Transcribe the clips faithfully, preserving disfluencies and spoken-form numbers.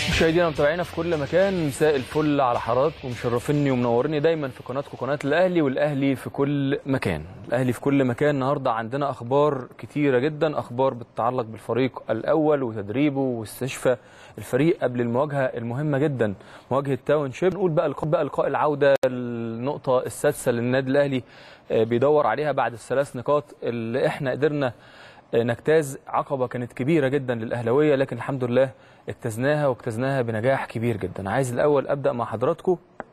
مشاهدينا ومتابعينا في كل مكان، مساء الفل على حضراتكم، مشرفيني ومنورني دايما في قناتكم قناه الاهلي، والاهلي في كل مكان. الاهلي في كل مكان. النهارده عندنا اخبار كتيره جدا، اخبار بتتعلق بالفريق الاول وتدريبه واستشفاء الفريق قبل المواجهه المهمه جدا، مواجهه تاونشيب. نقول بقى بقى لقاء العوده، النقطه السادسه اللي النادي الاهلي بيدور عليها بعد الثلاث نقاط اللي احنا قدرنا نجتاز. عقبه كانت كبيره جدا للاهلاويه، لكن الحمد لله اجتزناها واجتزناها بنجاح كبير جدا. عايز الاول ابدا مع حضراتكم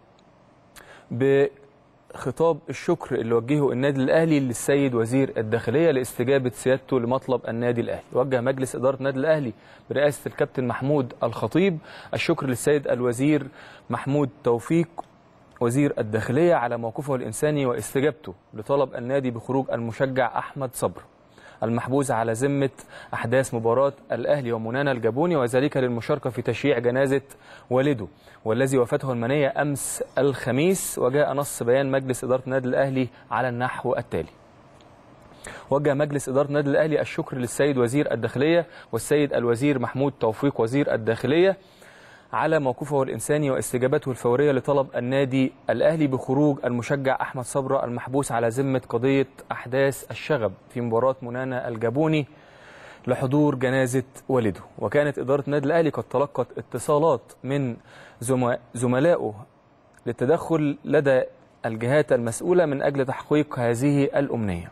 بخطاب الشكر اللي وجهه النادي الاهلي للسيد وزير الداخليه لاستجابه سيادته لمطلب النادي الاهلي. وجه مجلس اداره النادي الاهلي برئاسه الكابتن محمود الخطيب الشكر للسيد الوزير محمود توفيق وزير الداخليه على موقفه الانساني واستجابته لطلب النادي بخروج المشجع احمد صبر المحبوس على ذمة أحداث مباراة الأهلي ومنانا الجابوني، وذلك للمشاركة في تشييع جنازة والده والذي وفاته المنية أمس الخميس. وجاء نص بيان مجلس إدارة النادي الأهلي على النحو التالي: وجه مجلس إدارة النادي الأهلي الشكر للسيد وزير الداخلية والسيد الوزير محمود توفيق وزير الداخلية على موقفه الإنساني واستجابته الفورية لطلب النادي الأهلي بخروج المشجع أحمد صبرة المحبوس على ذمة قضية أحداث الشغب في مباراة منانا الجابوني لحضور جنازة والده. وكانت إدارة النادي الأهلي قد تلقت اتصالات من زملائه للتدخل لدى الجهات المسؤولة من أجل تحقيق هذه الأمنية.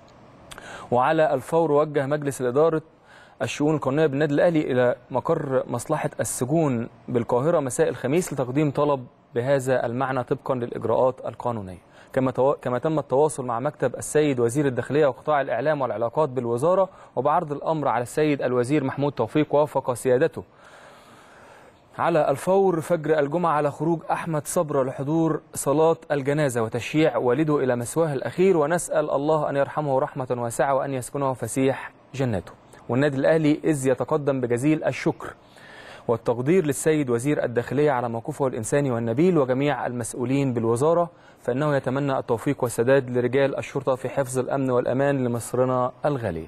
وعلى الفور وجه مجلس الإدارة الشؤون القانونية بالنادي الأهلي إلى مقر مصلحة السجون بالقاهرة مساء الخميس لتقديم طلب بهذا المعنى طبقا للإجراءات القانونية. كما تو... كما تم التواصل مع مكتب السيد وزير الداخلية وقطاع الإعلام والعلاقات بالوزارة وبعرض الأمر على السيد الوزير محمود توفيق، وافق سيادته على الفور فجر الجمعة على خروج أحمد صبرة لحضور صلاة الجنازة وتشييع والده إلى مثواه الأخير، ونسأل الله أن يرحمه رحمة واسعة وأن يسكنه فسيح جناته. والنادي الأهلي إذ يتقدم بجزيل الشكر والتقدير للسيد وزير الداخلية على موقفه الإنساني والنبيل وجميع المسؤولين بالوزارة، فإنه يتمنى التوفيق والسداد لرجال الشرطة في حفظ الأمن والأمان لمصرنا الغالية.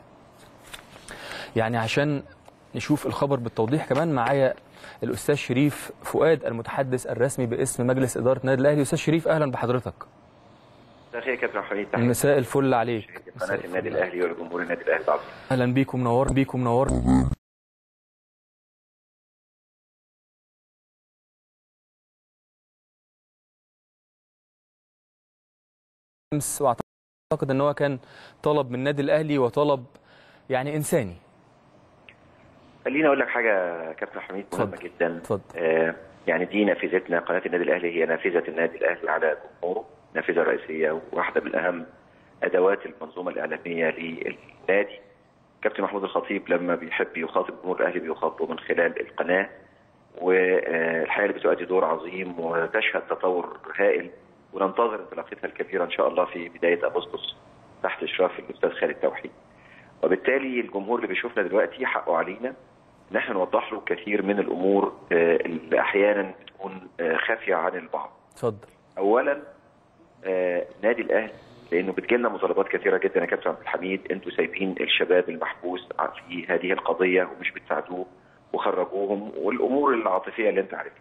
يعني عشان نشوف الخبر بالتوضيح كمان معايا الأستاذ شريف فؤاد المتحدث الرسمي باسم مجلس إدارة النادي الأهلي. أستاذ شريف أهلا بحضرتك. مساء كابتن حميد. مساء الفل عليك. قناة النادي الأهلي والجمهور النادي الأهلي طبعا. أهلا بيكم، منور بيكم منور. أمس وأعتقد أن هو كان طلب من النادي الأهلي وطلب يعني إنساني. خليني أقول لك حاجة كابتن حميد مهمة جدا. اتفضل. آه يعني دي نافذتنا، قناة النادي الأهلي هي نافذة النادي الأهلي على جمهوره، نافذة رئيسية وواحدة من أهم أدوات المنظومة الإعلامية للنادي. كابتن محمود الخطيب لما بيحب يخاطب جمهور الأهلي بيخاطبه من خلال القناة، والحقيقة اللي بتؤدي دور عظيم وتشهد تطور هائل، وننتظر انطلاقتها الكبيرة إن شاء الله في بداية أغسطس تحت إشراف الأستاذ خالد توحيد. وبالتالي الجمهور اللي بيشوفنا دلوقتي حقه علينا إن احنا نوضح له كثير من الأمور اللي أحيانا بتكون خافية عن البعض. اتفضل. أولا النادي الأهلي لانه بتجيلنا مطالبات كثيره جدا يا كابتن عبد الحميد، انتوا سايبين الشباب المحبوس في هذه القضيه ومش بتساعدوه وخرجوهم، والامور العاطفيه اللي انت عارفها.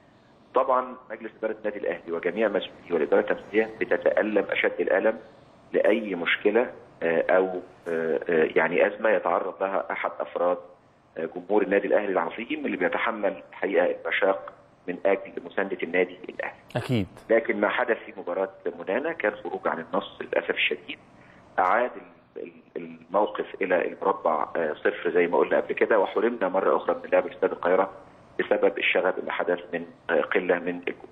طبعا مجلس اداره النادي الاهلي وجميع مسؤوليه والاداره التنفيذيه بتتالم اشد الالم لاي مشكله او يعني ازمه يتعرض لها احد افراد جمهور النادي الاهلي العظيم اللي بيتحمل الحقيقه المشاق من اجل مسانده النادي الاهلي. اكيد. لكن ما حدث في مباراه منانا كان خروج عن النص للاسف الشديد، اعاد الموقف الى المربع صفر زي ما قلنا قبل كده، وحرمنا مره اخرى من لعب استاد القاهره بسبب الشغب اللي حدث من قله من الجمهور.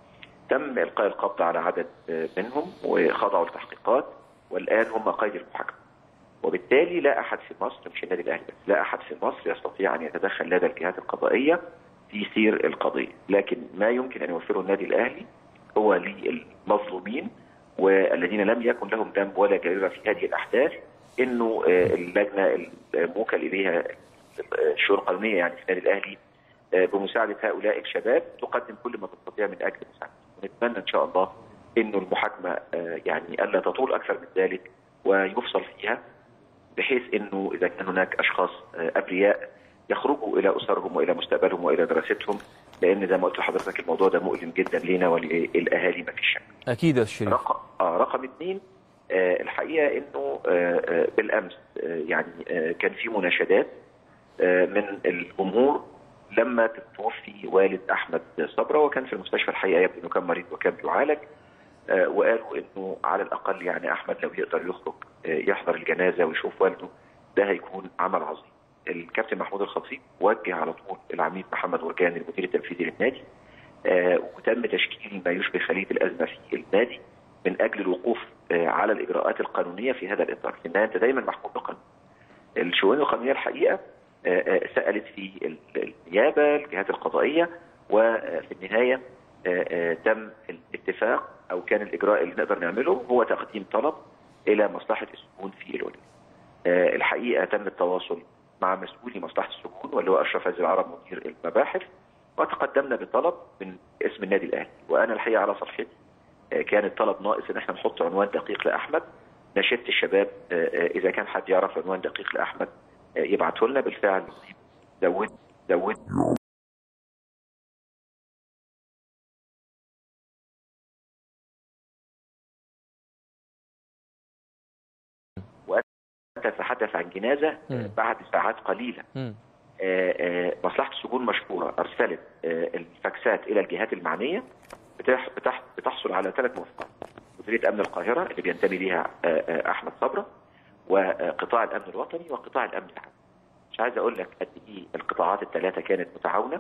تم القاء القبض على عدد منهم وخضعوا لتحقيقات، والان هم قيد المحاكمه. وبالتالي لا احد في مصر، مش النادي الاهلي بس، لا احد في مصر يستطيع ان يتدخل لدى الجهات القضائيه في سير القضيه، لكن ما يمكن ان يوفره النادي الاهلي هو للمظلومين والذين لم يكن لهم ذنب ولا جريره في هذه الاحداث انه اللجنه الموكل اليها الشؤون القانونيه يعني في النادي الاهلي بمساعده هؤلاء الشباب تقدم كل ما تستطيع من اجل مساعدتهم. ونتمنى ان شاء الله انه المحاكمه يعني الا تطول اكثر من ذلك ويفصل فيها، بحيث انه اذا كان هناك اشخاص ابرياء يخرجوا الى اسرهم والى مستقبلهم والى دراستهم، لان زي ما قلت لحضرتك الموضوع ده مؤلم جدا لينا وللاهالي ما فيش شك. اكيد يا شريف. رقم اه رقم اثنين، آه الحقيقه انه آه آه بالامس آه يعني آه كان في مناشدات آه من الجمهور لما توفي والد احمد صبره، وكان في المستشفى الحقيقه يبدو انه كان مريض وكان بيعالج، آه وقالوا انه على الاقل يعني احمد لو يقدر يخرج آه يحضر الجنازه ويشوف والده ده هيكون عمل عظيم. الكابتن محمود الخطيب وجه على طول العميد محمد ورجاني المدير التنفيذي للنادي، آه وتم تشكيل ما يشبه خليه الازمه في النادي من اجل الوقوف آه على الاجراءات القانونيه في هذا الاطار. في النهايه انت دايما محكوم بالقانون. الشؤون القانونيه الحقيقه آه آه سالت في النيابه الجهات القضائيه، وفي النهايه آه آه تم الاتفاق او كان الاجراء اللي نقدر نعمله هو تقديم طلب الى مصلحه السجون في الولايه. آه الحقيقه تم التواصل مع مسؤولي مصلحه السجون واللي هو اشرف عز العرب مدير المباحث، وتقدمنا بطلب من اسم النادي الاهلي. وانا الحقيقه على صفحتي كان الطلب ناقص ان احنا نحط عنوان دقيق لاحمد. ناشدت الشباب اذا كان حد يعرف عنوان دقيق لاحمد يبعته لنا. بالفعل زود زود واتحدث عن جنازه بعد ساعات قليله. مصلحه السجون مشكوره ارسلت الفاكسات الى الجهات المعنيه بتحصل على ثلاث موافقات: مديريه امن القاهره اللي بينتمي ليها احمد صبره، وقطاع الامن الوطني، وقطاع الامن العام. مش عايز اقول لك قد ايه القطاعات الثلاثه كانت متعاونه،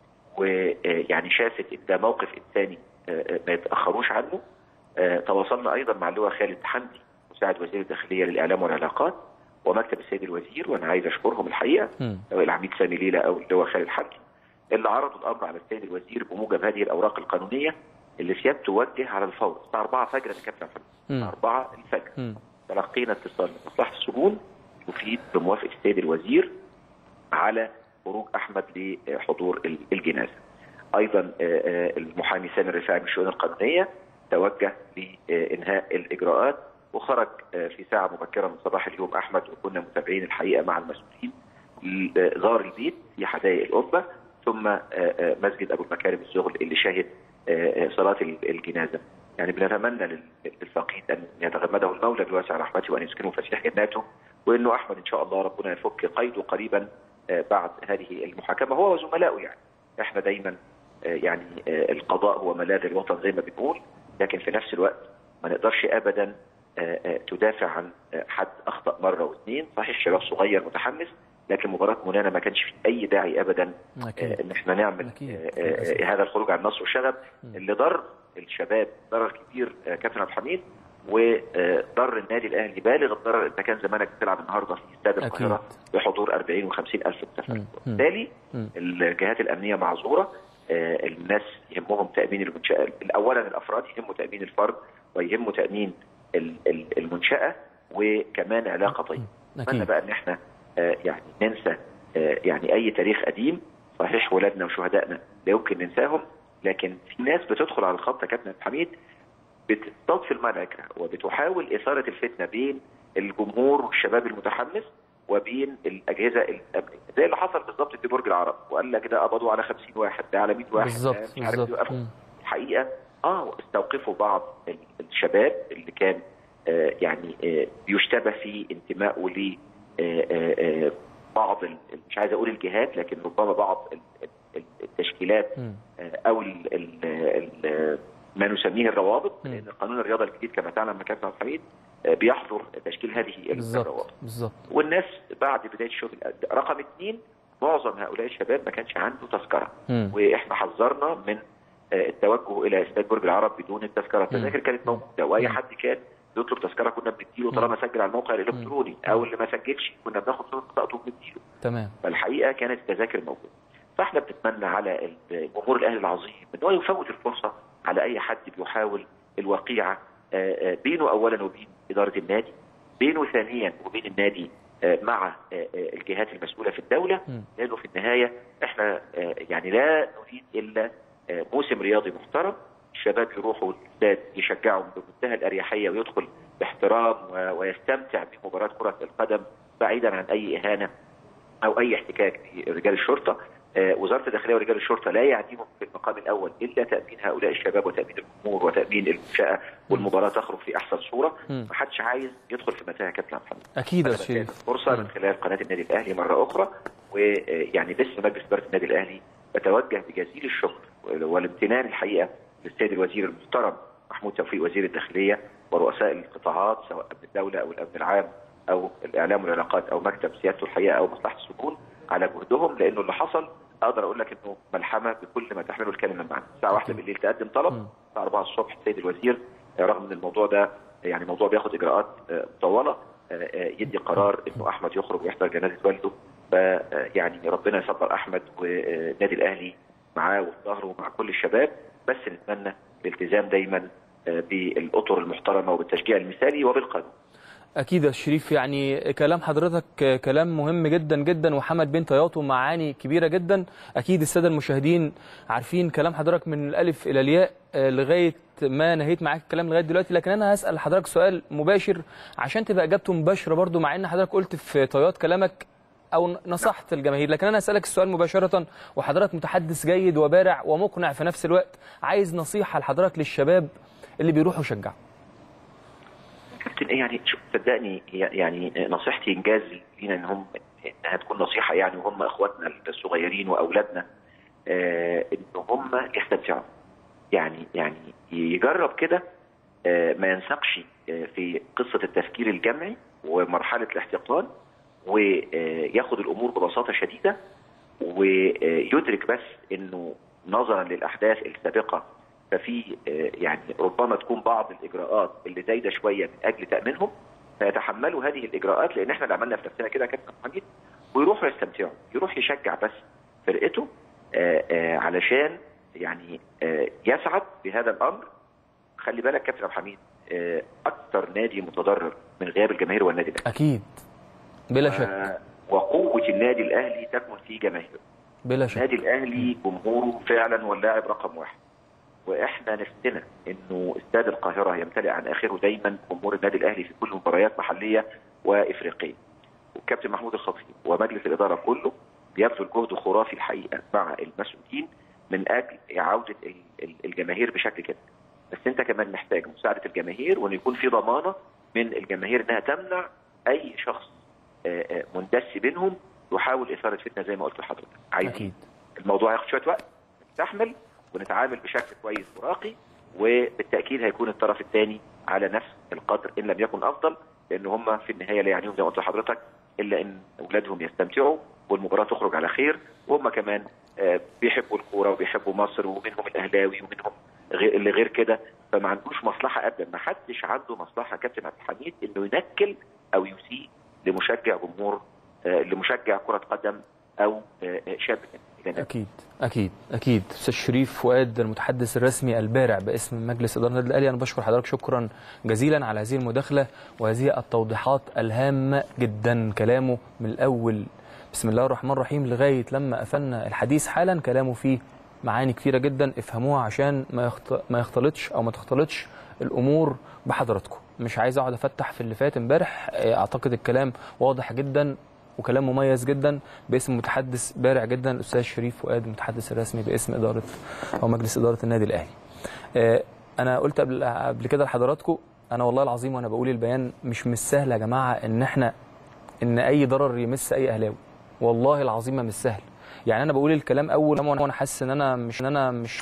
ويعني شافت ان ده موقف انساني ما يتاخروش عنه. تواصلنا ايضا مع اللواء خالد حمدي مساعد وزير الداخليه للاعلام والعلاقات ومكتب السيد الوزير، وانا عايز اشكرهم الحقيقه، سواء العميد سامي ليلى او اللواء خالد حمدي، اللي عرضوا الامر على السيد الوزير بموجب هذه الاوراق القانونيه اللي سيادته وجه على الفور الساعه أربعة فجرا يا كابتن محمد. الساعه أربعة الفجر تلقينا اتصال من مصلحه السجون يفيد بموافقه السيد الوزير على خروج احمد لحضور الجنازه. ايضا المحامي سامي الرفاعي من الشؤون القانونيه توجه لانهاء الاجراءات، وخرج في ساعه مبكره من صباح اليوم احمد، وكنا متابعين الحقيقه مع المسؤولين. زار البيت في حدائق القبه، ثم مسجد ابو المكارم الزغل اللي شهد صلاه الجنازه. يعني بنتمنى للفقيد ان يتغمده المولى بواسع رحمته وان يسكنه فسيح جناته، وانه احمد ان شاء الله ربنا يفك قيده قريبا بعد هذه المحاكمه هو وزملائه. يعني احنا دايما يعني القضاء هو ملاذ الوطن زي ما بنقول، لكن في نفس الوقت ما نقدرش ابدا تدافع عن حد اخطا مره واثنين. صحيح شباب صغير متحمس، لكن مباراه منانا ما كانش في اي داعي ابدا أكيد. ان احنا نعمل أكيد. أكيد. هذا الخروج عن النصر والشغب اللي ضر الشباب ضرر كبير كابتن عبد الحميد، وضر النادي الاهلي بالغ الضرر. انت كان زمانك بتلعب النهارده في استاد القاهره بحضور أربعين وخمسين الف متفرج. وبالتالي الجهات الامنيه معذوره. الناس يهمهم تامين المنشاه. اولا الافراد يهموا تامين الفرد ويهموا تامين المنشاه وكمان علاقه طيبه. اتمنى بقى ان احنا يعني ننسى يعني اي تاريخ قديم. صحيح ولادنا وشهدائنا لا يمكن ننساهم، لكن في ناس بتدخل على الخط يا كابتن عبد الحميد بتطفي المعركه وبتحاول اثاره الفتنه بين الجمهور والشباب المتحمس وبين الاجهزه الامنيه، زي اللي حصل بالظبط في برج العرب، وقال لك ده قبضوا على خمسين واحد، ده على مئة واحد بالظبط بالظبط. الحقيقه اه استوقفوا بعض الشباب اللي كان آه يعني آه بيشتبه في انتمائه ل آه آه بعض مش عايز اقول الجهات، لكن ربما بعض التشكيلات آه او ال ال ال ما نسميه الروابط، لان قانون الرياضه الجديد كما تعلم كابتن عبد الحميد بيحظر تشكيل هذه الروابط. بالظبط. والناس بعد بدايه الشغل رقم اثنين، معظم هؤلاء الشباب ما كانش عنده تذكره، مم. واحنا حذرنا من التوجه الى استاد برج العرب بدون التذكره. التذاكر كانت موجوده، واي حد كان يطلب تذكره كنا بنديله طالما سجل على الموقع الالكتروني، او اللي ما سجلش كنا بناخد صوره بطاقته وبنديله. تمام. فالحقيقه كانت التذاكر موجوده. فاحنا بنتمنى على جمهور الاهلي العظيم ان هو يفوت الفرصه على اي حد بيحاول الوقيعه بينه اولا وبين اداره النادي، بينه ثانيا وبين النادي مع الجهات المسؤوله في الدوله، لانه في النهايه احنا يعني لا نريد الا موسم رياضي محترم. الشباب يروحوا الاستاد يشجعوا بمنتهى الاريحيه ويدخل باحترام ويستمتع بمباراه كره القدم بعيدا عن اي اهانه او اي احتكاك برجال الشرطه. آه وزاره الداخليه ورجال الشرطه لا يعديهم في المقام الاول الا تامين هؤلاء الشباب وتامين الامور وتامين المنشاه والمباراه تخرج في احسن صوره. ما حدش عايز يدخل في متاهه كابتن محمد. اكيد يا شريف. فرصه من خلال قناه النادي الاهلي مره اخرى، ويعني باسم مجلس اداره النادي الاهلي بتوجه بجزيل الشكر والامتنان الحقيقه للسيد الوزير المحترم محمود توفيق وزير الداخليه ورؤساء القطاعات سواء امن الدوله او الامن العام او الاعلام والعلاقات او مكتب سيادته الحقيقه او مصلحه السجون على جهدهم، لانه اللي حصل اقدر اقول لك انه ملحمه بكل ما تحمله الكلمه من معنى. الساعه واحدة بالليل تقدم طلب، الساعه أربعة الصبح السيد الوزير رغم ان الموضوع ده يعني موضوع بياخد اجراءات مطوله يدي قرار انه احمد يخرج ويحضر جنازه والده. فيعني ربنا يصبر احمد والنادي الاهلي معاه وفي ظهره ومع كل الشباب، بس نتمنى الالتزام دايما بالاطر المحترمه وبالتشجيع المثالي وبالقانون. اكيد يا شريف، يعني كلام حضرتك كلام مهم جدا جدا وحمد بين طياته معاني كبيره جدا. اكيد الساده المشاهدين عارفين كلام حضرتك من الالف الى الياء لغايه ما نهيت معاك الكلام لغايه دلوقتي، لكن انا هسال حضرتك سؤال مباشر عشان تبقى اجابته مباشره برضو، مع ان حضرتك قلت في طيات كلامك او نصحت الجماهير، لكن انا هسالك السؤال مباشره وحضرتك متحدث جيد وبارع ومقنع في نفس الوقت. عايز نصيحه لحضرتك للشباب اللي بيروحوا يشجعوا. كابتن يعني صدقني يعني نصيحتي انجاز لينا ان هم انها تكون نصيحه يعني وهم اخواتنا الصغيرين واولادنا آه ان هم يستمتعوا. يعني يعني يجرب كده آه ما ينسقش آه في قصه التفكير الجمعي ومرحله الاحتقان، وياخد الامور ببساطه شديده ويدرك بس انه نظرا للاحداث السابقه ففي يعني ربما تكون بعض الاجراءات اللي زايده شويه من اجل تامينهم، فيتحملوا هذه الاجراءات لان احنا اللي عملنا في نفسنا كده يا كابتن حميد، ويروحوا يستمتعوا، يروح يشجع بس فرقته آآ آآ علشان يعني يسعد بهذا الامر. خلي بالك كابتن حميد اكثر نادي متضرر من غياب الجماهير هو النادي الاهلي. اكيد بلا شك. وقوه النادي الاهلي تكمن في جماهيره. بلا شك. النادي الاهلي جمهوره فعلا هو اللاعب رقم واحد. واحنا نفسنا انه استاد القاهره يمتلئ عن اخره دايما جمهور النادي الاهلي في كل مباريات محليه وافريقيه. والكابتن محمود الخطيب ومجلس الاداره كله بيبذل جهد خرافي الحقيقه مع المسؤولين من اجل عوده الجماهير بشكل كده. بس انت كمان محتاج مساعده الجماهير وان يكون في ضمانه من الجماهير انها تمنع اي شخص مندس بينهم يحاول اثاره فتنه زي ما قلت لحضرتك. عايزين الموضوع هياخد شويه وقت، نستحمل ونتعامل بشكل كويس وراقي، وبالتاكيد هيكون الطرف الثاني على نفس القدر ان لم يكن افضل، لان هم في النهايه لا يعنيهم زي ما قلت لحضرتك الا ان اولادهم يستمتعوا والمباراه تخرج على خير، وهم كمان بيحبوا الكوره وبيحبوا مصر ومنهم الاهلاوي ومنهم اللي غير كده، فما عندوش مصلحه ابدا. ما حدش عنده مصلحه كابتن عبد الحميد انه ينكل او يسيء لمشجع جمهور لمشجع كره قدم او شاب. اكيد اكيد اكيد. استاذ شريف فؤاد المتحدث الرسمي البارع باسم مجلس اداره النادي الاهلي، انا بشكر حضرتك شكرا جزيلا على هذه المداخله وهذه التوضيحات الهامه جدا. كلامه من الاول بسم الله الرحمن الرحيم لغايه لما قفلنا الحديث حالا كلامه فيه معاني كثيره جدا، افهموها عشان ما ما يختلطش او ما تختلطش الامور بحضراتكم. مش عايز اقعد افتح في اللي فات امبارح، اعتقد الكلام واضح جدا وكلام مميز جدا باسم متحدث بارع جدا الاستاذ شريف فؤاد المتحدث الرسمي باسم اداره او مجلس اداره النادي الاهلي. انا قلت قبل قبل كده لحضراتكم، انا والله العظيم وانا بقول البيان مش مش سهل يا جماعه ان احنا ان اي ضرر يمس اي اهلاوي، والله العظيم ما مش سهل. يعني انا بقول الكلام اول وانا حاسس ان انا مش ان انا مش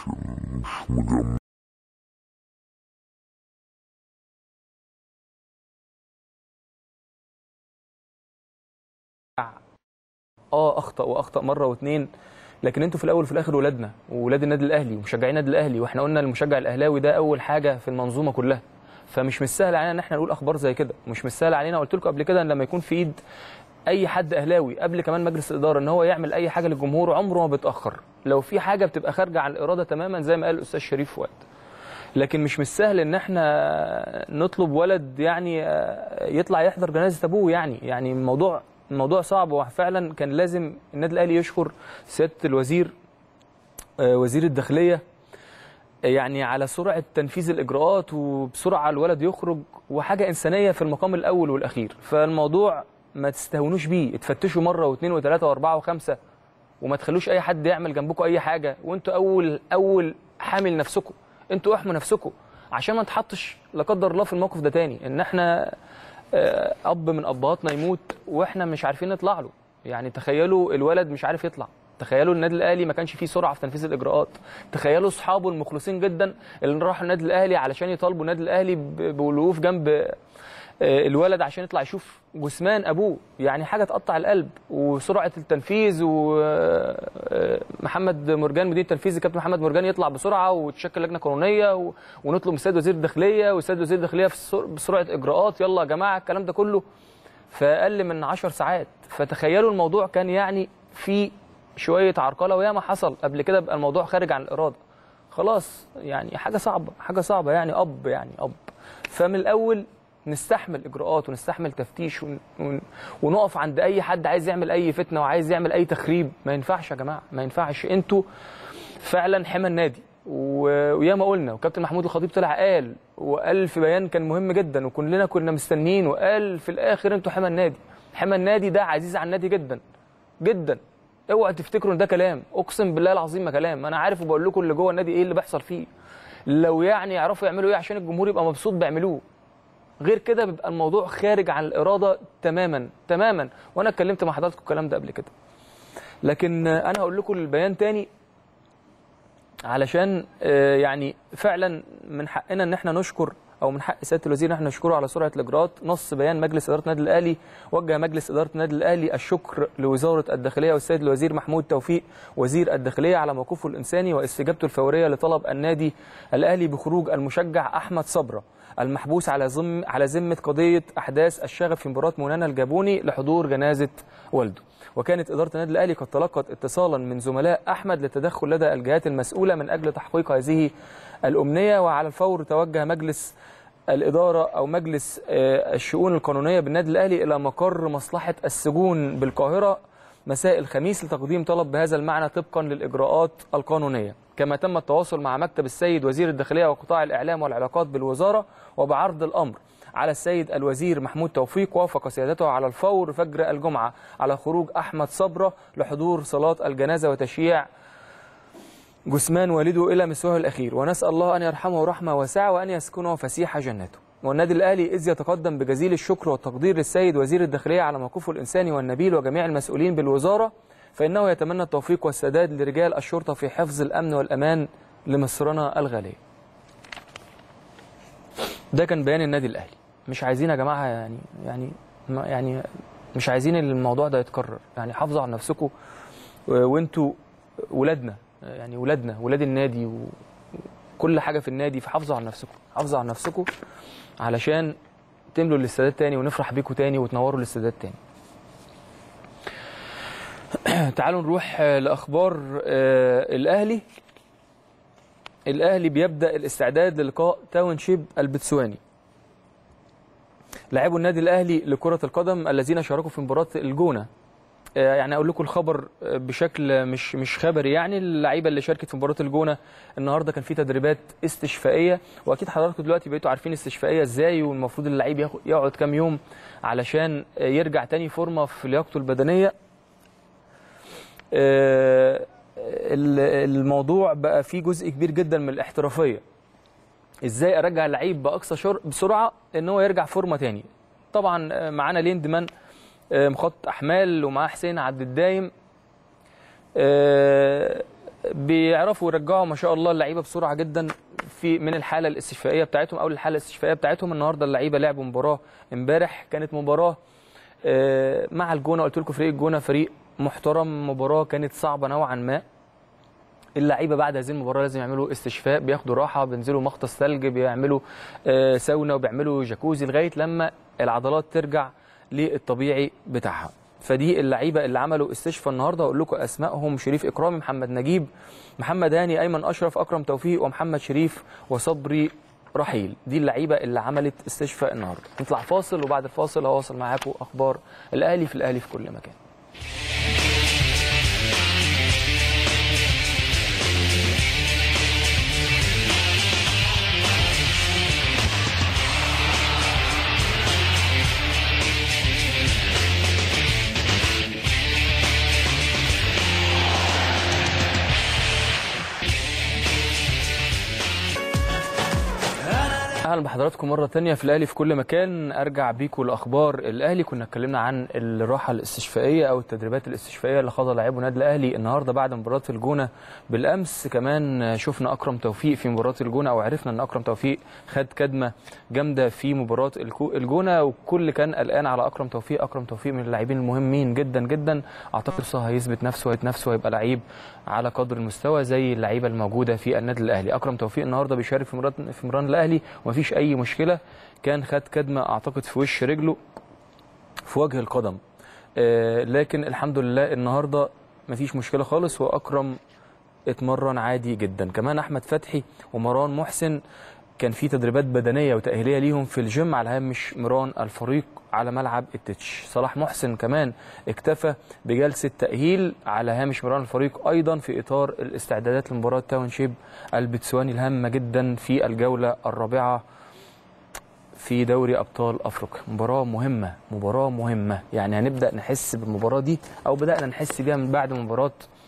اه اخطا واخطا مره واثنين، لكن انتوا في الاول وفي الاخر ولادنا وولاد النادي الاهلي ومشجعين النادي الاهلي، واحنا قلنا المشجع الاهلاوي ده اول حاجه في المنظومه كلها، فمش مش سهل علينا ان احنا نقول اخبار زي كده، مش مش سهل علينا. قلت لكم قبل كده ان لما يكون في ايد اي حد اهلاوي قبل كمان مجلس الاداره ان هو يعمل اي حاجه للجمهور عمره ما بيتاخر، لو في حاجه بتبقى خارجه عن الاراده تماما زي ما قال الاستاذ شريف فؤاد. لكن مش مش سهل ان احنا نطلب ولد يعني يطلع يحضر جنازه ابوه، يعني يعني الموضوع الموضوع صعب، وفعلا كان لازم النادي الاهلي يشكر سياده الوزير وزير الداخليه يعني على سرعه تنفيذ الاجراءات وبسرعه الولد يخرج، وحاجه انسانيه في المقام الاول والاخير. فالموضوع ما تستهونوش بيه، اتفتشوا مره واثنين وثلاثه واربعه وخمسه، وما تخلوش اي حد يعمل جنبكم اي حاجه، وانتوا اول اول حامل نفسكم، انتوا احموا نفسكم عشان ما نتحطش لا قدر الله في الموقف ده تاني، ان احنا اب من ابهاتنا يموت واحنا مش عارفين نطلع له. يعني تخيلوا الولد مش عارف يطلع، تخيلوا النادي الاهلي ما كانش فيه سرعه في تنفيذ الاجراءات، تخيلوا اصحابه المخلصين جدا اللي راحوا النادي الاهلي علشان يطالبوا النادي الاهلي بالوقوف جنب الولد عشان يطلع يشوف جثمان ابوه. يعني حاجه تقطع القلب. وسرعه التنفيذ، ومحمد مرجان مدير التنفيذي كابتن محمد مرجان يطلع بسرعه وتشكل لجنه قانونيه ونطلب من السيد وزير الداخليه، والسيد وزير الداخليه بسرعه اجراءات، يلا يا جماعه الكلام ده كله في اقل من عشر ساعات. فتخيلوا الموضوع كان يعني في شويه عرقله، وياما حصل قبل كده بقى الموضوع خارج عن الاراده خلاص. يعني حاجه صعبه، حاجه صعبه يعني اب يعني اب فمن الاول نستحمل اجراءات ونستحمل تفتيش ون... ونقف عند اي حد عايز يعمل اي فتنه وعايز يعمل اي تخريب. ما ينفعش يا جماعه، ما ينفعش. انتوا فعلا حمى النادي، و... وياما قلنا، وكابتن محمود الخطيب طلع قال وقال في بيان كان مهم جدا وكلنا كنا مستنيين، وقال في الاخر انتوا حمى النادي. حمى النادي ده عزيز على النادي جدا جدا. اوعوا تفتكروا ان ده كلام، اقسم بالله العظيم ما كلام. انا عارف وبقول لكم اللي جوه النادي ايه اللي بيحصل فيه. لو يعني يعرفوا يعملوا ايه عشان الجمهور يبقى مبسوط بيعملوه، غير كده بيبقى الموضوع خارج عن الاراده تماما تماما. وانا اتكلمت مع حضراتكم الكلام ده قبل كده، لكن انا هقول لكم البيان تاني علشان يعني فعلا من حقنا ان احنا نشكر، او من حق سياده الوزير ان احنا نشكره على سرعه الاجراءات. نص بيان مجلس اداره النادي الاهلي: وجه مجلس اداره النادي الاهلي الشكر لوزاره الداخليه والسيد الوزير محمود توفيق وزير الداخليه على موقفه الانساني واستجابته الفوريه لطلب النادي الاهلي بخروج المشجع احمد صبره المحبوس على ذم على ذمه قضيه احداث الشغب في مباراه منانا الجابوني لحضور جنازه والده. وكانت اداره النادي الاهلي قد تلقت اتصالا من زملاء احمد للتدخل لدى الجهات المسؤوله من اجل تحقيق هذه الامنيه. وعلى الفور توجه مجلس الاداره او مجلس الشؤون القانونيه بالنادي الاهلي الى مقر مصلحه السجون بالقاهره مساء الخميس لتقديم طلب بهذا المعنى طبقا للاجراءات القانونيه. كما تم التواصل مع مكتب السيد وزير الداخليه وقطاع الاعلام والعلاقات بالوزاره وبعرض الامر على السيد الوزير محمود توفيق. وافق سيادته على الفور فجر الجمعه على خروج احمد صبره لحضور صلاه الجنازه وتشييع جثمان والده الى مسواه الاخير، ونسال الله ان يرحمه رحمه واسعه وان يسكنه فسيح جناته. والنادي الاهلي اذ يتقدم بجزيل الشكر والتقدير للسيد وزير الداخليه على موقفه الانساني والنبيل وجميع المسؤولين بالوزاره، فانه يتمنى التوفيق والسداد لرجال الشرطه في حفظ الامن والامان لمصرنا الغاليه. ده كان بيان النادي الاهلي. مش عايزين يا جماعه يعني يعني يعني مش عايزين الموضوع ده يتكرر. يعني حافظوا على نفسكم وانتوا ولادنا، يعني ولادنا ولاد النادي وكل حاجه في النادي، فحافظوا على نفسكم، حافظوا على نفسكم علشان تملوا الاستادات تاني ونفرح بيكم تاني وتنوروا الاستادات تاني. تعالوا نروح لاخبار الاهلي. الاهلي بيبدا الاستعداد للقاء تاونشيب البتسواني. لاعبو النادي الاهلي لكره القدم الذين شاركوا في مباراه الجونه، يعني اقول لكم الخبر بشكل مش مش خبري. يعني اللعيبه اللي شاركت في مباراه الجونه النهارده كان في تدريبات استشفائيه، واكيد حضراتكم دلوقتي بقيتوا عارفين استشفائيه ازاي، والمفروض اللعيب يقعد كام يوم علشان يرجع تاني فورمه في لياقته البدنيه. الموضوع بقى فيه جزء كبير جدا من الاحترافيه، ازاي ارجع اللعيب باقصى بسرعه ان هو يرجع فورمه تاني. طبعا معانا ليندمان مخطط احمال ومعاه حسين عبد الدايم، بيعرفوا يرجعوا ما شاء الله اللعيبه بسرعه جدا في من الحاله الاستشفائيه بتاعتهم او الحاله الاستشفائيه بتاعتهم. النهارده اللعيبه لعبوا مباراه، امبارح كانت مباراه مع الجونه. قلت لكم فريق الجونه فريق محترم، مباراه كانت صعبه نوعا ما. اللعيبه بعد هذه المباراه لازم يعملوا استشفاء، بياخدوا راحه، بينزلوا مغطس ثلج، بيعملوا ساونا وبيعملوا جاكوزي لغايه لما العضلات ترجع للطبيعي بتاعها. فدي اللعيبه اللي عملوا استشفاء النهارده. اقول لكم اسمائهم: شريف اكرامي، محمد نجيب، محمد هاني، ايمن اشرف، اكرم توفيق، ومحمد شريف، وصبري رحيل. دي اللعيبه اللي عملت استشفاء النهارده. نطلع فاصل، وبعد الفاصل هواصل معاكم اخبار الاهلي في الاهلي في كل مكان. اهلا بحضراتكم مره ثانيه في الاهلي في كل مكان. ارجع بيكم لاخبار الاهلي. كنا اتكلمنا عن الراحه الاستشفائيه او التدريبات الاستشفائيه اللي خاضها لاعبو النادي الاهلي النهارده بعد مباراه الجونه بالامس. كمان شفنا اكرم توفيق في مباراه الجونه، او عرفنا ان اكرم توفيق خد كدمه جامده في مباراه الجونه، وكل كان قلقان على اكرم توفيق. اكرم توفيق من اللاعبين المهمين جدا جدا، اعتقد هيثبت نفسه وهيثبت نفسه ويبقى لعيب على قدر المستوى زي اللعيبه الموجوده في النادي الاهلي. اكرم توفيق النهارده بيشارك في مران في مران الاهلي ومفيش اي مشكله. كان خد كدمه اعتقد في وش رجله في وجه القدم، آه لكن الحمد لله النهارده مفيش مشكله خالص، واكرم اتمرن عادي جدا. كمان احمد فتحي ومروان محسن كان في تدريبات بدنيه وتاهيليه ليهم في الجيم على هامش مران الفريق على ملعب التتش. صلاح محسن كمان اكتفى بجلسه تاهيل على هامش مران الفريق ايضا في اطار الاستعدادات لمباراه تاونشيب البتسواني الهامه جدا في الجوله الرابعه في دوري ابطال افريقيا. مباراه مهمه مباراه مهمه يعني هنبدا نحس بالمباراه دي او بدانا نحس بيها من بعد مباراه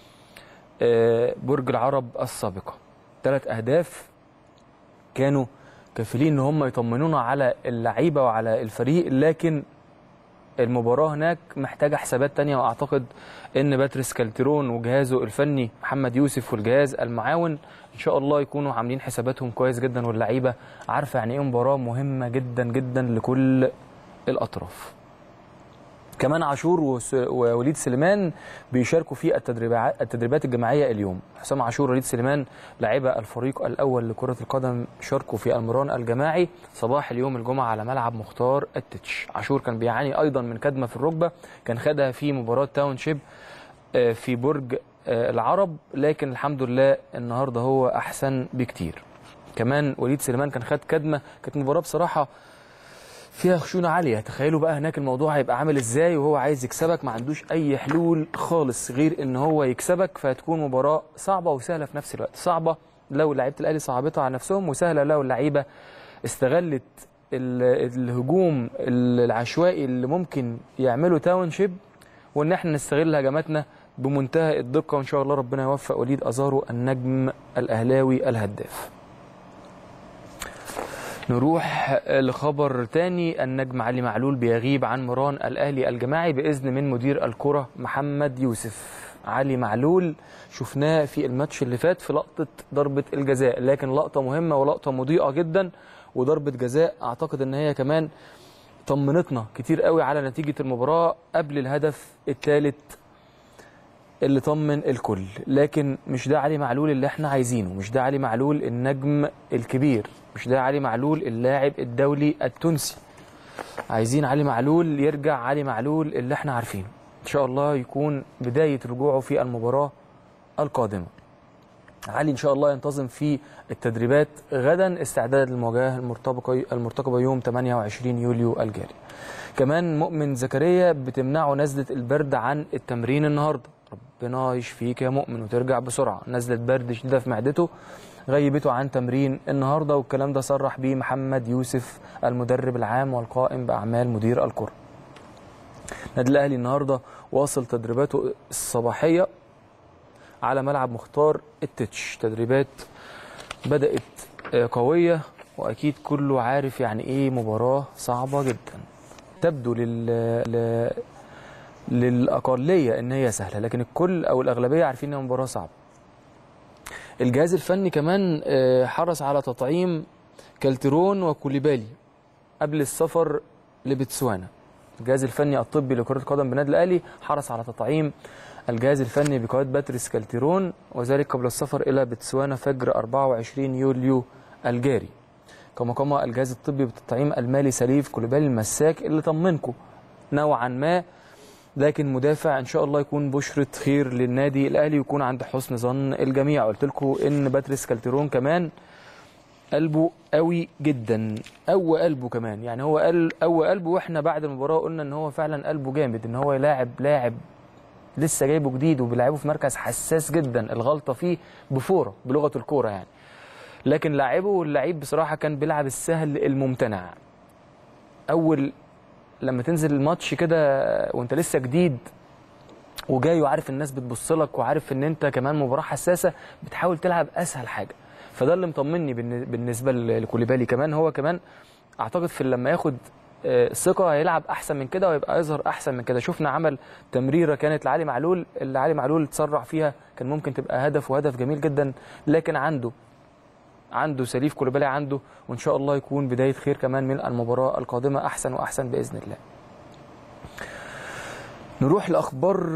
برج العرب السابقه. ثلاث اهداف كانوا كافلين ان هم يطمنونا على اللعيبه وعلى الفريق، لكن المباراه هناك محتاجه حسابات تانية. واعتقد ان باتريس كالتيرون وجهازه الفني محمد يوسف والجهاز المعاون ان شاء الله يكونوا عاملين حساباتهم كويس جدا، واللعيبه عارفه يعني ايه مباراه مهمه جدا جدا لكل الاطراف. كمان عاشور ووليد سليمان بيشاركوا في التدريبات التدريبات الجماعيه اليوم. حسام عاشور ووليد سليمان لاعبي الفريق الاول لكره القدم شاركوا في المران الجماعي صباح اليوم الجمعه على ملعب مختار التتش. عاشور كان بيعاني ايضا من كدمه في الركبه، كان خدها في مباراه تاونشيب في برج العرب، لكن الحمد لله النهارده هو احسن بكتير. كمان وليد سليمان كان خد كدمه، كانت مباراه بصراحه فيها خشونه عاليه. تخيلوا بقى هناك الموضوع هيبقى عامل ازاي وهو عايز يكسبك، ما عندوش اي حلول خالص غير ان هو يكسبك، فهتكون مباراه صعبه وسهله في نفس الوقت. صعبه لو لعيبه الاهلي صعبتها على نفسهم، وسهله لو اللعيبه استغلت الهجوم العشوائي اللي ممكن يعملوا تاونشيب، وان احنا نستغل هجماتنا بمنتهى الدقه. وان شاء الله ربنا يوفق وليد ازارو النجم الاهلاوي الهداف. نروح لخبر تاني. النجم علي معلول بيغيب عن مران الاهلي الجماعي باذن من مدير الكره محمد يوسف. علي معلول شفناه في الماتش اللي فات في لقطه ضربه الجزاء، لكن لقطه مهمه ولقطه مضيئه جدا، وضربه جزاء اعتقد ان هي كمان طمنتنا كتير قوي على نتيجه المباراه قبل الهدف الثالث اللي طمن الكل. لكن مش ده علي معلول اللي احنا عايزينه، مش ده علي معلول النجم الكبير، مش ده علي معلول اللاعب الدولي التونسي. عايزين علي معلول يرجع علي معلول اللي احنا عارفينه. ان شاء الله يكون بداية رجوعه في المباراة القادمة. علي ان شاء الله ينتظم في التدريبات غدا استعداد للمواجهة المرتقبة المرتقبة يوم ثمانية وعشرين يوليو الجاري. كمان مؤمن زكريا بتمنعه نزلة البرد عن التمرين النهارده. ربنا يشفيك يا مؤمن وترجع بسرعة. نزلة برد شديدة في معدته غيبته عن تمرين النهارده، والكلام ده صرح بيه محمد يوسف المدرب العام والقائم باعمال مدير الكره. النادي الاهلي النهارده واصل تدريباته الصباحيه على ملعب مختار التتش. تدريبات بدات قويه، واكيد كله عارف يعني ايه مباراه صعبه جدا. تبدو لل للاقليه ان هي سهله، لكن الكل او الاغلبيه عارفين انها مباراه صعبه. الجهاز الفني كمان حرص على تطعيم كالتيرون وكوليبالي قبل السفر لبتسوانا. الجهاز الفني الطبي لكرة القدم بالنادي الأهلي حرص على تطعيم الجهاز الفني بقيادة باتريس كالتيرون، وذلك قبل السفر إلى بتسوانا فجر أربعة وعشرين يوليو الجاري. كما قام الجهاز الطبي بتطعيم المالي سليف كوليبالي المساك اللي طمنكم نوعا ما، لكن مدافع ان شاء الله يكون بشرة خير للنادي الاهلي ويكون عند حسن ظن الجميع. قلت لكم ان باتريس كالتيرون كمان قلبه قوي جدا، قوى قلبه كمان، يعني هو قال قوى قلبه، واحنا بعد المباراه قلنا ان هو فعلا قلبه جامد، ان هو يلاعب لاعب لسه جايبه جديد وبيلعبه في مركز حساس جدا، الغلطه فيه بفوره بلغه الكوره يعني. لكن لاعبه واللعيب بصراحه كان بيلعب السهل الممتنع. اول لما تنزل الماتش كده وانت لسه جديد وجاي وعارف الناس بتبص لك وعارف ان انت كمان مباراه حساسه، بتحاول تلعب اسهل حاجه. فده اللي مطمني بالنسبه لكوليبالي. كمان هو كمان اعتقد في لما ياخد ثقه هيلعب احسن من كده ويبقى يظهر احسن من كده. شفنا عمل تمريره كانت لعلي معلول، اللي علي معلول تسرع فيها كان ممكن تبقى هدف وهدف جميل جدا، لكن عنده عنده سليف كوليبالي عنده، وان شاء الله يكون بدايه خير كمان من المباراه القادمه احسن واحسن باذن الله. نروح لاخبار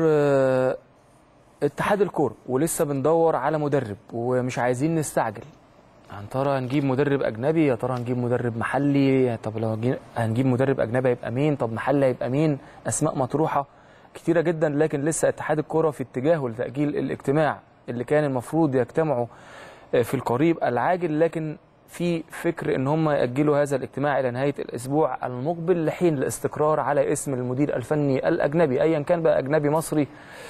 اتحاد الكوره، ولسه بندور على مدرب ومش عايزين نستعجل. عن ترى هنجيب مدرب اجنبي، يا ترى هنجيب مدرب محلي، طب لو هنجيب مدرب اجنبي هيبقى مين، طب محلي هيبقى مين؟ اسماء مطروحه كتيره جدا، لكن لسه اتحاد الكوره في اتجاهه لتاجيل الاجتماع اللي كان المفروض يجتمعوا في القريب العاجل، لكن في فكر ان هم ياجلوا هذا الاجتماع الى نهايه الاسبوع المقبل لحين الاستقرار على اسم المدير الفني الاجنبي ايا كان بقى، اجنبي مصري.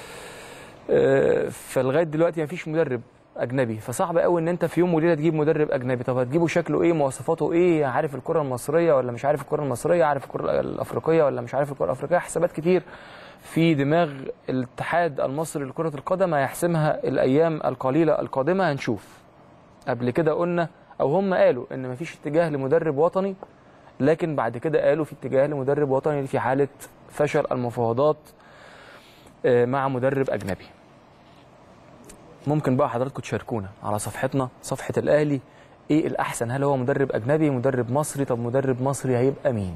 فلغايه دلوقتي مفيش مدرب اجنبي، فصعب قوي ان انت في يوم وليله تجيب مدرب اجنبي. طب هتجيبه شكله ايه، مواصفاته ايه، عارف الكره المصريه ولا مش عارف الكره المصريه، عارف الكره الافريقيه ولا مش عارف الكره الافريقيه، حسابات كتير في دماغ الاتحاد المصري لكره القدم هيحسمها الايام القليله القادمه. هنشوف. قبل كده قلنا او هم قالوا ان مفيش اتجاه لمدرب وطني، لكن بعد كده قالوا في اتجاه لمدرب وطني في حاله فشل المفاوضات مع مدرب اجنبي. ممكن بقى حضراتكم تشاركونا على صفحتنا صفحه الاهلي ايه الاحسن، هل هو مدرب اجنبي مدرب مصري؟ طب مدرب مصري هيبقى مين؟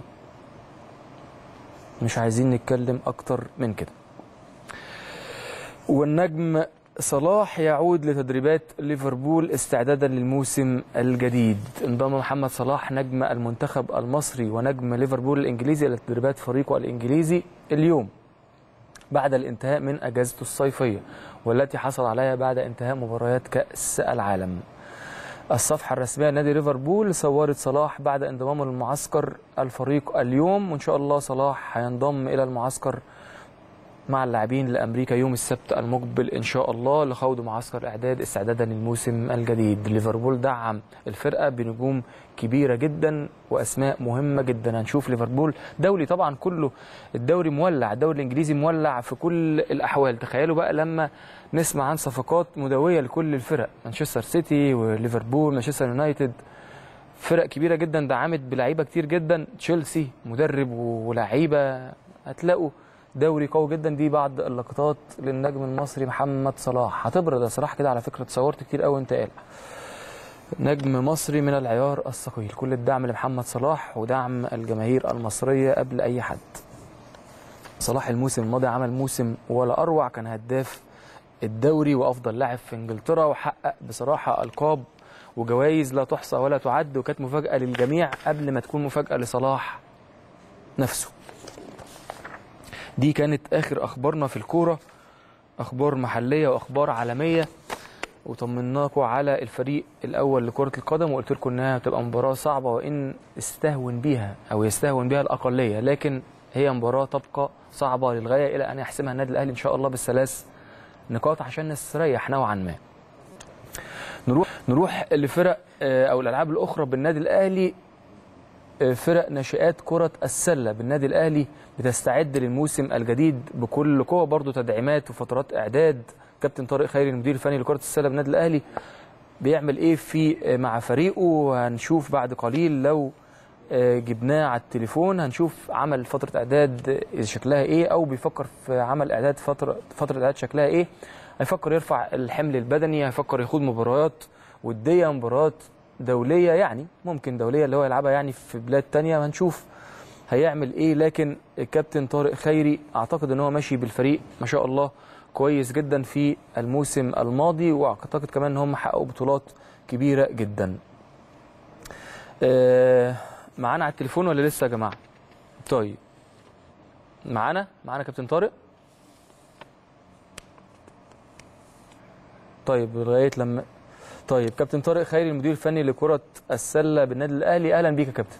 مش عايزين نتكلم اكتر من كده. والنجم صلاح يعود لتدريبات ليفربول استعدادا للموسم الجديد. انضم محمد صلاح نجم المنتخب المصري ونجم ليفربول الانجليزي الى تدريبات فريقه الانجليزي اليوم بعد الانتهاء من اجازته الصيفيه والتي حصل عليها بعد انتهاء مباريات كأس العالم. الصفحه الرسميه لنادي ليفربول صورت صلاح بعد انضمامه للمعسكر الفريق اليوم، وان شاء الله صلاح هينضم الى المعسكر مع اللاعبين لامريكا يوم السبت المقبل ان شاء الله لخوض معسكر اعداد استعدادا للموسم الجديد. ليفربول دعم الفرقه بنجوم كبيره جدا واسماء مهمه جدا. هنشوف ليفربول دوري طبعا كله الدوري مولع، الدوري الانجليزي مولع في كل الاحوال. تخيلوا بقى لما نسمع عن صفقات مدويه لكل الفرق، مانشستر سيتي وليفربول، مانشستر يونايتد، فرق كبيره جدا دعمت بلعيبه كتير جدا، تشيلسي مدرب ولاعيبه، هتلاقوا دوري قوي جدا. دي بعض اللقطات للنجم المصري محمد صلاح. هتبرد يا صلاح كده على فكره، اتصورت كتير قوي وانت قالع. نجم مصري من العيار الثقيل، كل الدعم لمحمد صلاح ودعم الجماهير المصريه قبل اي حد. صلاح الموسم الماضي عمل موسم ولا اروع، كان هداف الدوري وافضل لاعب في انجلترا، وحقق بصراحه القاب وجوائز لا تحصى ولا تعد، وكانت مفاجاه للجميع قبل ما تكون مفاجاه لصلاح نفسه. دي كانت آخر أخبارنا في الكورة، أخبار محلية وأخبار عالمية، وطمناكم على الفريق الأول لكرة القدم وقلت لكم إنها هتبقى مباراة صعبة وإن استهون بيها أو يستهون بها الأقلية، لكن هي مباراة تبقى صعبة للغاية إلى أن يحسمها النادي الأهلي إن شاء الله بالثلاث نقاط عشان نستريح نوعا ما. نروح نروح لفرق أو الألعاب الأخرى بالنادي الأهلي. فرق ناشئات كرة السلة بالنادي الأهلي بتستعد للموسم الجديد بكل قوة، برضو تدعيمات وفترات إعداد. كابتن طارق خيري المدير الفني لكرة السلة بالنادي الأهلي بيعمل إيه في مع فريقه، هنشوف بعد قليل لو جبناه على التليفون. هنشوف عمل فترة إعداد شكلها إيه، أو بيفكر في عمل إعداد فترة فترة إعداد شكلها إيه. هيفكر يرفع الحمل البدني، هيفكر يخوض مباريات ودية، مباريات دولية، يعني ممكن دولية اللي هو يلعبها يعني في بلاد تانية. هنشوف هيعمل ايه، لكن الكابتن طارق خيري اعتقد ان هو ماشي بالفريق ما شاء الله كويس جدا في الموسم الماضي، واعتقد كمان ان هم حققوا بطولات كبيرة جدا. آه معانا على التليفون ولا لسه يا جماعة؟ طيب معانا معانا كابتن طارق. طيب لغاية لما طيب كابتن طارق خيري المدير الفني لكرة السلة بالنادي الأهلي، أهلا بيك يا كابتن.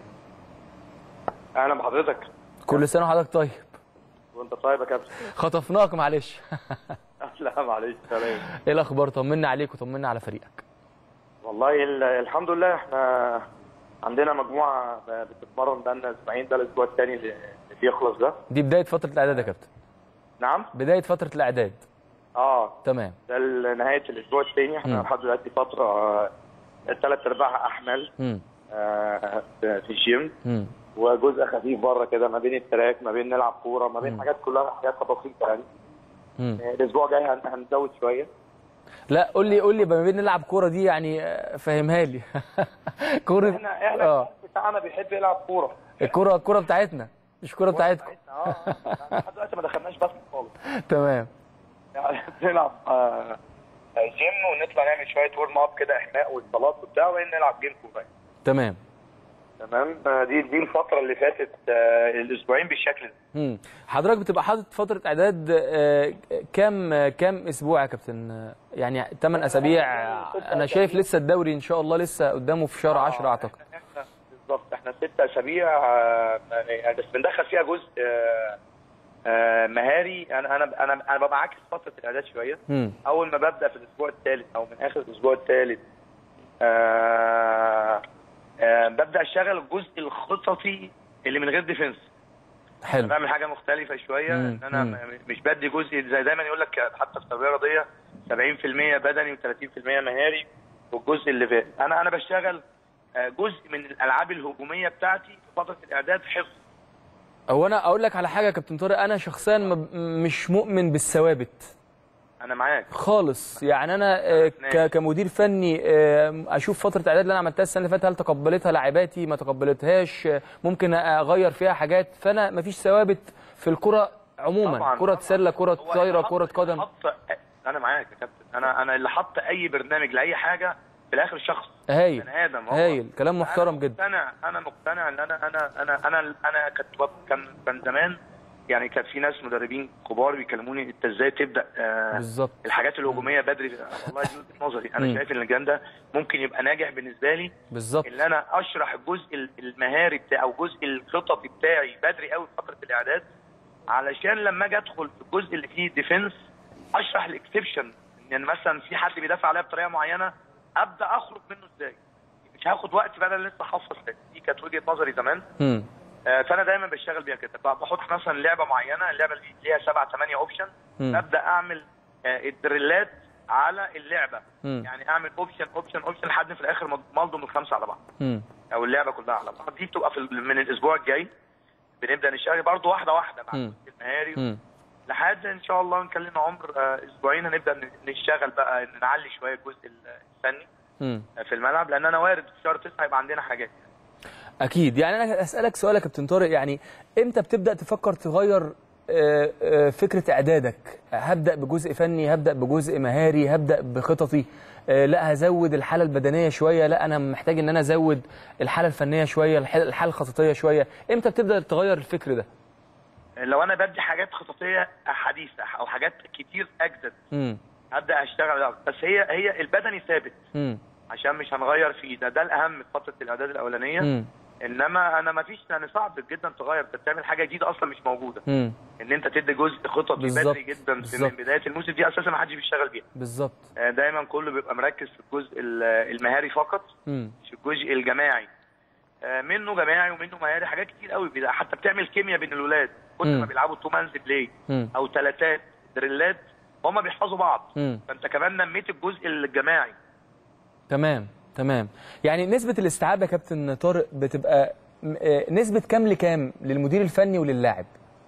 أهلا بحضرتك. كل سنة وحضرتك طيب. وأنت طيب يا كابتن. خطفناك معلش. لا معلش تمام. إيه الأخبار؟ طمنا عليك وطمنا على فريقك. والله الحمد لله احنا عندنا مجموعة بتتمرن بقالنا أسبوعين، ده الأسبوع الثاني اللي بيخلص ده. دي بداية فترة الإعداد يا كابتن. نعم؟ بداية فترة الإعداد. اه تمام. ده نهاية الأسبوع الثاني، احنا لحد دلوقتي فترة ثلاث ارباعها احمال آه في الجيم، م. وجزء خفيف بره كده ما بين التراك، ما بين نلعب كوره، ما بين م. حاجات كلها حاجات بسيطه يعني. آه الاسبوع الجاي هنزود شويه. لا قول لي قول لي ما بين نلعب كوره دي يعني فهمها لي. كوره احنا احنا اه بتاعنا بيحب يلعب كوره. الكوره الكوره بتاعتنا مش الكوره بتاعتكم. اه لحد دلوقتي ما دخلناش باسكت خالص. تمام. يعني بنلعب آه جيم ونطلع نعمل شويه ورم اب كده احماء واصطالات وبتاع ونلعب جيم كوره. تمام تمام. دي دي الفتره اللي فاتت آه الاسبوعين بالشكل ده. امم حضرتك بتبقى حاطط فتره اعداد آه كام كام اسبوع يا كابتن؟ يعني ثمانية اسابيع. انا شايف لسه الدوري ان شاء الله لسه قدامه في شهر عشرة اعتقد. احنا بالظبط احنا ست اسابيع آه بس بندخل فيها جزء آه آه مهاري. انا انا انا انا ببقى عاكس فتره الاعداد شويه. مم. اول ما ببدا في الاسبوع الثالث او من اخر الاسبوع الثالث آه آه ببدا اشتغل الجزء الخططي اللي من غير ديفنس. حلو. بعمل حاجه مختلفه شويه. مم. ان انا مم. مش بدي جزء زي دايما يقول لك حتى في التربيه الرياضيه سبعين في المية بدني وثلاثين في المية مهاري. والجزء اللي فات انا انا بشتغل جزء من الالعاب الهجوميه بتاعتي في فتره الاعداد حفظ. هو انا اقول لك على حاجه يا كابتن طارق، انا شخصيا مش مؤمن بالثوابت. انا معاك خالص. يعني انا كمدير فني اشوف فتره الاعداد اللي انا عملتها السنه اللي فاتت هل تقبلتها لاعباتي ما تقبلتهاش، ممكن اغير فيها حاجات. فانا مفيش ثوابت في الكره عموما، كره سله، كره طايره، كره قدم. انا معاك يا كابتن. انا انا اللي حط اي برنامج لاي حاجه في الاخر شخص هايل بني ادم. هايل كلام محترم جدا. انا انا مقتنع ان انا انا انا انا انا كنت كان كان زمان يعني كان في ناس مدربين كبار بيكلموني انت ازاي تبدا آه بالظبط الحاجات الهجوميه بدري. والله دي وجهه نظري. انا م. شايف ان الجان ده ممكن يبقى ناجح بالنسبه لي. بالظبط. ان انا اشرح الجزء المهاري بتاعي او الجزء الخططي بتاعي بدري قوي في فتره الاعداد، علشان لما اجي ادخل في الجزء اللي فيه ديفنس اشرح الاكسبشن. يعني مثلا في حد بيدافع عليا بطريقه معينه ابدا اخرج منه ازاي. مش هاخد وقت بقى انا لسه حافظ. دي كانت وجهه نظري زمان. امم آه فانا دايما بشتغل بيها كده. بحط مثلا لعبه معينه، اللعبه اللي ليها سبعة ثمانية اوبشن، ابدا اعمل آه الدريلات على اللعبه. مم. يعني اعمل اوبشن اوبشن اوبشن لحد في الاخر ملضم الخمسه على بعض. مم. او اللعبه كلها على بعض. دي بتبقى في من الاسبوع الجاي بنبدا نشتغل برضو واحده واحده مع الجزء المهاري لحد ان شاء الله نكلم عمر آه اسبوعين هنبدا نشتغل بقى نعلي شويه الجزء الفني مم. في الملعب، لان انا وارد في شهر تسعة يبقى عندنا حاجات. اكيد. يعني انا اسالك سؤال يا كابتن طارق، يعني امتى بتبدا تفكر تغير فكره اعدادك؟ هبدا بجزء فني، هبدا بجزء مهاري، هبدا بخططي، لا هزود الحاله البدنيه شويه، لا انا محتاج ان انا ازود الحاله الفنيه شويه، الحاله الخططيه شويه. امتى بتبدا تغير الفكر ده؟ لو انا بدي حاجات خططيه حديثه او حاجات كتير اجدد امم هبدا اشتغل. بس هي هي البدني ثابت امم عشان مش هنغير فيه. ده ده الاهم في فتره الاعداد الاولانيه. مم. انما انا ما فيش يعني صعب جدا تغير. انت بتعمل حاجه جديده اصلا مش موجوده. مم. ان انت تدي جزء خطط بدري جدا من بدايه الموسم دي اساسا ما حدش بيشتغل بيها. بالظبط. دايما كله بيبقى مركز في الجزء المهاري فقط، مم. مش الجزء الجماعي. منه جماعي ومنه مهاري حاجات كتير قوي. حتى بتعمل كيمياء بين الاولاد كل ما بيلعبوا تو مانز بلاي او ثلاثات دريلات هم بيحفظوا بعض. مم. فانت كمان نميت الجزء الجماعي. تمام تمام. يعني نسبة الاستيعاب يا كابتن طارق بتبقى نسبة كام لكام للمدير الفني وللاعب؟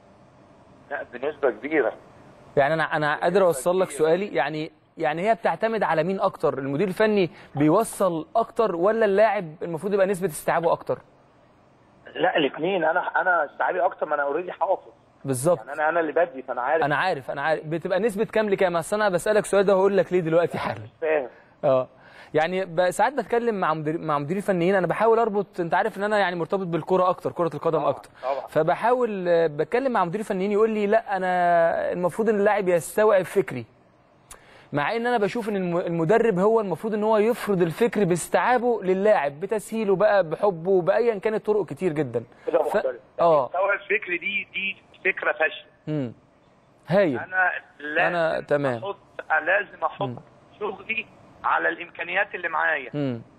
لا بنسبة كبيرة. يعني أنا أنا قادر أوصل لك سؤالي. يعني يعني هي بتعتمد على مين أكتر؟ المدير الفني بيوصل أكتر ولا اللاعب المفروض يبقى نسبة استيعابه أكتر؟ لا الاثنين. أنا أنا استيعابي أكتر، ما أنا أوريدي حافظ. بالظبط. يعني أنا أنا اللي بدي فأنا عارف. أنا عارف أنا عارف. بتبقى نسبة كام لكام؟ أصل أنا بسألك السؤال ده وهقول لك ليه دلوقتي حالا. مش فاهم. أه يعني ساعات بتكلم مع مدير مع مديرين فنيين، انا بحاول اربط. انت عارف ان انا يعني مرتبط بالكره اكتر، كره القدم طبعا. اكتر طبعا. فبحاول بتكلم مع مدير فنيين يقول لي لا انا المفروض ان اللاعب يستوعب فكري، مع ان انا بشوف ان المدرب هو المفروض ان هو يفرض الفكر باستيعابه للاعب، بتسهيله بقى، بحبه، بايا كانت طرق كتير جدا. كده مختلف. اه يستوعب فكري دي دي فكره فاشله. امم هايل. انا لازم انا تمام. احط لازم احط مم. شغلي على الامكانيات اللي معايا.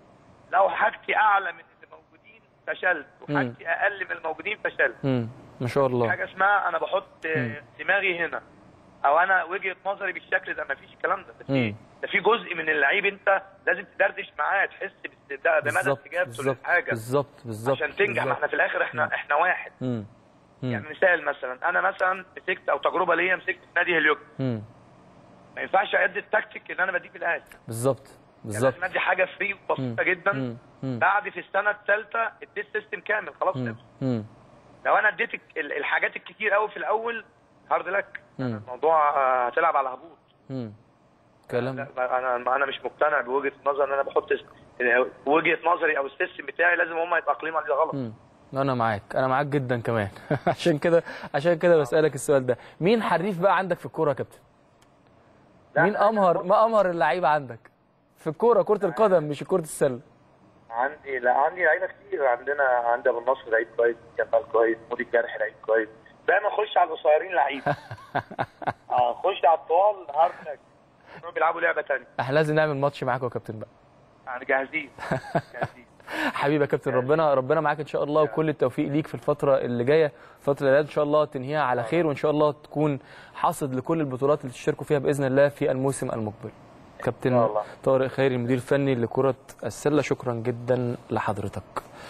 لو حاجتي اعلى من اللي موجودين فشلت، وحاجتي اقل من الموجودين فشلت. امم ما شاء الله. حاجه اسمها انا بحط مم. دماغي هنا، او انا وجهه نظري بالشكل ده. ما فيش الكلام ده. بس ده في جزء من اللعيب انت لازم تدردش معاه، تحس بمدى استجابته للحاجه بالظبط بالظبط عشان تنجح. ما احنا في الاخر احنا م. احنا واحد. م. م. يعني مثال مثلا انا مثلا مسكت او تجربه ليا مسكت في نادي هليوب، ما ينفعش ادي التكتيك اللي انا بديه في الاهلي. بالظبط بالظبط. يعني لازم ادي حاجه فري وبسيطه جدا. م. م. بعد في السنه الثالثه اديت سيستم كامل خلاص. م. لو انا اديت الحاجات الكتير قوي في الاول هارد لك، الموضوع هتلعب على هبوط. امم كلام انا انا مش مقتنع بوجهه النظر ان انا بحط وجهه نظري او السيستم بتاعي لازم هم يتاقلموا عليه. ده غلط. مم. انا معاك انا معاك جدا كمان. عشان كده عشان كده بسالك السؤال ده. مين حريف بقى عندك في الكوره يا كابتن؟ مين امهر ما امهر اللعيبه عندك في الكوره، كره القدم مش كره السله؟ عندي لا عندي لعيبه كتير. عندنا عند ابو النصر لعيب كويس، جمال كويس، مودي الجرح لعيب كويس. دايما خش على القصيرين لعيب. اه خش على الطوال هارد. هم بيلعبوا لعبه ثانيه. احنا لازم نعمل ماتش معاكم يا كابتن بقى. يعني جاهزين جاهزين. حبيبي يا كابتن، ربنا ربنا معاك ان شاء الله، وكل التوفيق ليك في الفتره اللي جايه. الفتره اللي ان شاء الله تنهيها على خير، وان شاء الله تكون حاصد لكل البطولات اللي تشتركوا فيها باذن الله في الموسم المقبل. كابتن طارق خيري المدير الفني لكره السله، شكرا جدا لحضرتك.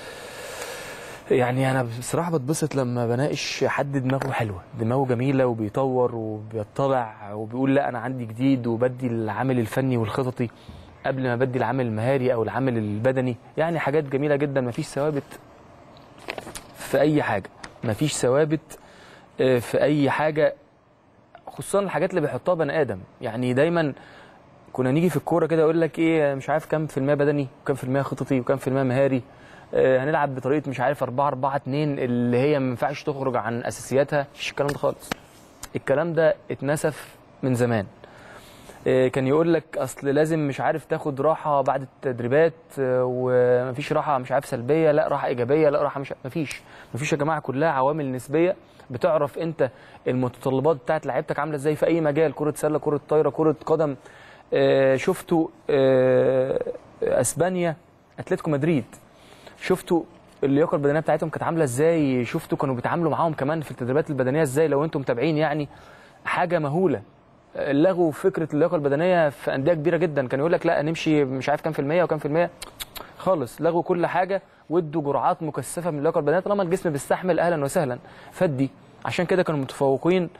يعني انا بصراحه بتبسط لما بناقش حد دماغه حلوه، دماغه جميله وبيطور وبيطلع وبيقول لا انا عندي جديد، وبدي العامل الفني والخططي قبل ما بدي العامل المهاري او العامل البدني. يعني حاجات جميله جدا. مفيش ثوابت في اي حاجه، مفيش ثوابت في اي حاجه، خصوصا الحاجات اللي بيحطها بني ادم. يعني دايما كنا نيجي في الكوره كده يقول لك ايه، مش عارف كام في المية بدني وكام في المية خططي وكام في المية مهاري، آه هنلعب بطريقه مش عارف أربعة أربعة اتنين اللي هي ما ينفعش تخرج عن اساسياتها. مفيش الكلام ده خالص. الكلام ده اتنسف من زمان. آه كان يقول لك اصل لازم مش عارف تاخد راحه بعد التدريبات، آه ومفيش راحه مش عارف سلبيه، لا راحه ايجابيه، لا راحه مش مفيش مفيش يا جماعه، كلها عوامل نسبيه. بتعرف انت المتطلبات بتاعت لعيبتك عامله ازاي في اي مجال، كره سله، كره طايره، كره قدم. آه شفتوا آه اسبانيا، اتلتيكو مدريد، شفتوا اللياقه البدنيه بتاعتهم كانت عامله ازاي، شفتوا كانوا بيتعاملوا معاهم كمان في التدريبات البدنيه ازاي. لو انتم متابعين يعني حاجه مهوله. لغوا فكره اللياقه البدنيه في انديه كبيره جدا. كان يقول لك لا نمشي مش عارف كام في الميه وكام في الميه، خالص لغوا كل حاجه وادوا جرعات مكثفه من اللياقه البدنيه. طالما الجسم بيستحمل اهلا وسهلا فدي. عشان كده كانوا متفوقين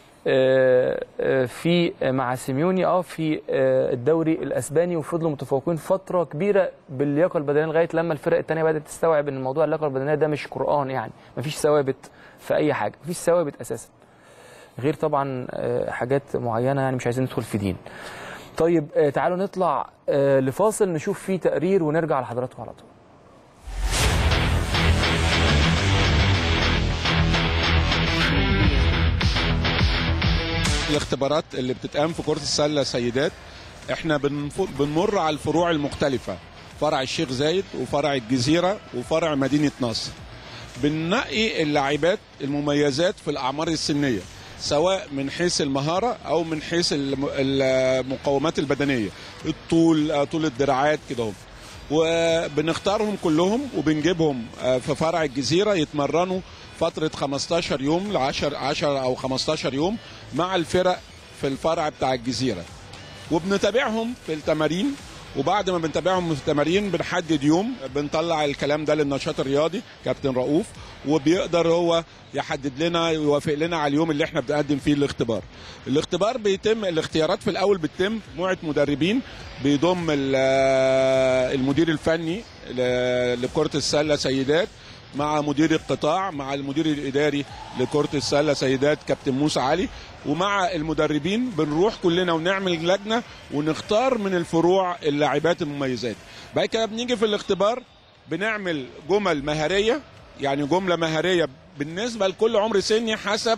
في مع سيميوني اه في الدوري الاسباني، وفضلوا متفوقين فتره كبيره باللياقه البدنيه لغايه لما الفرق الثانيه بدات تستوعب ان موضوع اللياقه البدنيه ده مش قران. يعني مفيش ثوابت في اي حاجه، مفيش ثوابت اساسا، غير طبعا حاجات معينه يعني مش عايزين ندخل في دين. طيب تعالوا نطلع لفاصل نشوف فيه تقرير ونرجع لحضراتكم على طول. الاختبارات اللي بتتقام في كرة السلة سيدات، احنا بنمر على الفروع المختلفة، فرع الشيخ زايد وفرع الجزيرة وفرع مدينة نصر. بننقي اللاعبات المميزات في الأعمار السنية، سواء من حيث المهارة أو من حيث المقومات البدنية، الطول، طول الدراعات كده هم. وبنختارهم كلهم وبنجيبهم في فرع الجزيرة يتمرنوا فترة خمستاشر يوم ل عشرة أو خمستاشر يوم مع الفرق في الفرع بتاع الجزيرة، وبنتابعهم في التمارين. وبعد ما بنتابعهم في التمارين بنحدد يوم، بنطلع الكلام ده للنشاط الرياضي كابتن رؤوف، وبيقدر هو يحدد لنا يوافق لنا على اليوم اللي احنا بنقدم فيه الاختبار. الاختبار بيتم، الاختيارات في الاول بتتم مجموعه مدربين بيضم المدير الفني لكرة السلة سيدات مع مدير القطاع مع المدير الاداري لكرة السلة سيدات كابتن موسى علي، ومع المدربين بنروح كلنا ونعمل لجنه ونختار من الفروع اللاعبات المميزات. بعد كده بنيجي في الاختبار بنعمل جمل مهاريه، يعني جمله مهاريه بالنسبه لكل عمر سني حسب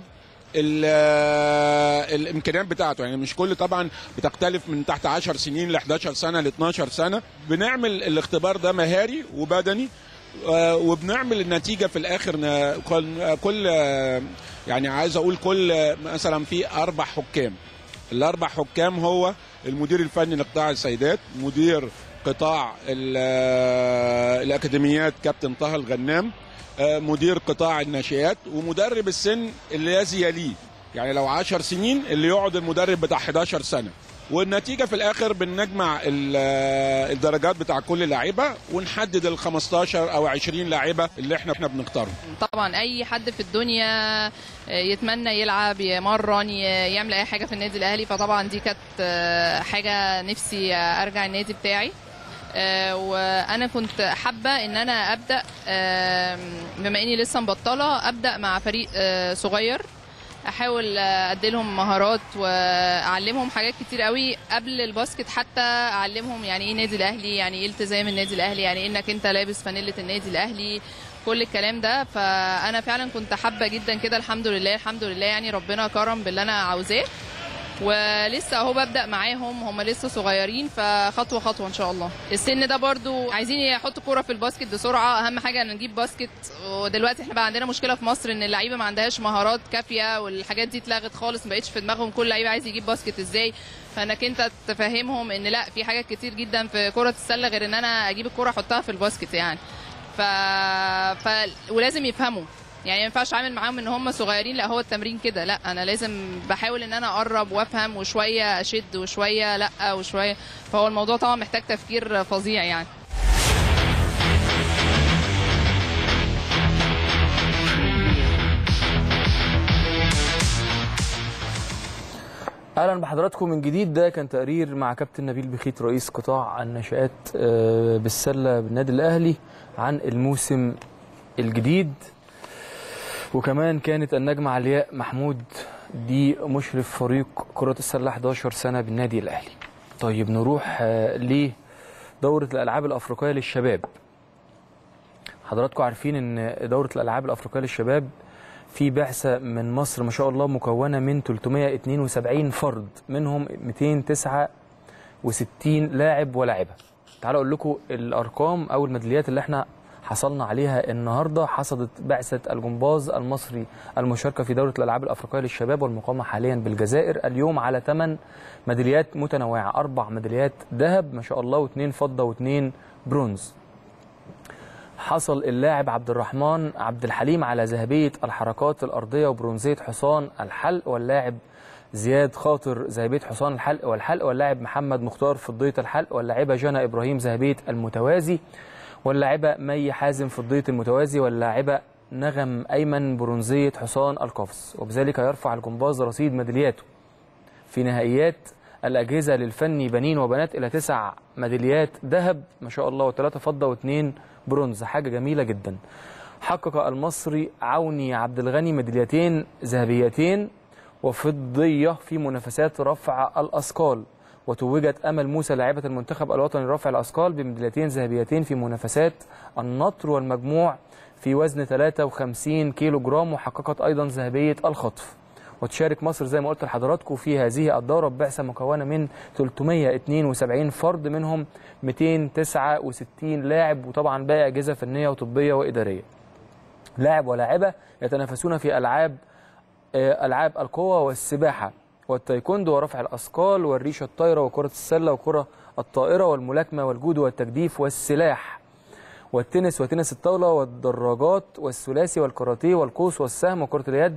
الامكانيات بتاعته. يعني مش كل طبعا بتختلف من تحت عشر سنين ل احداشر سنه ل اتناشر سنه. بنعمل الاختبار ده مهاري وبدني، وبنعمل النتيجه في الاخر. كل يعني عايز اقول كل مثلا في اربع حكام، الاربع حكام هو المدير الفني لقطاع السيدات، مدير قطاع الاكاديميات كابتن طه الغنام، مدير قطاع الناشئات، ومدرب السن الذي يليه. يعني لو عشر سنين اللي يقعد المدرب بتاع احداشر سنه، والنتيجه في الاخر بنجمع الدرجات بتاع كل لاعيبه ونحدد ال خمستاشر او عشرين لاعيبه اللي احنا احنا بنختارهم. طبعا اي حد في الدنيا يتمنى يلعب يمرن يعمل اي حاجه في النادي الاهلي، فطبعا دي كانت حاجه نفسي ارجع النادي بتاعي. وانا كنت حابه ان انا ابدا بما اني لسه مبطله ابدا مع فريق صغير، احاول اديلهم مهارات واعلمهم حاجات كتير قوي قبل الباسكت، حتى اعلمهم يعني ايه نادي الاهلي، يعني ايه التزام النادي الاهلي، يعني انك انت لابس فانيله النادي الاهلي، كل الكلام ده. فانا فعلا كنت حابه جدا كده. الحمد لله الحمد لله يعني ربنا كرم باللي انا عاوزاه، ولسه اهو ببدا معاهم، هم لسه صغيرين، فخطوه خطوه ان شاء الله. السن ده برضو عايزين يحطوا كوره في الباسكت بسرعه، اهم حاجه ان نجيب باسكت. ودلوقتي احنا بقى عندنا مشكله في مصر ان اللعيبه ما عندهاش مهارات كافيه، والحاجات دي اتلغت خالص، ما بقتش في دماغهم كل لعيب عايز يجيب باسكت ازاي. فانك انت تفهمهم ان لا، في حاجات كتير جدا في كره السله غير ان انا اجيب الكوره احطها في الباسكت يعني. ف... ف... ولازم يفهموا، يعني ما ينفعش اعمل معاهم ان هم صغيرين، لا هو التمرين كده، لا انا لازم بحاول ان انا اقرب وافهم، وشويه اشد وشويه لا وشويه. فهو الموضوع طبعا محتاج تفكير فظيع يعني. اهلا بحضراتكم من جديد. ده كان تقرير مع كابتن نبيل بخيت رئيس قطاع الناشئات بالسله بالنادي الاهلي عن الموسم الجديد. وكمان كانت النجمة علياء محمود دي مشرف فريق كرة السلة احداشر سنة بالنادي الأهلي. طيب نروح لدورة الألعاب الأفريقية للشباب. حضراتكم عارفين أن دورة الألعاب الأفريقية للشباب في بعثة من مصر ما شاء الله مكونة من ثلاثمائة واثنين وسبعين فرد، منهم مئتين وتسعة وستين لاعب ولاعبة. تعالوا أقول لكم الأرقام أو الميداليات اللي احنا حصلنا عليها النهارده. حصدت بعثة الجمباز المصري المشاركة في دورة الألعاب الأفريقية للشباب والمقامة حاليا بالجزائر اليوم على ثمان ميداليات متنوعة، أربع ميداليات ذهب ما شاء الله، واثنين فضة واثنين برونز. حصل اللاعب عبد الرحمن عبد الحليم على ذهبية الحركات الأرضية وبرونزية حصان الحلق، واللاعب زياد خاطر ذهبية حصان الحلق والحلق، واللاعب محمد مختار فضية الحلق، واللاعبة جنى إبراهيم ذهبية المتوازي، واللاعبة مي حازم فضية المتوازي، واللاعبة نغم أيمن برونزية حصان القفص. وبذلك يرفع الجمباز رصيد ميدالياته في نهائيات الأجهزة للفني بنين وبنات إلى تسع ميداليات ذهب ما شاء الله، وثلاثة فضة واثنين برونز، حاجة جميلة جدا. حقق المصري عوني عبد الغني ميداليتين ذهبيتين وفضية في منافسات رفع الأثقال، وتوجت أمل موسى لاعبة المنتخب الوطني لرفع الأثقال بميداليتين ذهبيتين في منافسات النطر والمجموع في وزن ثلاثة وخمسين كيلو جرام، وحققت أيضا ذهبية الخطف. وتشارك مصر زي ما قلت لحضراتكم في هذه الدورة ببعثة مكونة من ثلاثمائة واثنين وسبعين فرد، منهم مئتين وتسعة وستين لاعب، وطبعا باقي أجهزة فنية وطبية وإدارية. لاعب ولاعبة يتنافسون في ألعاب ألعاب القوة والسباحة والتايكوندو ورفع الأثقال والريشة الطايرة وكرة السلة وكرة الطائرة والملاكمة والجودو والتجديف والسلاح والتنس وتنس الطاولة والدراجات والثلاثي والكاراتيه والقوس والسهم وكرة اليد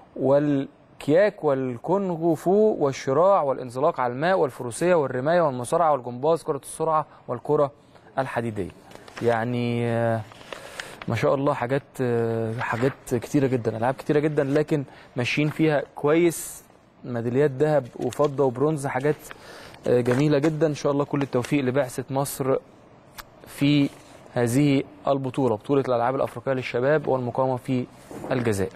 والكياك والكونغ فو والشراع والانزلاق على الماء والفروسية والرماية والمصارعة والجمباز كرة السرعة والكرة الحديدية. يعني ما شاء الله حاجات حاجات كتيرة جدا، ألعاب كتيرة جدا، لكن ماشيين فيها كويس. ميداليات ذهب وفضة وبرونز، حاجات جميلة جدا. إن شاء الله كل التوفيق لبعثة مصر في هذه البطولة، بطولة الألعاب الأفريقية للشباب والمقامة في الجزائر.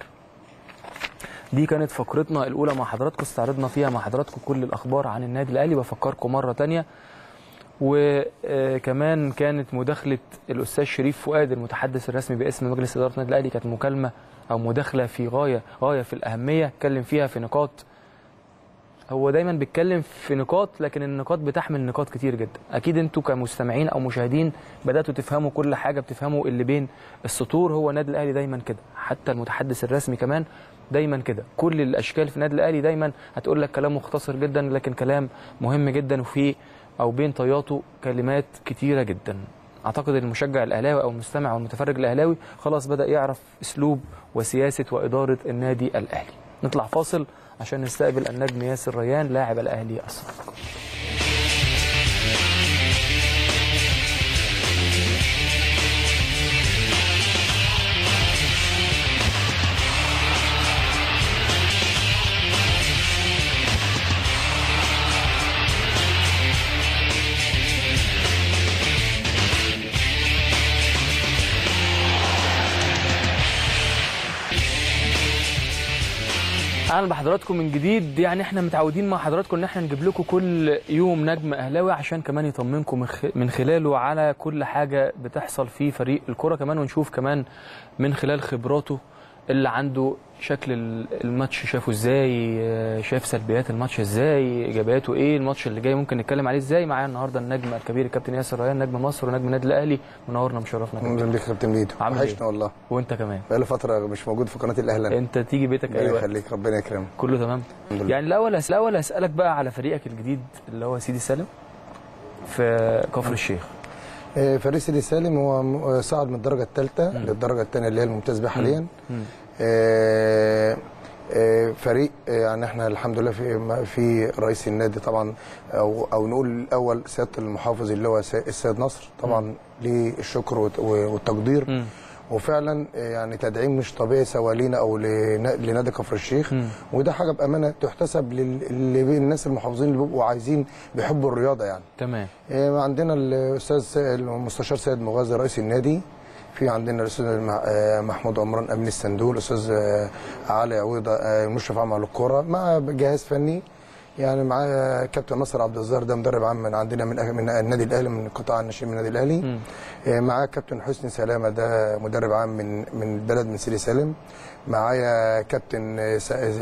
دي كانت فقرتنا الأولى مع حضراتكم، استعرضنا فيها مع حضراتكم كل الأخبار عن النادي الأهلي. بفكركم مرة تانية، وكمان كانت مداخلة الأستاذ شريف فؤاد المتحدث الرسمي باسم مجلس إدارة النادي الأهلي، كانت مكالمة أو مداخلة في غاية غاية في الأهمية، اتكلم فيها في نقاط. هو دايما بيتكلم في نقاط، لكن النقاط بتحمل نقاط كتير جدا. اكيد انتوا كمستمعين او مشاهدين بداتوا تفهموا كل حاجه، بتفهموا اللي بين السطور. هو النادي الاهلي دايما كده، حتى المتحدث الرسمي كمان دايما كده. كل الاشكال في النادي الاهلي دايما هتقول لك كلام مختصر جدا، لكن كلام مهم جدا، وفي او بين طياته كلمات كتيره جدا. اعتقد المشجع الاهلاوي او المستمع او المتفرج الاهلاوي خلاص بدا يعرف اسلوب وسياسه واداره النادي الاهلي. نطلع فاصل عشان نستقبل النجم ياسر ريان لاعب الاهلي السابق. اهلا بحضراتكم من جديد. يعني احنا متعودين مع حضراتكم ان احنا نجيب لكم كل يوم نجم اهلاوي عشان كمان يطمنكم من خلاله على كل حاجه بتحصل في فريق الكره كمان، ونشوف كمان من خلال خبراته اللي عنده شكل الماتش شافه ازاي، شاف سلبيات الماتش ازاي، ايجابياته ايه، الماتش اللي جاي ممكن نتكلم عليه ازاي. معايا النهارده النجم الكبير الكابتن ياسر ريان، نجم مصر ونجم النادي الاهلي، منورنا مشرفنا. اهلا بيك يا كابتن ميدو، وحشنا والله. وانت كمان بقالي فتره مش موجود في قناه الاهلي. انت تيجي بيتك اي وقت. الله يخليك، ربنا يكرمك. كله تمام. يعني الاول الاول اسالك بقى على فريقك الجديد اللي هو سيدي سالم في كفر الشيخ. فريق سيدي سالم هو صعد من الدرجه الثالثه للدرجه الثانيه اللي هي الممتاز بها حاليا. آه آه فريق يعني احنا الحمد لله في في رئيس النادي طبعا، او او نقول الاول سياده المحافظ اللي هو السيد نصر طبعا ليه الشكر والتقدير. م. وفعلا يعني تدعيم مش طبيعي سواء لينا او لنادي كفر الشيخ. م. وده حاجه بامانه تحتسب للناس المحافظين اللي بيبقوا عايزين بيحبوا الرياضه يعني. تمام. آه عندنا الاستاذ المستشار سيد مغازي رئيس النادي، في عندنا الاستاذ محمود عمران امين الصندوق، الاستاذ علي عويضه مشرف عام على الكوره مع جهاز فني، يعني مع كابتن نصر عبد الظاهر ده مدرب عام من عندنا من من النادي الاهلي، من قطاع الناشئين من النادي الاهلي. معاه كابتن حسني سلامه ده مدرب عام من من البلد من سيدي سالم. معايا كابتن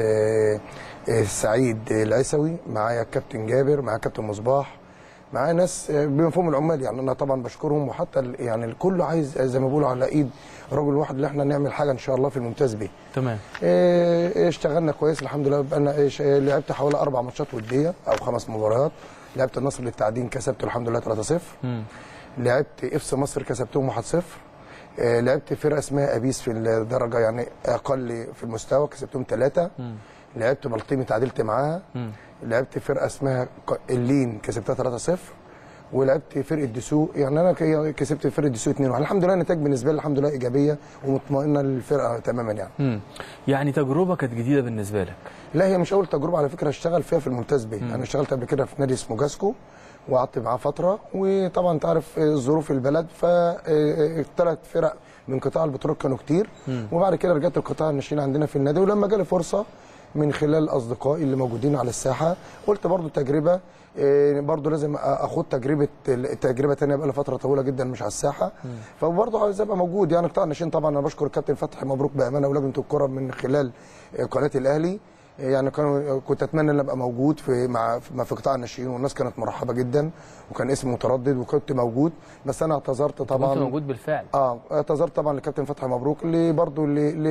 سعيد العيسوي، معايا كابتن جابر، معايا كابتن مصباح، معايا ناس بمفهوم العمال. يعني انا طبعا بشكرهم، وحتى يعني الكل عايز زي ما بيقولوا على ايد رجل واحد اللي احنا نعمل حاجه ان شاء الله في الممتاز بيه. تمام. ايه اشتغلنا كويس الحمد لله. بقى ايه لعبت حوالي اربع ماتشات وديه او خمس مباريات. لعبت النصر للتعدين كسبته الحمد لله ثلاثة صفر. لعبت اف مصر كسبتهم واحد صفر. اه لعبت فرقه اسمها ابيس في الدرجه يعني اقل في المستوى كسبتهم ثلاثه. لعبت بلطيمي تعادلت معاها. م. لعبت فرقه اسمها اللين كسبتها ثلاثة صفر. ولعبت فرقه دسوق، يعني انا كسبت فرقه دسوق اثنين واحد. الحمد لله النتائج بالنسبه لي الحمد لله ايجابيه ومطمئنه للفرقه تماما يعني. امم يعني تجربه كانت جديده بالنسبه لك؟ لا هي مش اول تجربه على فكره اشتغل فيها في الممتاز بيه. انا اشتغلت قبل كده في نادي اسمه جاسكو وقعدت معاه فتره، وطبعا انت عارف ظروف البلد فالثلاث فرق من قطاع البترول كانوا كتير. مم. وبعد كده رجعت القطاع الناشئين عندنا في النادي، ولما جالي فرصه من خلال اصدقائي اللي موجودين على الساحه قلت برضو تجربه، برضو لازم اخد تجربه تجربه ثانيه بقى لي فتره طويله جدا مش على الساحه. فبرضو عايز ابقى موجود يعني قطاع الناشئين. طبعا انا بشكر الكابتن فتحي مبروك بامانه ولجنه الكره من خلال قناه الاهلي، يعني كانوا كنت اتمنى ان ابقى موجود في مع في قطاع الناشئين، والناس كانت مرحبه جدا وكان اسمي متردد وكنت موجود، بس انا اعتذرت طبعا. كنت موجود بالفعل؟ اه اعتذرت طبعا للكابتن فتحي مبروك اللي برضو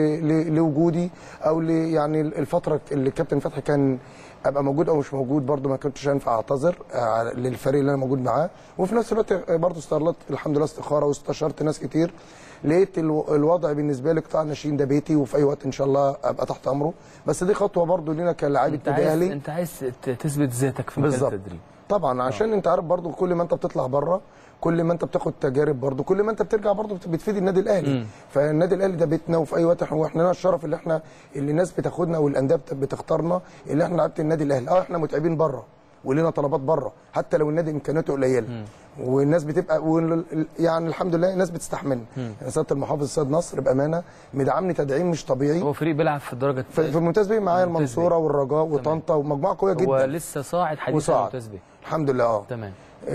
لوجودي او لي يعني الفتره اللي الكابتن فتحي كان ابقى موجود او مش موجود، برضو ما كنتش ينفع اعتذر للفريق اللي انا موجود معاه. وفي نفس الوقت برضو استغلت الحمد لله استخاره واستشرت ناس كتير، لقيت الوضع بالنسبه لي قطاع الناشئين ده بيتي، وفي اي وقت ان شاء الله ابقى تحت امره. بس دي خطوه برضو لينا كلاعب النادي الاهلي. انت عايز تثبت ذاتك في مجال التدريب طبعا، عشان أوه. انت عارف برضو كل ما انت بتطلع بره كل ما انت بتاخد تجارب، برضو كل ما انت بترجع برضو بتفيد النادي الاهلي. م. فالنادي الاهلي ده بيتنا، وفي اي وقت احنا لنا الشرف اللي احنا اللي الناس بتاخدنا والانديه بتختارنا اللي احنا لعيبه النادي الاهلي. اه احنا متعبين بره ولينا طلبات بره حتى لو النادي امكانياته قليله، والناس بتبقى يعني الحمد لله الناس بتستحملنا. يعني سياده المحافظ السيد نصر بامانه مدعمني تدعيم مش طبيعي. هو فريق بيلعب في الدرجه في, في الممتاز بيه معايا المنصوره والرجاء وطنطا ومجموعه قويه جدا. هو لسه صاعد حديث الممتاز بيه الحمد لله. اه تمام.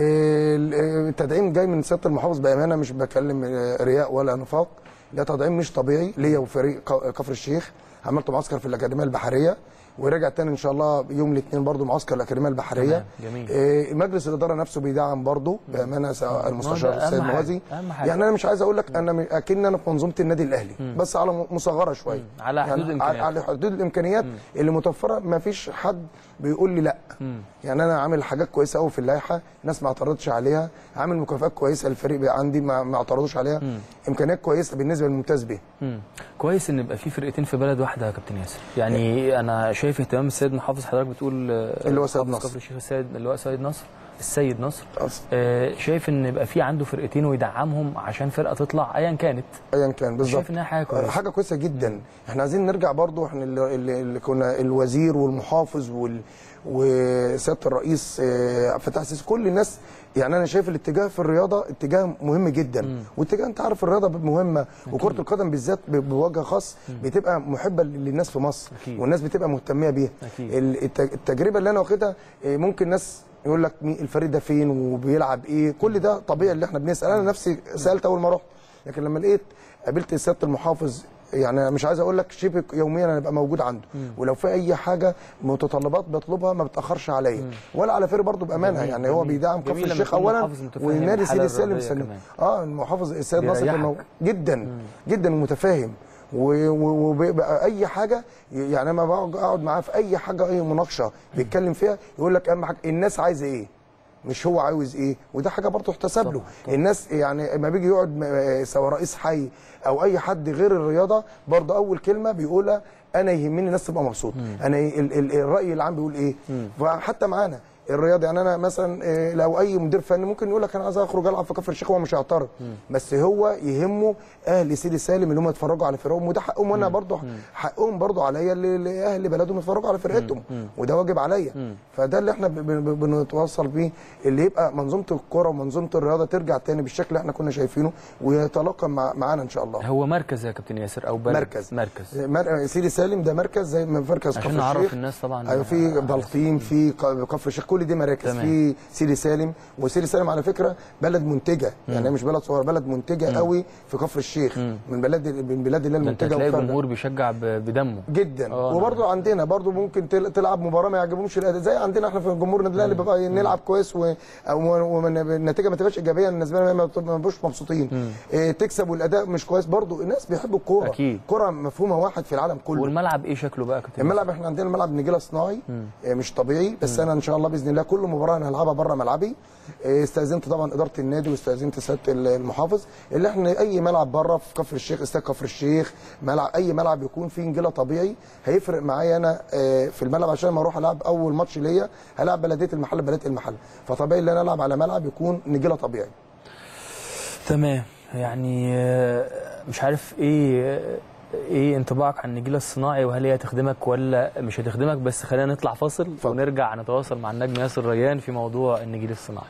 التدعيم جاي من سياده المحافظ بامانه، مش بكلم رياء ولا نفاق، ده تدعيم مش طبيعي ليا وفريق كفر الشيخ. عملت معسكر في الاكاديميه البحريه ورجع تاني ان شاء الله يوم الاثنين برضو معسكر الاكاديميه البحريه. جميل. آه مجلس الاداره نفسه بيدعم برضو بامانه المستشار السيد مغازي. يعني انا مش عايز اقول لك انا اكن انا في منظومه النادي الاهلي مم. بس على مصغره شويه، على حدود يعني الامكانيات، على حدود الامكانيات مم. اللي متوفره. ما فيش حد بيقول لي لا. مم. يعني انا عامل حاجات كويسه قوي في اللائحه، الناس ما اعترضتش عليها، عامل مكافآت كويسه للفريق عندي ما, ما اعترضوش عليها. مم. امكانيات كويسه بالنسبه للممتاز به. كويس ان يبقى في فرقتين في بلد واحده يا كابتن ياسر. يعني انا شايف اهتمام السيد محافظ، حضرتك بتقول اللي هو سيد نصر، كفر الشيخ السيد اللي هو سيد نصر السيد نصر آه شايف ان يبقى في عنده فرقتين ويدعمهم عشان فرقه تطلع ايا كانت ايا كان. بالظبط، شايف انها حاجه كويسه، حاجه كويسه جدا. مم. احنا عايزين نرجع برضو، احنا اللي, اللي كنا الوزير والمحافظ وال وسياده الرئيس فتحي السيسي، كل الناس يعني انا شايف الاتجاه في الرياضه اتجاه مهم جدا. مم. واتجاه انت عارف الرياضه مهمه، وكره القدم بالذات بوجه خاص مم. بتبقى محبه للناس في مصر. أكيد. والناس بتبقى مهتميه بيها. التجربه اللي انا واخدها ممكن ناس يقول لك الفريق ده فين وبيلعب ايه، كل ده طبيعي اللي احنا بنسال. انا نفسي سالت اول ما رحت، لكن لما لقيت قابلت سياده المحافظ يعني مش عايز اقول لك شبه يوميا انا ببقى موجود عنده. مم. ولو في اي حاجه متطلبات بطلبها ما بتاخرش عليا ولا على فريق برضه بامانه. يعني جميل. هو بيدعم كفر الشيخ اولا، والنادي سيدي سالم اه المحافظ السيد ناصر كان جدا مم. جدا ومتفاهم، وبقى اي حاجه يعني انا بقعد معاه في اي حاجه اي مناقشه بيتكلم فيها يقول لك اهم حاجه الناس عايزه ايه مش هو عاوز ايه، وده حاجه برضه احتسب له. الناس يعني لما بيجي يقعد سواء رئيس حي او اي حد غير الرياضه برضه اول كلمه بيقولها انا يهمني الناس تبقى مبسوطه، انا ال ال الراي العام بيقول ايه. فحتى معانا الرياضه يعني انا مثلا لو اي مدير فني ممكن يقول لك انا عايز اخرج العب في كفر الشيخ، هو مش هيعترض، بس هو يهمه اهل سيدي سالم اللي هم يتفرجوا على فرقهم، وده حقهم، وانا برضه حقهم برضه عليا اللي اهل بلدهم يتفرجوا على فرقتهم، وده واجب عليا. فده اللي احنا بنتوصل بيه، اللي يبقى منظومه الكوره ومنظومه الرياضه ترجع تاني بالشكل اللي احنا كنا شايفينه ويتلاقى مع معانا ان شاء الله. هو مركز يا كابتن ياسر او بلد؟ مركز مركز مر... سيدي سالم ده مركز زي مركز كفر الشيخ، عشان نعرف الناس طبعا. ايوه في بلطيم، في كفر الشيخ، كل دي مراكز. تمام. في سيدي سالم، وسيدي سالم على فكره بلد منتجه، مم. يعني مش بلد صغير، بلد منتجه مم. قوي في كفر الشيخ، مم. من بلد من البلاد اللي هي المنتجه. تلاقي الجمهور بيشجع بدمه جدا. وبرده عندنا برده ممكن تلعب مباراه ما يعجبهمش الاداء، زي عندنا احنا في الجمهور النادي الاهلي بقى نلعب كويس و... والنتيجه ما تبقاش ايجابيه، الناس ما بيبقوش مبسوطين. إيه تكسب والاداء مش كويس، برده الناس بيحبوا الكوره. الكوره مفهومها واحد في العالم كله. والملعب ايه شكله بقى كابتن؟ الملعب احنا عندنا الملعب نجيله صناعي إيه مش طبيعي، بس مم. انا ان شاء الله باذن الله كل مباراه انا هلعبها بره ملعبي. استاذنت طبعا اداره النادي واستاذنت سياده المحافظ اللي احنا اي ملعب بره في كفر الشيخ، استاد كفر الشيخ، ملعب اي ملعب يكون فيه نجيله طبيعي هيفرق معايا انا في الملعب، عشان ما اروح العب اول ماتش ليا هلعب بلديه المحل بلديه المحل، فطبيعي ان انا العب على ملعب يكون نجيله طبيعي. تمام. يعني مش عارف ايه ايه انطباعك عن النجيله الصناعي، وهل هي هتخدمك ولا مش هتخدمك؟ بس خلينا نطلع فاصل ف... ونرجع نتواصل مع النجم ياسر ريان في موضوع النجيل الصناعي.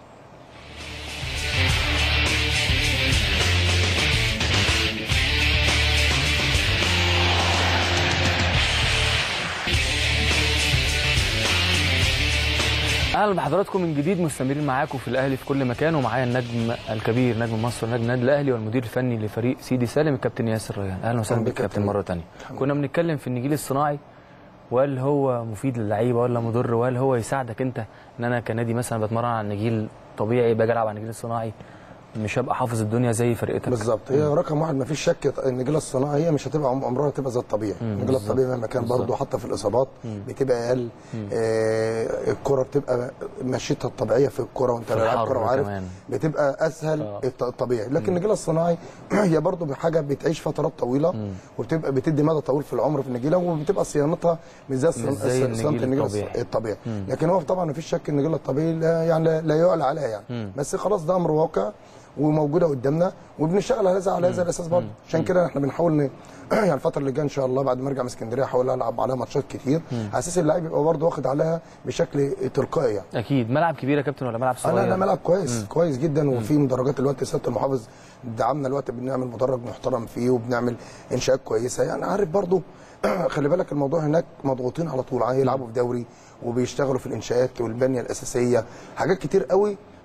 اهلا بحضراتكم من جديد، مستمرين معاكم في الاهلي في كل مكان، ومعايا النجم الكبير نجم مصر نجم النادي الاهلي والمدير الفني لفريق سيدي سالم الكابتن ياسر ريان. اهلا وسهلا بك كابتن مره ثانيه. كنا بنتكلم في النجيل الصناعي، وهل هو مفيد للعيبه ولا مضر، وهل هو يساعدك انت ان انا كنادي مثلا بتمرن على النجيل طبيعي باجي العب على النجيل الصناعي مش هبقى حافظ الدنيا زي فرقتك؟ بالظبط. هي رقم واحد ما فيش شك النجيله الصناعيه هي مش هتبقى عمرها تبقى زي الطبيعي. النجيله الطبيعي مهما كان برضه حتى في الاصابات مم. بتبقى اقل. آه الكره بتبقى مشيتها الطبيعيه في الكره وانت لاعب كره وعارف بتبقى اسهل آه. الطبيعي، لكن النجيله الصناعي هي برضه بحاجه بتعيش فترات طويله مم. وبتبقى بتدي مدى طويل في العمر في النجيله، وبتبقى صيانتها مش زي صيانه النجيله الطبيعي, الطبيعي. لكن هو طبعا ما فيش شك النجيله الطبيعي يعني لا يعلى عليها يعني مم. بس خلاص ده امر واقع وموجوده قدامنا وبنشتغل على هذا على هذا الاساس برضه. عشان كده احنا بنحاول ن... يعني الفتره اللي جايه ان شاء الله بعد ما ارجع من اسكندريه احاول العب عليها ماتشات كتير على اساس اللاعب يبقى برضه واخد عليها بشكل تلقائي يعني. اكيد. ملعب كبير يا كابتن ولا ملعب صغير؟ لا لا ملعب كويس مم. كويس جدا، وفي مدرجات الوقت سياده المحافظ دعمنا الوقت بنعمل مدرج محترم فيه وبنعمل انشاءات كويسه يعني. عارف برضه خلي بالك الموضوع هناك مضغوطين على طول، هيلعبوا في دوري وبيشتغلوا في الانشاءات والبنيه الاساسيه، حاجات كتير قوي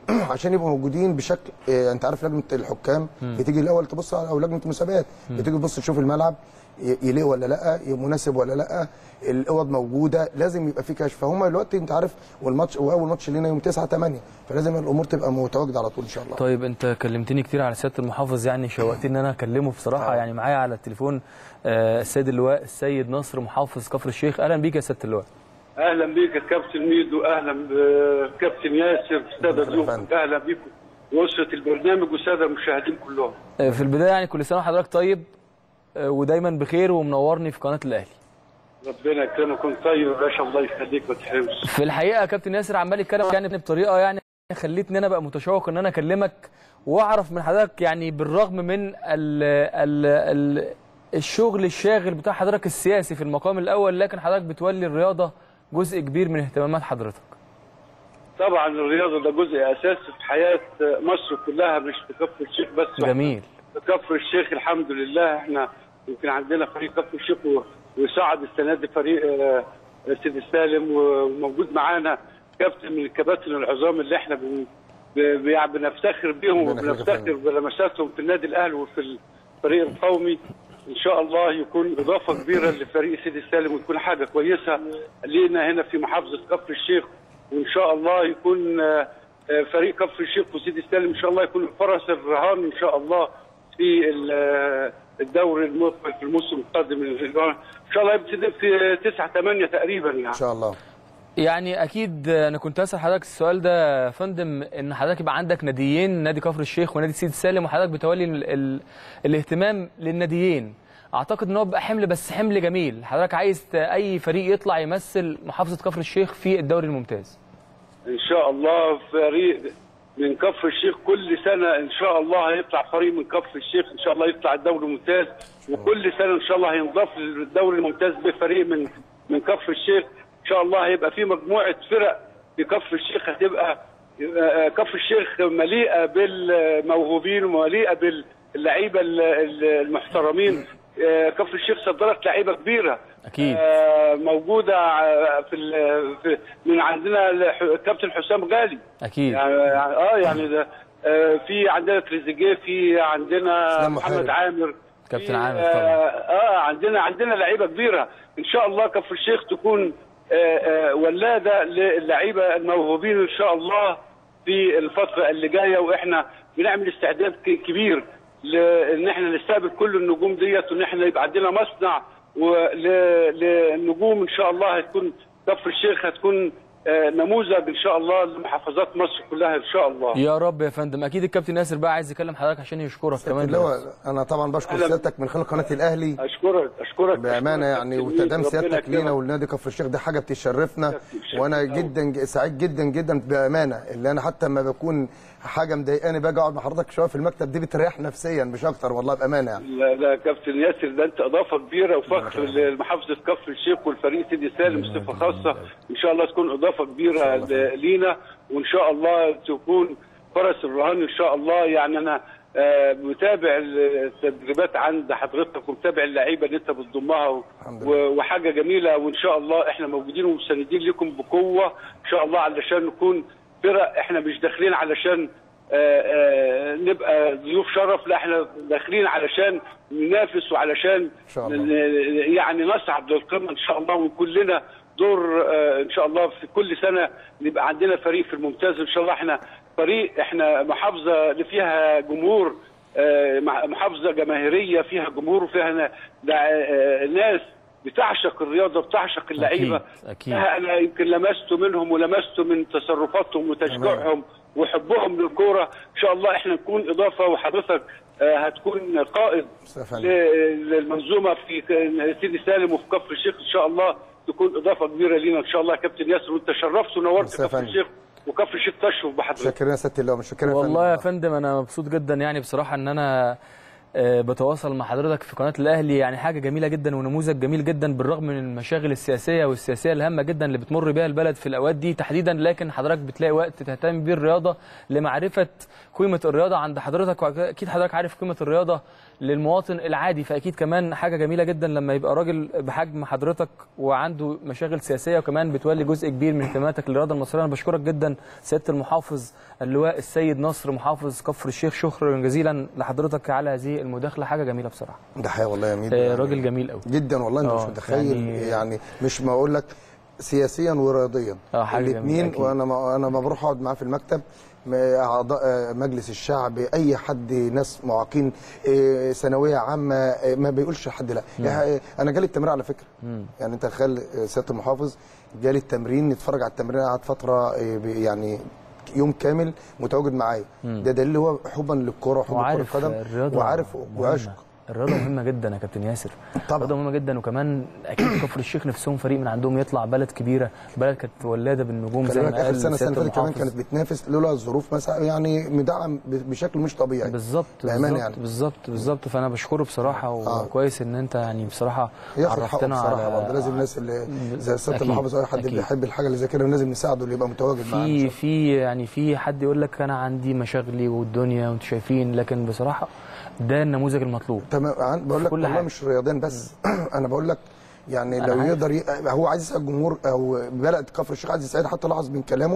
عشان يبقوا موجودين بشكل اه انت عارف لجنه الحكام م. بتيجي الاول تبص على او لجنه المسابقات بتيجي تبص تشوف الملعب يليق ولا لا، مناسب ولا لا، الاوض موجوده، لازم يبقى في كشف. فهم دلوقتي انت عارف والماتش واول ماتش لينا يوم تسعة تمانية، فلازم الامور تبقى متواجده على طول ان شاء الله. طيب انت كلمتني كتير على سياده المحافظ، يعني شوقتني ان انا اكلمه بصراحه. آه. يعني معايا على التليفون آه السيد اللواء السيد نصر محافظ كفر الشيخ. اهلا بيك يا سياده اللواء. اهلا بيك يا كابتن ميدو، اهلا بكابتن ياسر، الساده ضيوف، اهلا بيكم واسره البرنامج والساده المشاهدين كلهم. في البدايه يعني كل سنه وحضرتك طيب ودايما بخير ومنورني في قناه الاهلي. ربنا يكرمك وانت طيب يا باشا، الله يخليك ما تحرمش. في الحقيقه يا كابتن ياسر عمال يتكلم يعني بطريقه يعني خلتني انا بقى متشوق ان انا اكلمك واعرف من حضرتك، يعني بالرغم من ال ال ال الشغل الشاغل بتاع حضرتك السياسي في المقام الاول، لكن حضرتك بتولي الرياضه جزء كبير من اهتمامات حضرتك. طبعا الرياضه ده جزء اساسي في حياه مصر كلها، مش في كفر الشيخ بس. جميل. في كفر الشيخ الحمد لله احنا يمكن عندنا فريق كفر الشيخ وصعد السنه دي فريق سيدي سالم، وموجود معانا كابتن من الكباتن العظام اللي احنا بنفتخر بيهم وبنفتخر بلمساتهم في النادي الاهلي وفي الفريق القومي. ان شاء الله يكون اضافه كبيره لفريق سيدي سالم وتكون حاجه كويسه لينا هنا في محافظه كفر الشيخ، وان شاء الله يكون فريق كفر الشيخ وسيدي سالم ان شاء الله يكون فرس الرهان ان شاء الله في الدوري المقبل في الموسم القادم ان شاء الله يبتدي في تسعة ثمانية تقريبا يعني ان شاء الله. يعني اكيد انا كنت اسال حضرتك السؤال ده يا فندم، ان حضرتك يبقى عندك ناديين، نادي كفر الشيخ ونادي سيدي سالم، وحضرتك بتولي ال ال الاهتمام للناديين. اعتقد ان هو بقى حمل، بس حمل جميل. حضرتك عايز اي فريق يطلع يمثل محافظه كفر الشيخ في الدوري الممتاز. ان شاء الله فريق من كفر الشيخ كل سنه ان شاء الله هيطلع فريق من كفر الشيخ ان شاء الله يطلع الدوري الممتاز، وكل سنه ان شاء الله هينضاف للدوري الممتاز بفريق من من كفر الشيخ. ان شاء الله هيبقى في مجموعه فرق في كفر الشيخ، هتبقى كفر الشيخ مليئه بالموهوبين ومليئه باللعيبه المحترمين. كفر الشيخ صدرت لعيبه كبيره اكيد موجوده في, في من عندنا الكابتن حسام غالي اكيد يعني اه يعني ده في عندنا تريزيجيه، في عندنا محمد عامر، كابتن عامر طبعا. اه عندنا عندنا لعيبه كبيره. ان شاء الله كفر الشيخ تكون آه آه ولاده للعيبه الموهوبين ان شاء الله في الفتره اللي جايه، واحنا بنعمل استعداد كبير لان احنا نستقبل كل النجوم ديت، وان احنا يبقى عندنا مصنع للنجوم ان شاء الله. هتكون كفر الشيخ هتكون نموذج ان شاء الله لمحافظات مصر كلها ان شاء الله يا رب يا فندم. اكيد الكابتن ياسر بقى عايز يكلم حضرتك عشان يشكرك كمان. لا انا طبعا بشكر سيادتك من خلال قناه الاهلي. اشكرك اشكرك بامانه يعني، وتقديم سيادتك لينا ولنادي كفر الشيخ دي حاجه بتشرفنا، وانا جدا سعيد جدا جدا بامانه. اللي انا حتى لما بكون حاجه مضايقاني باجي اقعد مع حضرتك شويه في المكتب، دي بتريح نفسيا مش اكتر والله بامانه يعني. لا لا كابتن ياسر ده انت اضافه كبيره وفخر لمحافظه كفر الشيخ والفريق سيدي سالم بصفه خاصه. ان شاء الله تكون اضافه كبيره لينا، وان شاء الله تكون فرس الرهان ان شاء الله. يعني انا متابع التدريبات عند حضرتك ومتابع اللعيبه اللي انت بتضمها، وحاجه جميله، وان شاء الله احنا موجودين ومساندين لكم بقوه ان شاء الله علشان نكون فرق. احنا مش داخلين علشان آآ آآ نبقى ضيوف شرف، لا احنا داخلين علشان ننافس وعلشان يعني نصعد للقمه ان شاء الله، وكلنا دور ان شاء الله في كل سنه نبقى عندنا فريق في الممتاز ان شاء الله. احنا فريق، احنا محافظه اللي فيها جمهور، محافظه جماهيريه فيها جمهور وفيها ناس بتعشق الرياضه بتعشق اللعيبه. اكيد انا يمكن لمست منهم ولمست من تصرفاتهم وتشجيعهم وحبهم للكوره. ان شاء الله احنا نكون اضافه، وحضرتك هتكون قائد للمنظومه في سيدي سالم وفي كفر الشيخ ان شاء الله، تكون اضافه كبيره لينا ان شاء الله يا كابتن ياسر. وانت شرفت ونورت كفر الشيخ، وكفر الشيخ تشرف بحضرتك. شكرا يا سيادة الله. مش شكرا والله يا فندم. انا مبسوط جدا يعني بصراحه ان انا بتواصل مع حضرتك في قناه الاهلي، يعني حاجه جميله جدا ونموذج جميل جدا بالرغم من المشاغل السياسيه والسياسيه الهامه جدا اللي بتمر بها البلد في الاوقات دي تحديدا، لكن حضرتك بتلاقي وقت تهتم بيه الرياضه لمعرفه قيمه الرياضه عند حضرتك، واكيد حضرتك عارف قيمه الرياضه للمواطن العادي، فاكيد كمان حاجه جميله جدا لما يبقى راجل بحجم حضرتك وعنده مشاغل سياسيه وكمان بتولي جزء كبير من اهتماماتك للرياضه المصريه. انا بشكرك جدا سياده المحافظ اللواء السيد نصر محافظ كفر الشيخ، شكرا جزيلا لحضرتك على هذه المداخله، حاجه جميله بصراحه. ده حقيقه والله يا ميدو، آه راجل جميل قوي جدا والله، انت مش متخيل يعني, يعني مش ما اقول لك سياسيا ورياضيا الاثنين، وانا ما انا ما بروح اقعد معاه في المكتب اعضاء مجلس الشعب، اي حد، ناس معاقين، ثانويه عامه، ما بيقولش لحد لا. يعني انا جالي التمرين على فكره، مم. يعني انت تخيل سياده المحافظ جالي التمرين، نتفرج على التمرين، قعد فتره يعني يوم كامل متواجد معايا، ده دليل هو حبا للكوره وحبا لكره القدم، وعارف وعشق الرياضه مهمه جدا يا كابتن ياسر. طبعا الرياضه مهمه جدا، وكمان اكيد كفر الشيخ نفسهم فريق من عندهم يطلع بلد كبيره، بلد كانت ولاده بالنجوم زي ما قال اخر سنه السنه اللي فاتت كمان كانت بتنافس لولا الظروف مثلا، يعني مدعم بشكل مش طبيعي بالظبط بالظبط يعني. بالظبط بالظبط فانا بشكره بصراحه، وكويس ان انت يعني بصراحه عرفتنا على لازم الناس اللي زي سياده المحافظ، اي حد بيحب الحاجه اللي زي كده لازم نساعده اللي يبقى متواجد معانا. في في يعني في حد يقول لك انا عندي مشاغلي والدنيا وانتم شايفين، لكن بصراحه ده النموذج المطلوب. تمام، بقول لك والله مش رياضيا بس انا بقول لك يعني لو يقدر ي... هو عايز يسعد الجمهور او بلد كفر الشيخ، عايز يسعد، حتى لاحظ من كلامه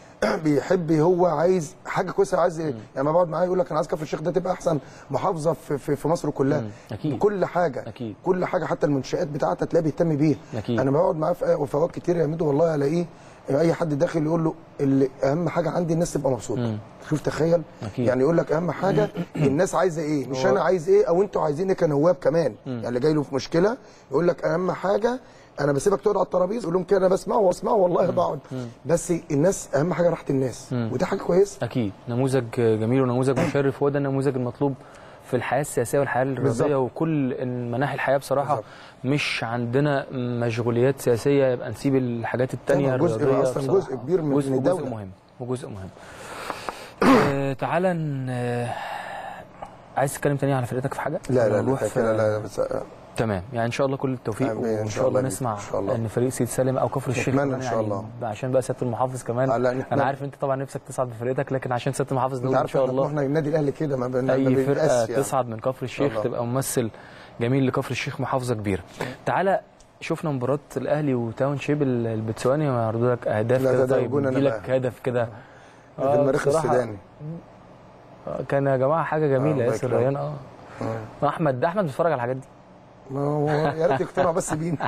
بيحب، هو عايز حاجه كويسه، عايز يعني لما بقعد معاه يقول لك انا عايز كفر الشيخ ده تبقى احسن محافظه في في, في مصر كلها. أكيد. كل حاجه أكيد. كل حاجه حتى المنشآت بتاعتها تلاقيه بيهتم بيها. انا بقعد معاه في وفوات كتير يا ميدو والله الاقيه اي حد داخل يقول له اللي اهم حاجه عندي الناس تبقى مبسوطه. شوف تخيل أكيد. يعني يقول لك اهم حاجه الناس عايزه ايه، مش انا عايز ايه او انتوا عايزين ايه كنواب كمان. مم. يعني اللي جاي له في مشكله يقول لك اهم حاجه انا بسيبك تقعد على الترابيزه، يقول لهم كده انا بسمعه واسمعه والله بقعد، بس الناس اهم حاجه راحه الناس. مم. ودي حاجه كويسه اكيد. نموذج جميل ونموذج مشرف، هو ده النموذج المطلوب في الحياه السياسيه والحياه الرياضيه وكل مناحي الحياه بصراحه. بالزبط. مش عندنا مشغوليات سياسيه يبقى نسيب الحاجات الثانيه الرياضيه. جزء اصلا جزء كبير من جزء الدوله، جزء مهم وجزء مهم. آه تعالى آه عايز تتكلم تاني على فرقتك في حاجه؟ لا لا لا, في... لا, لا بس... تمام، يعني ان شاء الله كل التوفيق، وان شاء الله نسمع ان فريق سيد سالم او كفر الشيخ ان شاء الله، يعني عشان بقى سياده المحافظ كمان. انا عارف انت طبعا نفسك تصعد بفرقتك، لكن عشان سياده المحافظ نقول ان شاء الله احنا النادي الاهلي كده ما بين اي فرقه يعني. تصعد من كفر الشيخ تبقى ممثل جميل لكفر الشيخ، محافظه كبيره. تعالى شفنا مباراه الاهلي وتاون شيب البتسواني وعرضوا لك اهداف كده، طيب يجي لك هدف كده في المريخ السوداني، كان يا جماعه حاجه جميله. ياسر ريان اه احمد ده احمد بيتفرج على الحاجات دي، ما هو يا ريت يقتنع بس بينا.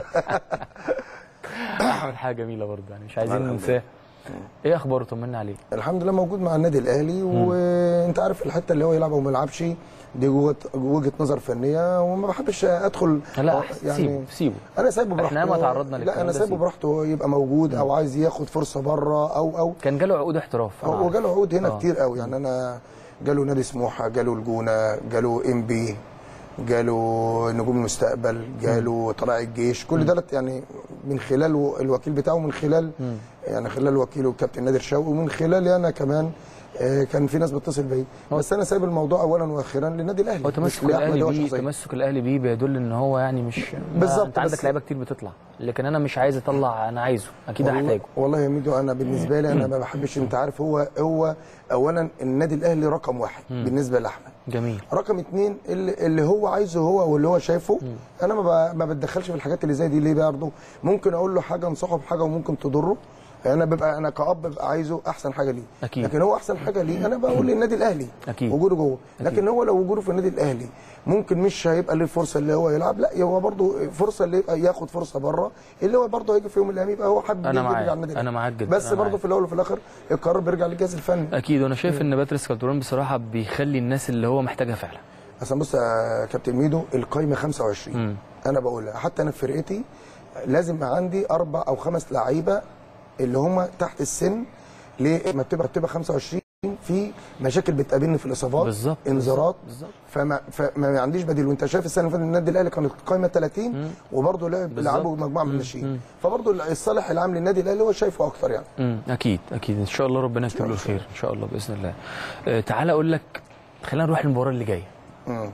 احمد حاجه جميله برضه يعني مش عايزين ننساه. ايه اخباره؟ طمنا عليه. الحمد لله موجود مع النادي الاهلي، وانت عارف الحته اللي هو يلعب وما يلعبش دي وجهه نظر فنيه، وما بحبش ادخل. لا يعني سيبه سيبه انا سايبه براحته، احنا ما تعرضنا لا انا سايبه براحته يبقى موجود، او عايز ياخد فرصه بره او او كان جاله عقود احتراف، هو جاله عقود هنا أوه. كتير قوي يعني. انا جاله نادي سموحه، جاله الجونه، جاله ام بي، جاله نجوم المستقبل، جاله طلائع الجيش، كل ده يعني من خلال الوكيل بتاعه، من خلال م. يعني خلال وكيله الكابتن نادر شوقي، ومن خلالي انا كمان كان في ناس بتتصل بيا، بس انا سايب الموضوع اولا واخيرا للنادي الاهلي. هو تمسك الاهلي بيه تمسك الاهلي بيه بيدل ان هو يعني مش بالظبط. انت عندك لعيبه كتير بتطلع، لكن انا مش عايز اطلع، انا عايزه اكيد هحتاجه. والله يا ميدو انا بالنسبه لي انا ما بحبش، انت عارف هو هو اولا النادي الاهلي رقم واحد م. بالنسبه لاحمد. جميل. رقم اثنين اللي, اللي هو عايزه هو واللي هو شايفه. م. انا ما ما بتدخلش في الحاجات اللي زي دي. ليه برضه؟ ممكن اقول له حاجه انصحه بحاجه وممكن تضره. انا ببقى انا كأب ببقى عايزه احسن حاجه ليه. أكيد. لكن هو احسن حاجه ليه انا بقول للنادي الاهلي أكيد. وجوده جوه. لكن أكيد. هو لو وجوده في النادي الاهلي ممكن مش هيبقى له الفرصه اللي هو يلعب، لا هو برده فرصه اللي يبقى ياخد فرصه بره، اللي هو برده هيجي في يوم من الايام يبقى هو حابب يرجع على النادي الاهلي. انا معاك جدا، بس برده في الاول وفي الاخر القرار بيرجع للجهاز الفني. اكيد. وانا شايف ان باتريس كالدرون بصراحه بيخلي الناس اللي هو محتاجها فعلا. اصلا بص يا كابتن ميدو، القايمه خمسة وعشرين م. انا بقولها حتى انا في فرقتي لازم عندي اربع او خمس لعيبه اللي هم تحت السن. ليه؟ ما بتبقى بتبقى خمسة وعشرين في مشاكل بتقابلني في الاصابات، بالظبط انذارات، بالظبط. فما فما عنديش بديل. وانت شايف السنه اللي فاتت النادي الاهلي كانت القايمه ثلاثين وبرضه لعب لعبوا مجموعه من الناشئين، فبرضه الصالح العام للنادي الاهلي هو شايفه اكتر يعني. امم اكيد اكيد ان شاء الله ربنا يكتب له الخير ان شاء الله باذن الله. آه تعالى اقول لك، خلينا نروح للمباراه اللي جايه.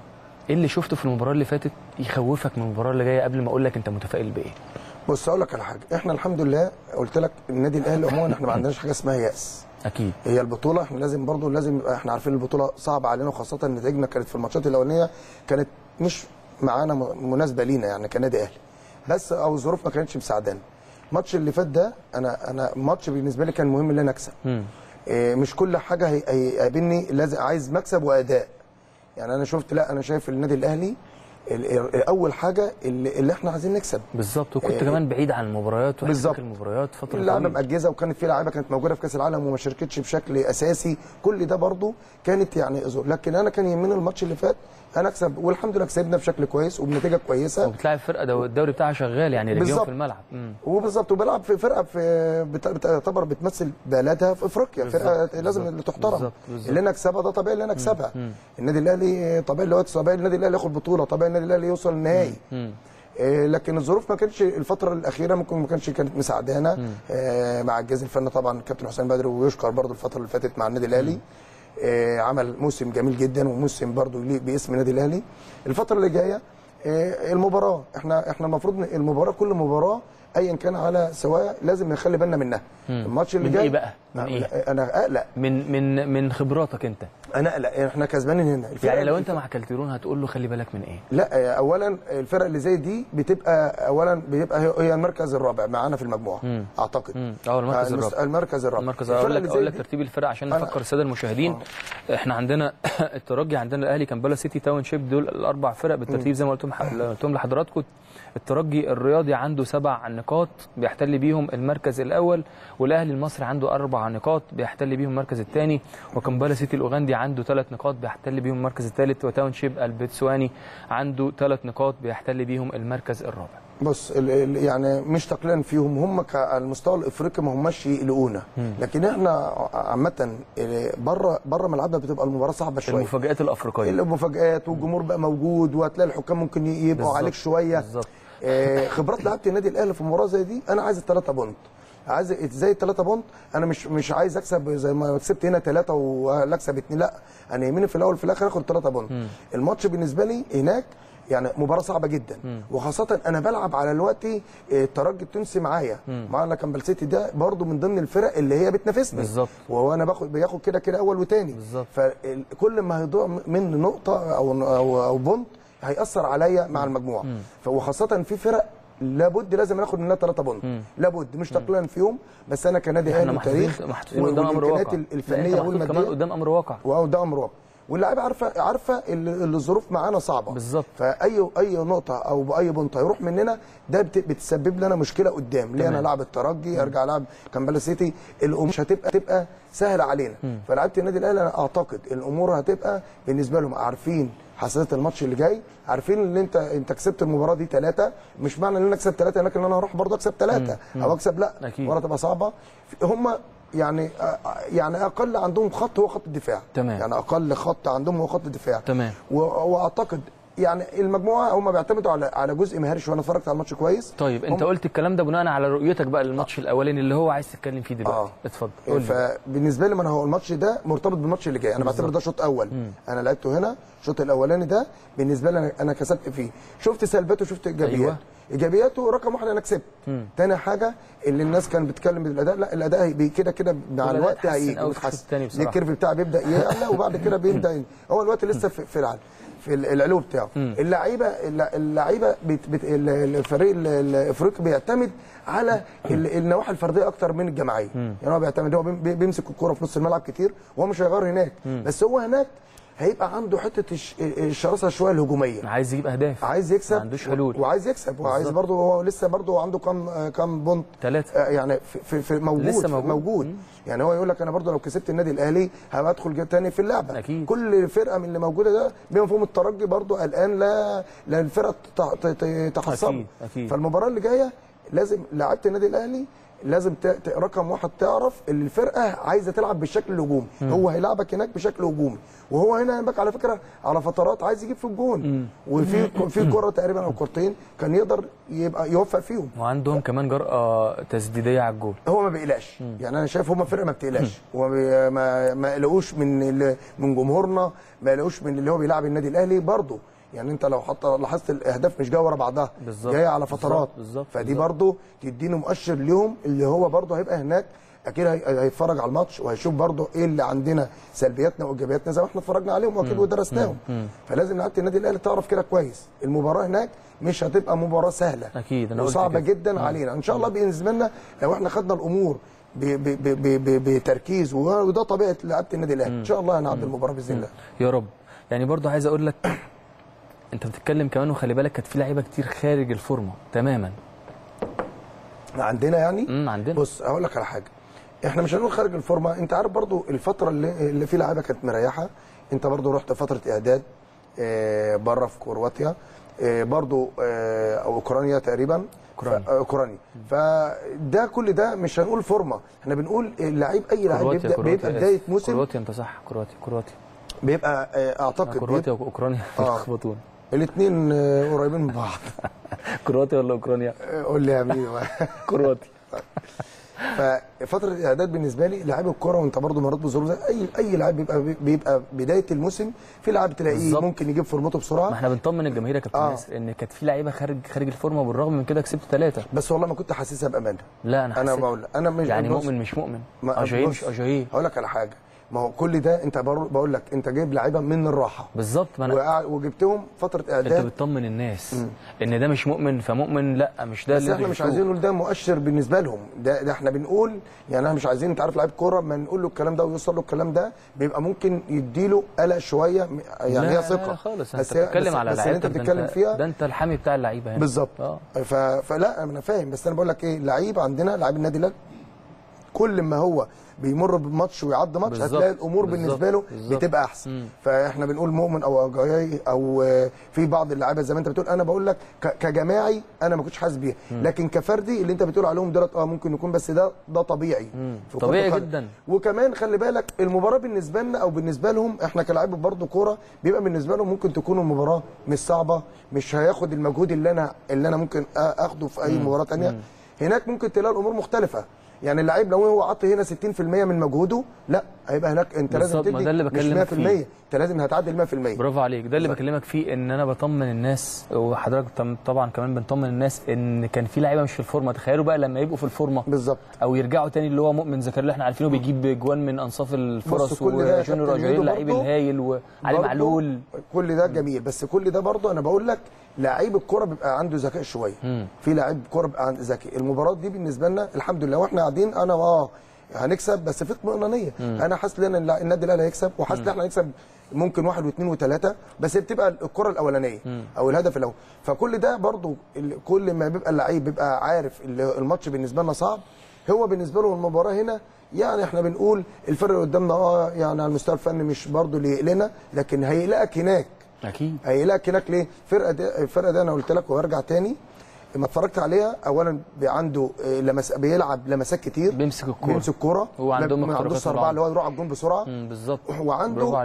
ايه اللي شفته في المباراه اللي فاتت يخوفك من المباراه اللي جايه قبل ما اقول لك انت متفائل بايه؟ بص اقول لك على حاجه، احنا الحمد لله قلت لك النادي الاهلي عموما احنا ما عندناش حاجه اسمها ياس. اكيد هي البطوله احنا لازم برضو لازم احنا عارفين البطوله صعبه علينا، وخاصه نتائجنا كانت في الماتشات الاولانيه كانت مش معانا مناسبه لينا يعني كنادي اهلي، بس او الظروف ما كانتش مساعدانا. الماتش اللي فات ده انا انا ماتش بالنسبه لي كان مهم ان انا اكسب. إيه مش كل حاجه هيقابلني لازم عايز مكسب واداء. يعني انا شفت لا انا شايف النادي الاهلي اول حاجه اللي, اللي احنا عايزين نكسب بالظبط، وكنت إيه كمان بعيد عن المباريات بالظبط المباريات فتره طويله، اللعبه مأجزه، وكانت في لعيبه كانت موجوده في كاس العالم وما شاركتش بشكل اساسي، كل ده برضو كانت يعني ازور. لكن انا كان يهمني الماتش اللي فات انا اكسب، والحمد لله كسبنا بشكل كويس وبنتيجه كويسه، وبتلاعب فرقه دو الدوري بتاعها شغال يعني رجليهم في الملعب. وبالظبط وبيلعب في فرقه في بتعتبر بتمثل بلدها في افريقيا، فرقه لازم اللي تحترم، اللي انا اكسبها ده طبيعي اللي انا اكسبها. النادي الاهلي طبيعي اللي هو طبيعي النادي الاهلي ياخد بطوله، طبيعي النادي الاهلي يوصل النهائي. إيه لكن الظروف ما كانتش الفتره الاخيره ممكن ما كانتش كانت مساعدانا إيه مع الجهاز الفني طبعا الكابتن حسام بدري، ويشكر برضو الفتره اللي فاتت مع النادي الاهلي. إيه عمل موسم جميل جدا وموسم برضو يليق باسم النادي الاهلي. الفتره اللي جايه إيه المباراه احنا احنا المفروض المباراه كل مباراه ايا كان على سواء لازم نخلي بالنا منها. الماتش اللي من جاي ايه بقى؟ من ايه؟ انا اقلق من من من خبراتك انت. انا اقلق احنا كسبانين هنا. يعني لو انت مع كالتيرون هتقول له خلي بالك من ايه؟ لا اولا الفرق اللي زي دي بتبقى اولا بيبقى هي المركز الرابع معانا في المجموعه مم. اعتقد. اه المركز الرابع. المركز الرابع. المركز اقول لك اقول لك ترتيب الفرق عشان نفكر الساده المشاهدين. أوه. احنا عندنا الترجي، عندنا الاهلي، كامبالا سيتي، تاون شيب، دول الاربع فرق بالترتيب زي ما قلتهم قلتهم لحضراتكم. الترجي الرياضي عنده سبع نقاط بيحتل بيهم المركز الاول، والاهلي المصري عنده اربع نقاط بيحتل بيهم المركز الثاني، وكامبالا سيتي الاوغندي عنده ثلاث نقاط بيحتل بيهم المركز الثالث، وتاون شيب البتسواني عنده ثلاث نقاط بيحتل بيهم المركز الرابع. بص يعني مش تقليلا فيهم، هم على المستوى الافريقي ما هماش يقلقونا، لكن احنا عامه بره بره ملعبنا بتبقى المباراه صعبه شويه. المفاجات الافريقيه المفاجات والجمهور بقى موجود، وهتلاقي الحكام ممكن يبقوا بالزبط. عليك شويه بالظبط. آه خبرات لعيبه النادي الاهلي في مباراه زي دي انا عايز الثلاثه بونت، عايز زي الثلاثه بونت. انا مش مش عايز اكسب زي ما كسبت هنا ثلاثه ولا اكسب اثنين، لا انا يهمني في الاول في الاخر اخد ثلاثه بونت. الماتش بالنسبه لي هناك يعني مباراه صعبه جدا، مم. وخاصه انا بلعب على الوقت الترجي التونسي معايا، معانا كامبال سيتي ده برضو من ضمن الفرق اللي هي بتنافسني بالظبط، وهو انا باخد بياخد كده كده اول وثاني، فكل ما هيضيع من نقطه او او, أو بونت هيأثر عليا مع المجموعه، وخاصه في فرق لابد لازم ناخد منها ثلاثه بونت، لابد مش تقليلا فيهم، بس انا كنادي اهلي تاريخ والامكانيات الفنيه والماديه كمان قدام امر واقع، وقدام امر واقع، واللاعيبه عارفه عارفه اللي الظروف معانا صعبه بالظبط، فاي اي نقطه او باي بونت هيروح مننا ده بتسبب لنا مشكله قدام، ليه انا لاعب الترجي ارجع العب كامبالا سيتي، الامور مش هتبقى تبقى سهله علينا، فلعيبه النادي الاهلي انا اعتقد الامور هتبقى بالنسبه لهم عارفين حساسيه الماتش اللي جاي، عارفين ان انت انت كسبت المباراه دي ثلاثه، مش معنى ان انا اكسب ثلاثه لكن انا هروح برضه اكسب ثلاثه او اكسب، لا المباراه تبقى صعبه. هم يعني يعني اقل عندهم خط هو خط الدفاع، تمام. يعني اقل خط عندهم هو خط الدفاع، تمام. واعتقد يعني المجموعه هم بيعتمدوا على على جزء مهاري شويه، انا اتفرجت على الماتش كويس. طيب انت قلت الكلام ده بناء على رؤيتك بقى للماتش الاولاني اللي هو عايز تتكلم فيه دلوقتي. آه. اتفضل قول لي. فبالنسبه لي ما هو الماتش ده مرتبط بالماتش اللي جاي، انا بعتبر ده شوط اول، مم. انا لعبته هنا الشوط الاولاني ده بالنسبه لي انا كسبت فيه، شفت سلبياته وشفت ايجابياته. أيوة. ايجابياته رقم واحد انا كسبت، ثاني حاجه اللي الناس كانت بتتكلم بالاداء، لا الاداء كده كده مع الوقت هيجي ويتحسن، الكيرف بتاعه بيبدا يعلى وبعد كده بيبدا هو الوقت لسه في العلم في العلو بتاعه. اللعيبه اللعيبه الفريق الافريقي بيعتمد على النواحي الفرديه اكتر من الجماعيه، يعني هو بيعتمد هو بيمسك الكوره في نص الملعب كتير وهو مش هيغير هناك، بس هو هناك هيبقى عنده حته الشراسه شويه الهجوميه، عايز يجيب اهداف، عايز يكسب، ما عندوش حلول، وعايز يكسب وعايز برضه هو لسه برضه عنده كام كام بونت ثلاثه يعني في, في موجود لسه موجود, موجود. مم. يعني هو يقول لك انا برضه لو كسبت النادي الاهلي هبقى ادخل تاني في اللعبه أكيد. كل فرقه من اللي موجوده ده بما فيهم الترجي برضه الان لا لا الفرقه تحصل، فالمباراه اللي جايه لازم لعيبه النادي الاهلي لازم رقم واحد تعرف ان الفرقه عايزه تلعب بالشكل الهجومي، هو هيلعبك هناك بشكل هجومي، وهو هنا هناك على فكره على فترات عايز يجيب في الجون، وفي في كره تقريبا او كورتين كان يقدر يبقى يوفق فيهم، وعندهم كمان جرأه تسديديه على الجول، هو ما بيقلقش، يعني انا شايف هم فرقه ما بتقلقش، وما ما يقلقوش من من جمهورنا، ما يقلقوش من اللي هو بيلعب النادي الاهلي برضه، يعني انت لو حتى لاحظت الاهداف مش جايه ورا بعضها، جايه على فترات، بالظبط فدي برضو تديني مؤشر ليهم اللي هو برضو هيبقى هناك اكيد هيتفرج على الماتش وهيشوف برضو ايه اللي عندنا سلبياتنا وايجابياتنا زي ما احنا اتفرجنا عليهم واكيد ودرسناهم. فلازم لعيبه النادي الاهلي تعرف كده كويس المباراه هناك مش هتبقى مباراه سهله اكيد انا وصعبه جدا مم. علينا ان شاء الله بالنسبه لنا لو احنا خدنا الامور بتركيز وده طبيعه لعيبه النادي الاهلي ان شاء الله هنعدي المباراه باذن الله يا رب. يعني برضو عايز اقول لك انت بتتكلم كمان وخلي بالك كانت في لعيبه كتير خارج الفورمه تماما عندنا يعني امم عندنا. بص هقول لك على حاجه، احنا مش هنقول خارج الفورمه، انت عارف برضو الفتره اللي, اللي في لعيبه كانت مريحه، انت برضو رحت فتره اعداد اه بره في كرواتيا اه برضو اه او اوكرانيا تقريبا اوكرانيا، فده كل ده مش هنقول فورمه، احنا بنقول اللعيب اي لعيب بيبدا بيبقى بدايه موسم. كرواتيا انت صح، كرواتيا كرواتيا بيبقى اه اعتقد كرواتيا واوكرانيا لخبطونا الاثنين قريبين من بعض. كرواتيا ولا اوكرانيا؟ قول لي يا حبيبي. كرواتيا. ففتره الاعداد بالنسبه لي لاعب الكوره وانت برضو مريت بظروف زي اي اي لاعب بيبقى بيبقى بدايه الموسم في لاعب تلاقيه ممكن يجيب فورمته بسرعه. ما احنا بنطمن الجماهير يا كابتن آه. ياسر ان كانت في لعيبه خارج خارج الفورمه وبالرغم من كده كسبت ثلاثه. بس والله ما كنت حاسسها بامانه. لا انا انا بقول انا مش يعني مؤمن مش مؤمن اجاييه مش اجاييه. هقول لك على حاجه، ما هو كل ده انت بقول لك انت جايب لعيبه من الراحه بالظبط، ما انا وجبتهم فتره اعداد. انت بتطمن الناس مم. ان ده مش مؤمن فمؤمن، لا مش ده اللي بس احنا مش عايزين نقول ده مؤشر بالنسبه لهم، ده, ده احنا بنقول يعني احنا مش عايزين انت عارف لعيب كوره ما نقول له الكلام ده ويوصل له الكلام ده بيبقى ممكن يديله قلق شويه يعني هي ثقه. لا خالص انت بتتكلم على لعيبه انت بتتكلم فيها ده انت الحامي بتاع اللعيبه هنا بالظبط. اه فلا انا فاهم، بس انا بقول لك ايه لعيب عندنا لعيب النادي الاهلي كل ما هو بيمر بماتش ويعدي ماتش هتلاقي الامور بالزبط. بالنسبه له بالزبط. بتبقى احسن. مم. فاحنا بنقول مؤمن او جاي او في بعض اللعيبه زي ما انت بتقول، انا بقول لك كجماعي انا ما كنتش حاسس بيها، لكن كفردي اللي انت بتقول عليهم دولت اه ممكن يكون، بس ده ده طبيعي. طبيعي جدا. وكمان خلي بالك المباراه بالنسبه لنا او بالنسبه لهم احنا كلاعيبه برضه كوره بيبقى بالنسبه لهم ممكن تكون المباراه مش صعبه، مش هياخد المجهود اللي انا اللي انا ممكن اخده في اي مم. مباراه ثانيه. مم. هناك ممكن تلاقي الامور مختلفه، يعني اللعيب لو هو عطى هنا ستين في المية من مجهوده لا هيبقى هناك انت لازم تدي مش مية في المية، انت لازم هتعدي مية في المية. برافو عليك، ده اللي بكلمك فيه ان انا بطمن الناس وحضرتك طبعا كمان بنطمن الناس ان كان في لعيبه مش في الفورمه، تخيلوا بقى لما يبقوا في الفورمه بالظبط او يرجعوا تاني اللي هو مؤمن زكريا اللي احنا عارفينه بيجيب جوان من انصاف الفرص وجونيور اجاييه اللعيب الهايل وعلي معلول، كل ده جميل، بس كل ده برضه انا بقول لك لعيب الكوره بيبقى عنده ذكاء شويه. في لعيب كوره بيبقى عنده ذكي، المباراه دي بالنسبه لنا الحمد لله واحنا قاعدين انا اه هنكسب بس في اطمئنانيه، انا حاسس ان النادي الاهلي هيكسب وحاسس ان احنا هنكسب ممكن واحد واثنين وثلاثه، بس بتبقى الكره الاولانيه مم. او الهدف الاول، فكل ده برضو كل ما بيبقى اللعيب بيبقى عارف الماتش بالنسبه لنا صعب، هو بالنسبه له المباراه هنا يعني احنا بنقول الفرق اللي قدامنا اه يعني على المستوى الفني مش برضو اللي يقلنا، لكن هيقلقك هناك اكيد هيقلقك هناك ليه؟ الفرقه دي الفرقه دي انا قلت لك وارجع تاني لما اتفرجت عليها اولا عنده لمس بيلعب لمسات كتير، بيمسك الكوره بيمسك الكوره هو عندهم ما عندوش اربعه اللي هو يروح على الجون بسرعه بالظبط، وعنده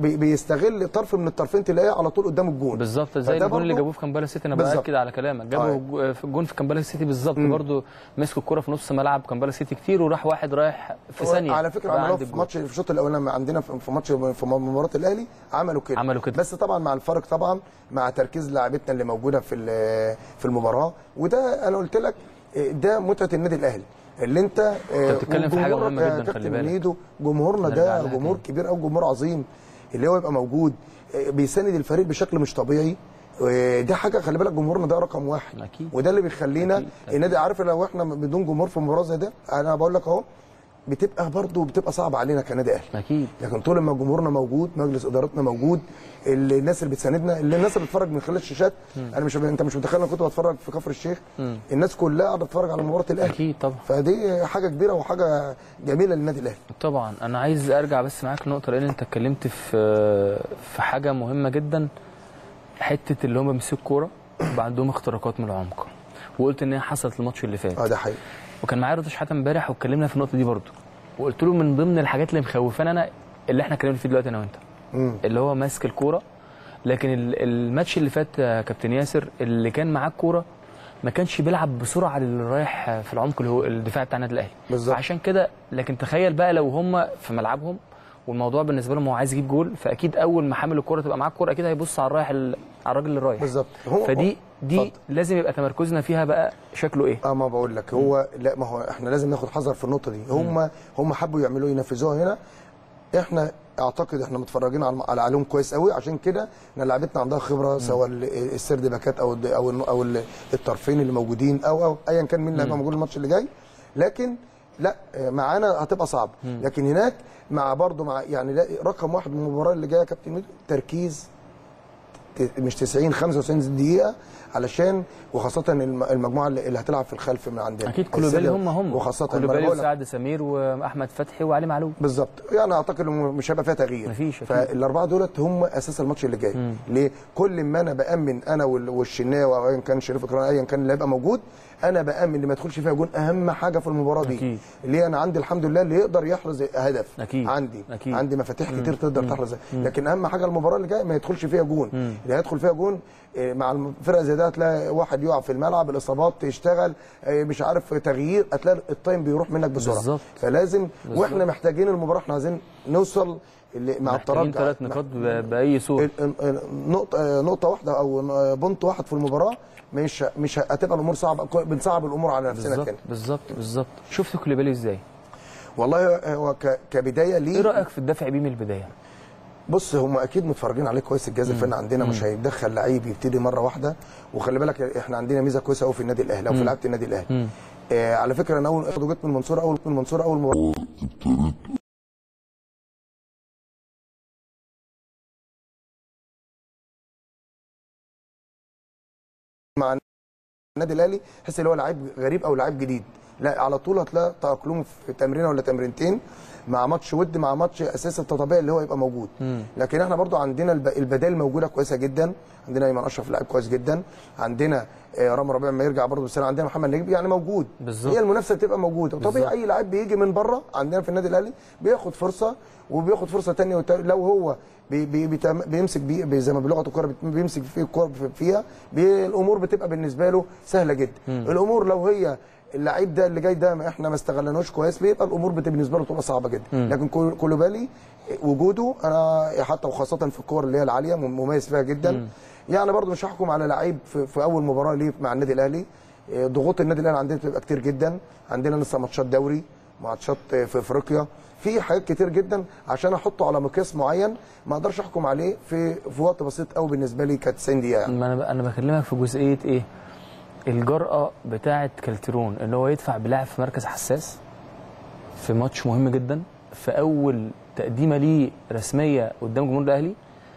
بيستغل طرف من الطرفين تلاقيه على طول قدام الجون بالظبط زي الجون اللي جابوه في كامبالا سيتي. انا باكد على كلامك جابوا في الجون في كامبالا سيتي بالظبط برضه مسكوا الكوره في نص ملعب كامبالا سيتي كتير وراح واحد رايح في ثانيه. على فكره عملوها في ماتش في الشوط الاولاني عندنا في ماتش في مباراه الاهلي عملوا كده عملوا كده بس طبعا مع الفرق طبعا مع تركيز لاعبتنا اللي موجوده في في المباراه، وده انا قلت لك ده متعه النادي الاهلي اللي انت انت بتتكلم في حاجه مهمه جدا. خلي بالك جمهورنا ده جمهور كبير او جمهور عظيم اللي هو يبقى موجود بيساند الفريق بشكل مش طبيعي، ودي حاجه خلي بالك جمهورنا ده رقم واحد أكيد. وده اللي بيخلينا النادي عارف لو احنا بدون جمهور في مباراه زي ده انا بقول لك اهو بتبقى برضه بتبقى صعبه علينا كنادي اهلي اكيد، لكن طول ما جمهورنا موجود مجلس ادارتنا موجود الناس اللي بتساندنا اللي الناس اللي بتتفرج من خلال الشاشات مم. انا مش انت مش متخيل انا كنت بتفرج في كفر الشيخ مم. الناس كلها قاعده تتفرج على مباراه الاهلي اكيد طبعا، فدي حاجه كبيره وحاجه جميله للنادي الاهلي طبعا. انا عايز ارجع بس معاك لنقطه لان انت اتكلمت في في حاجه مهمه جدا، حته اللي هم بيمسكوا الكوره وبقى عندهم اختراقات من العمق، وقلت ان هي حصلت الماتش اللي فات اه ده حقيقي، وكان معايا رضا شحاته امبارح واتكلمنا في النقطه دي برضه، وقلت له من ضمن الحاجات اللي مخوفانا انا اللي احنا اتكلمنا فيه دلوقتي انا وانت مم. اللي هو ماسك الكوره، لكن الماتش اللي فات يا كابتن ياسر اللي كان معاه الكوره ما كانش بيلعب بسرعه اللي رايح في العمق اللي هو الدفاع بتاع النادي الاهلي، عشان كده لكن تخيل بقى لو هم في ملعبهم والموضوع بالنسبه له هو عايز يجيب جول، فاكيد اول ما حامل الكره تبقى معاه الكره اكيد هيبص على الرايح ال... على الراجل اللي رايح بالظبط. فدي دي فضل. لازم يبقى تمركزنا فيها بقى شكله ايه؟ اه ما بقول لك هو لا ما هو احنا لازم ناخد حذر في النقطه دي. هم هم حبوا يعملوا ينفذوها هنا. احنا اعتقد احنا متفرجين على على عليهم كويس قوي، عشان كده احنا لعيبتنا عندها خبره سواء السرد باكات او او او الطرفين اللي موجودين او او ايا كان مين اللي هيبقى موجود الماتش اللي جاي. لكن لا معانا هتبقى صعبه، لكن هناك مع برضه مع يعني رقم واحد من المباراه اللي جايه يا كابتن ميدو تركيز مش تسعين خمسة وتسعين دقيقه، علشان وخاصه المجموعه اللي هتلعب في الخلف من عندنا اكيد كولوبالي هم هم وخاصه كولوبالي وسعد سمير واحمد فتحي وعلي معلول بالظبط. يعني اعتقد مش هيبقى فيها تغيير مفيش. فالاربعه دولت هم اساس الماتش اللي جاي. مم. ليه؟ كل ما انا بامن انا والشناوي او ايا كان شريف اكرام ايا كان اللي هيبقى موجود، انا بامن اللي ما يدخلش فيها جون. اهم حاجه في المباراه دي أكيد. اللي انا عندي الحمد لله اللي يقدر يحرز هدف. أكيد. عندي أكيد. عندي مفاتيح كتير تقدر تحرز، لكن اهم حاجه المباراه اللي جايه ما يدخلش فيها جون. مم. اللي هيدخل فيها جون مع الفرقه زي ده هتلاقي واحد يقع في الملعب، الاصابات تشتغل، مش عارف تغيير، هتلاقي التايم بيروح منك بسرعه. بالزبط. فلازم بالزبط. واحنا محتاجين المباراه، احنا عايزين نوصل مع الترجي ثلاث نقاط باي صوره. نقطه نقطه واحده او بونت واحد في المباراه مش مش هتبقى الامور صعبه، بنصعب الامور على نفسنا تاني. بالظبط بالظبط. شفت كولوبالي ازاي؟ والله هو كبدايه ليه. ايه رايك في الدفع بيه من البدايه؟ بص هم اكيد متفرجين عليه كويس. الجهاز الفني عندنا مش هيدخل لعيب يبتدي مره واحده. وخلي بالك احنا عندنا ميزه كويسه قوي في النادي الاهلي او في لعيبه النادي الاهلي. آه على فكره انا اول جيت من المنصوره اول من المنصوره اول مباراه مع النادي الاهلي تحس ان هو لعيب غريب او لعيب جديد. لا على طول هتلاقي تاقلمه في تمرينه ولا تمرينتين مع ماتش ود مع ماتش اساسي طبيعي اللي هو يبقى موجود. مم. لكن احنا برضو عندنا البدائل موجوده كويسه جدا. عندنا ايمن اشرف لاعب كويس جدا، عندنا رامي ربيع ما يرجع برضو بالسنه، عندنا محمد نجيب يعني موجود. بالزبط. هي المنافسه بتبقى موجوده وطبيعي اي لاعب بيجي من بره عندنا في النادي الاهلي بياخد فرصه وبياخد فرصه ثانيه لو هو بي بي بيمسك بي زي ما بلغه الكوره بيمسك في الكوره فيها بي الامور بتبقى بالنسبه له سهله جدا. مم. الامور لو هي اللعيب ده اللي جاي ده احنا ما استغلناهوش كويس بيبقى الامور بالنسبه له تبقى صعبه جدا. مم. لكن كولوبالي وجوده انا حتى وخاصه في الكور اللي هي العاليه مميز فيها جدا. مم. يعني برضو مش هحكم على لعيب في, في اول مباراه ليه مع النادي الاهلي. ضغوط النادي الاهلي عندنا بتبقى كتير جدا، عندنا لسه ماتشات دوري، ماتشات في افريقيا، في حاجات كتير جدا عشان احطه على مقياس معين ما اقدرش احكم عليه في في وقت بسيط قوي بالنسبه لي ك تسعين دقيقه. يعني. انا انا بكلمك في جزئيه ايه؟ الجرأة بتاعه كالترون ان هو يدفع بلاعب في مركز حساس في ماتش مهم جدا في اول تقديمه ليه رسميه قدام جمهور الاهلي.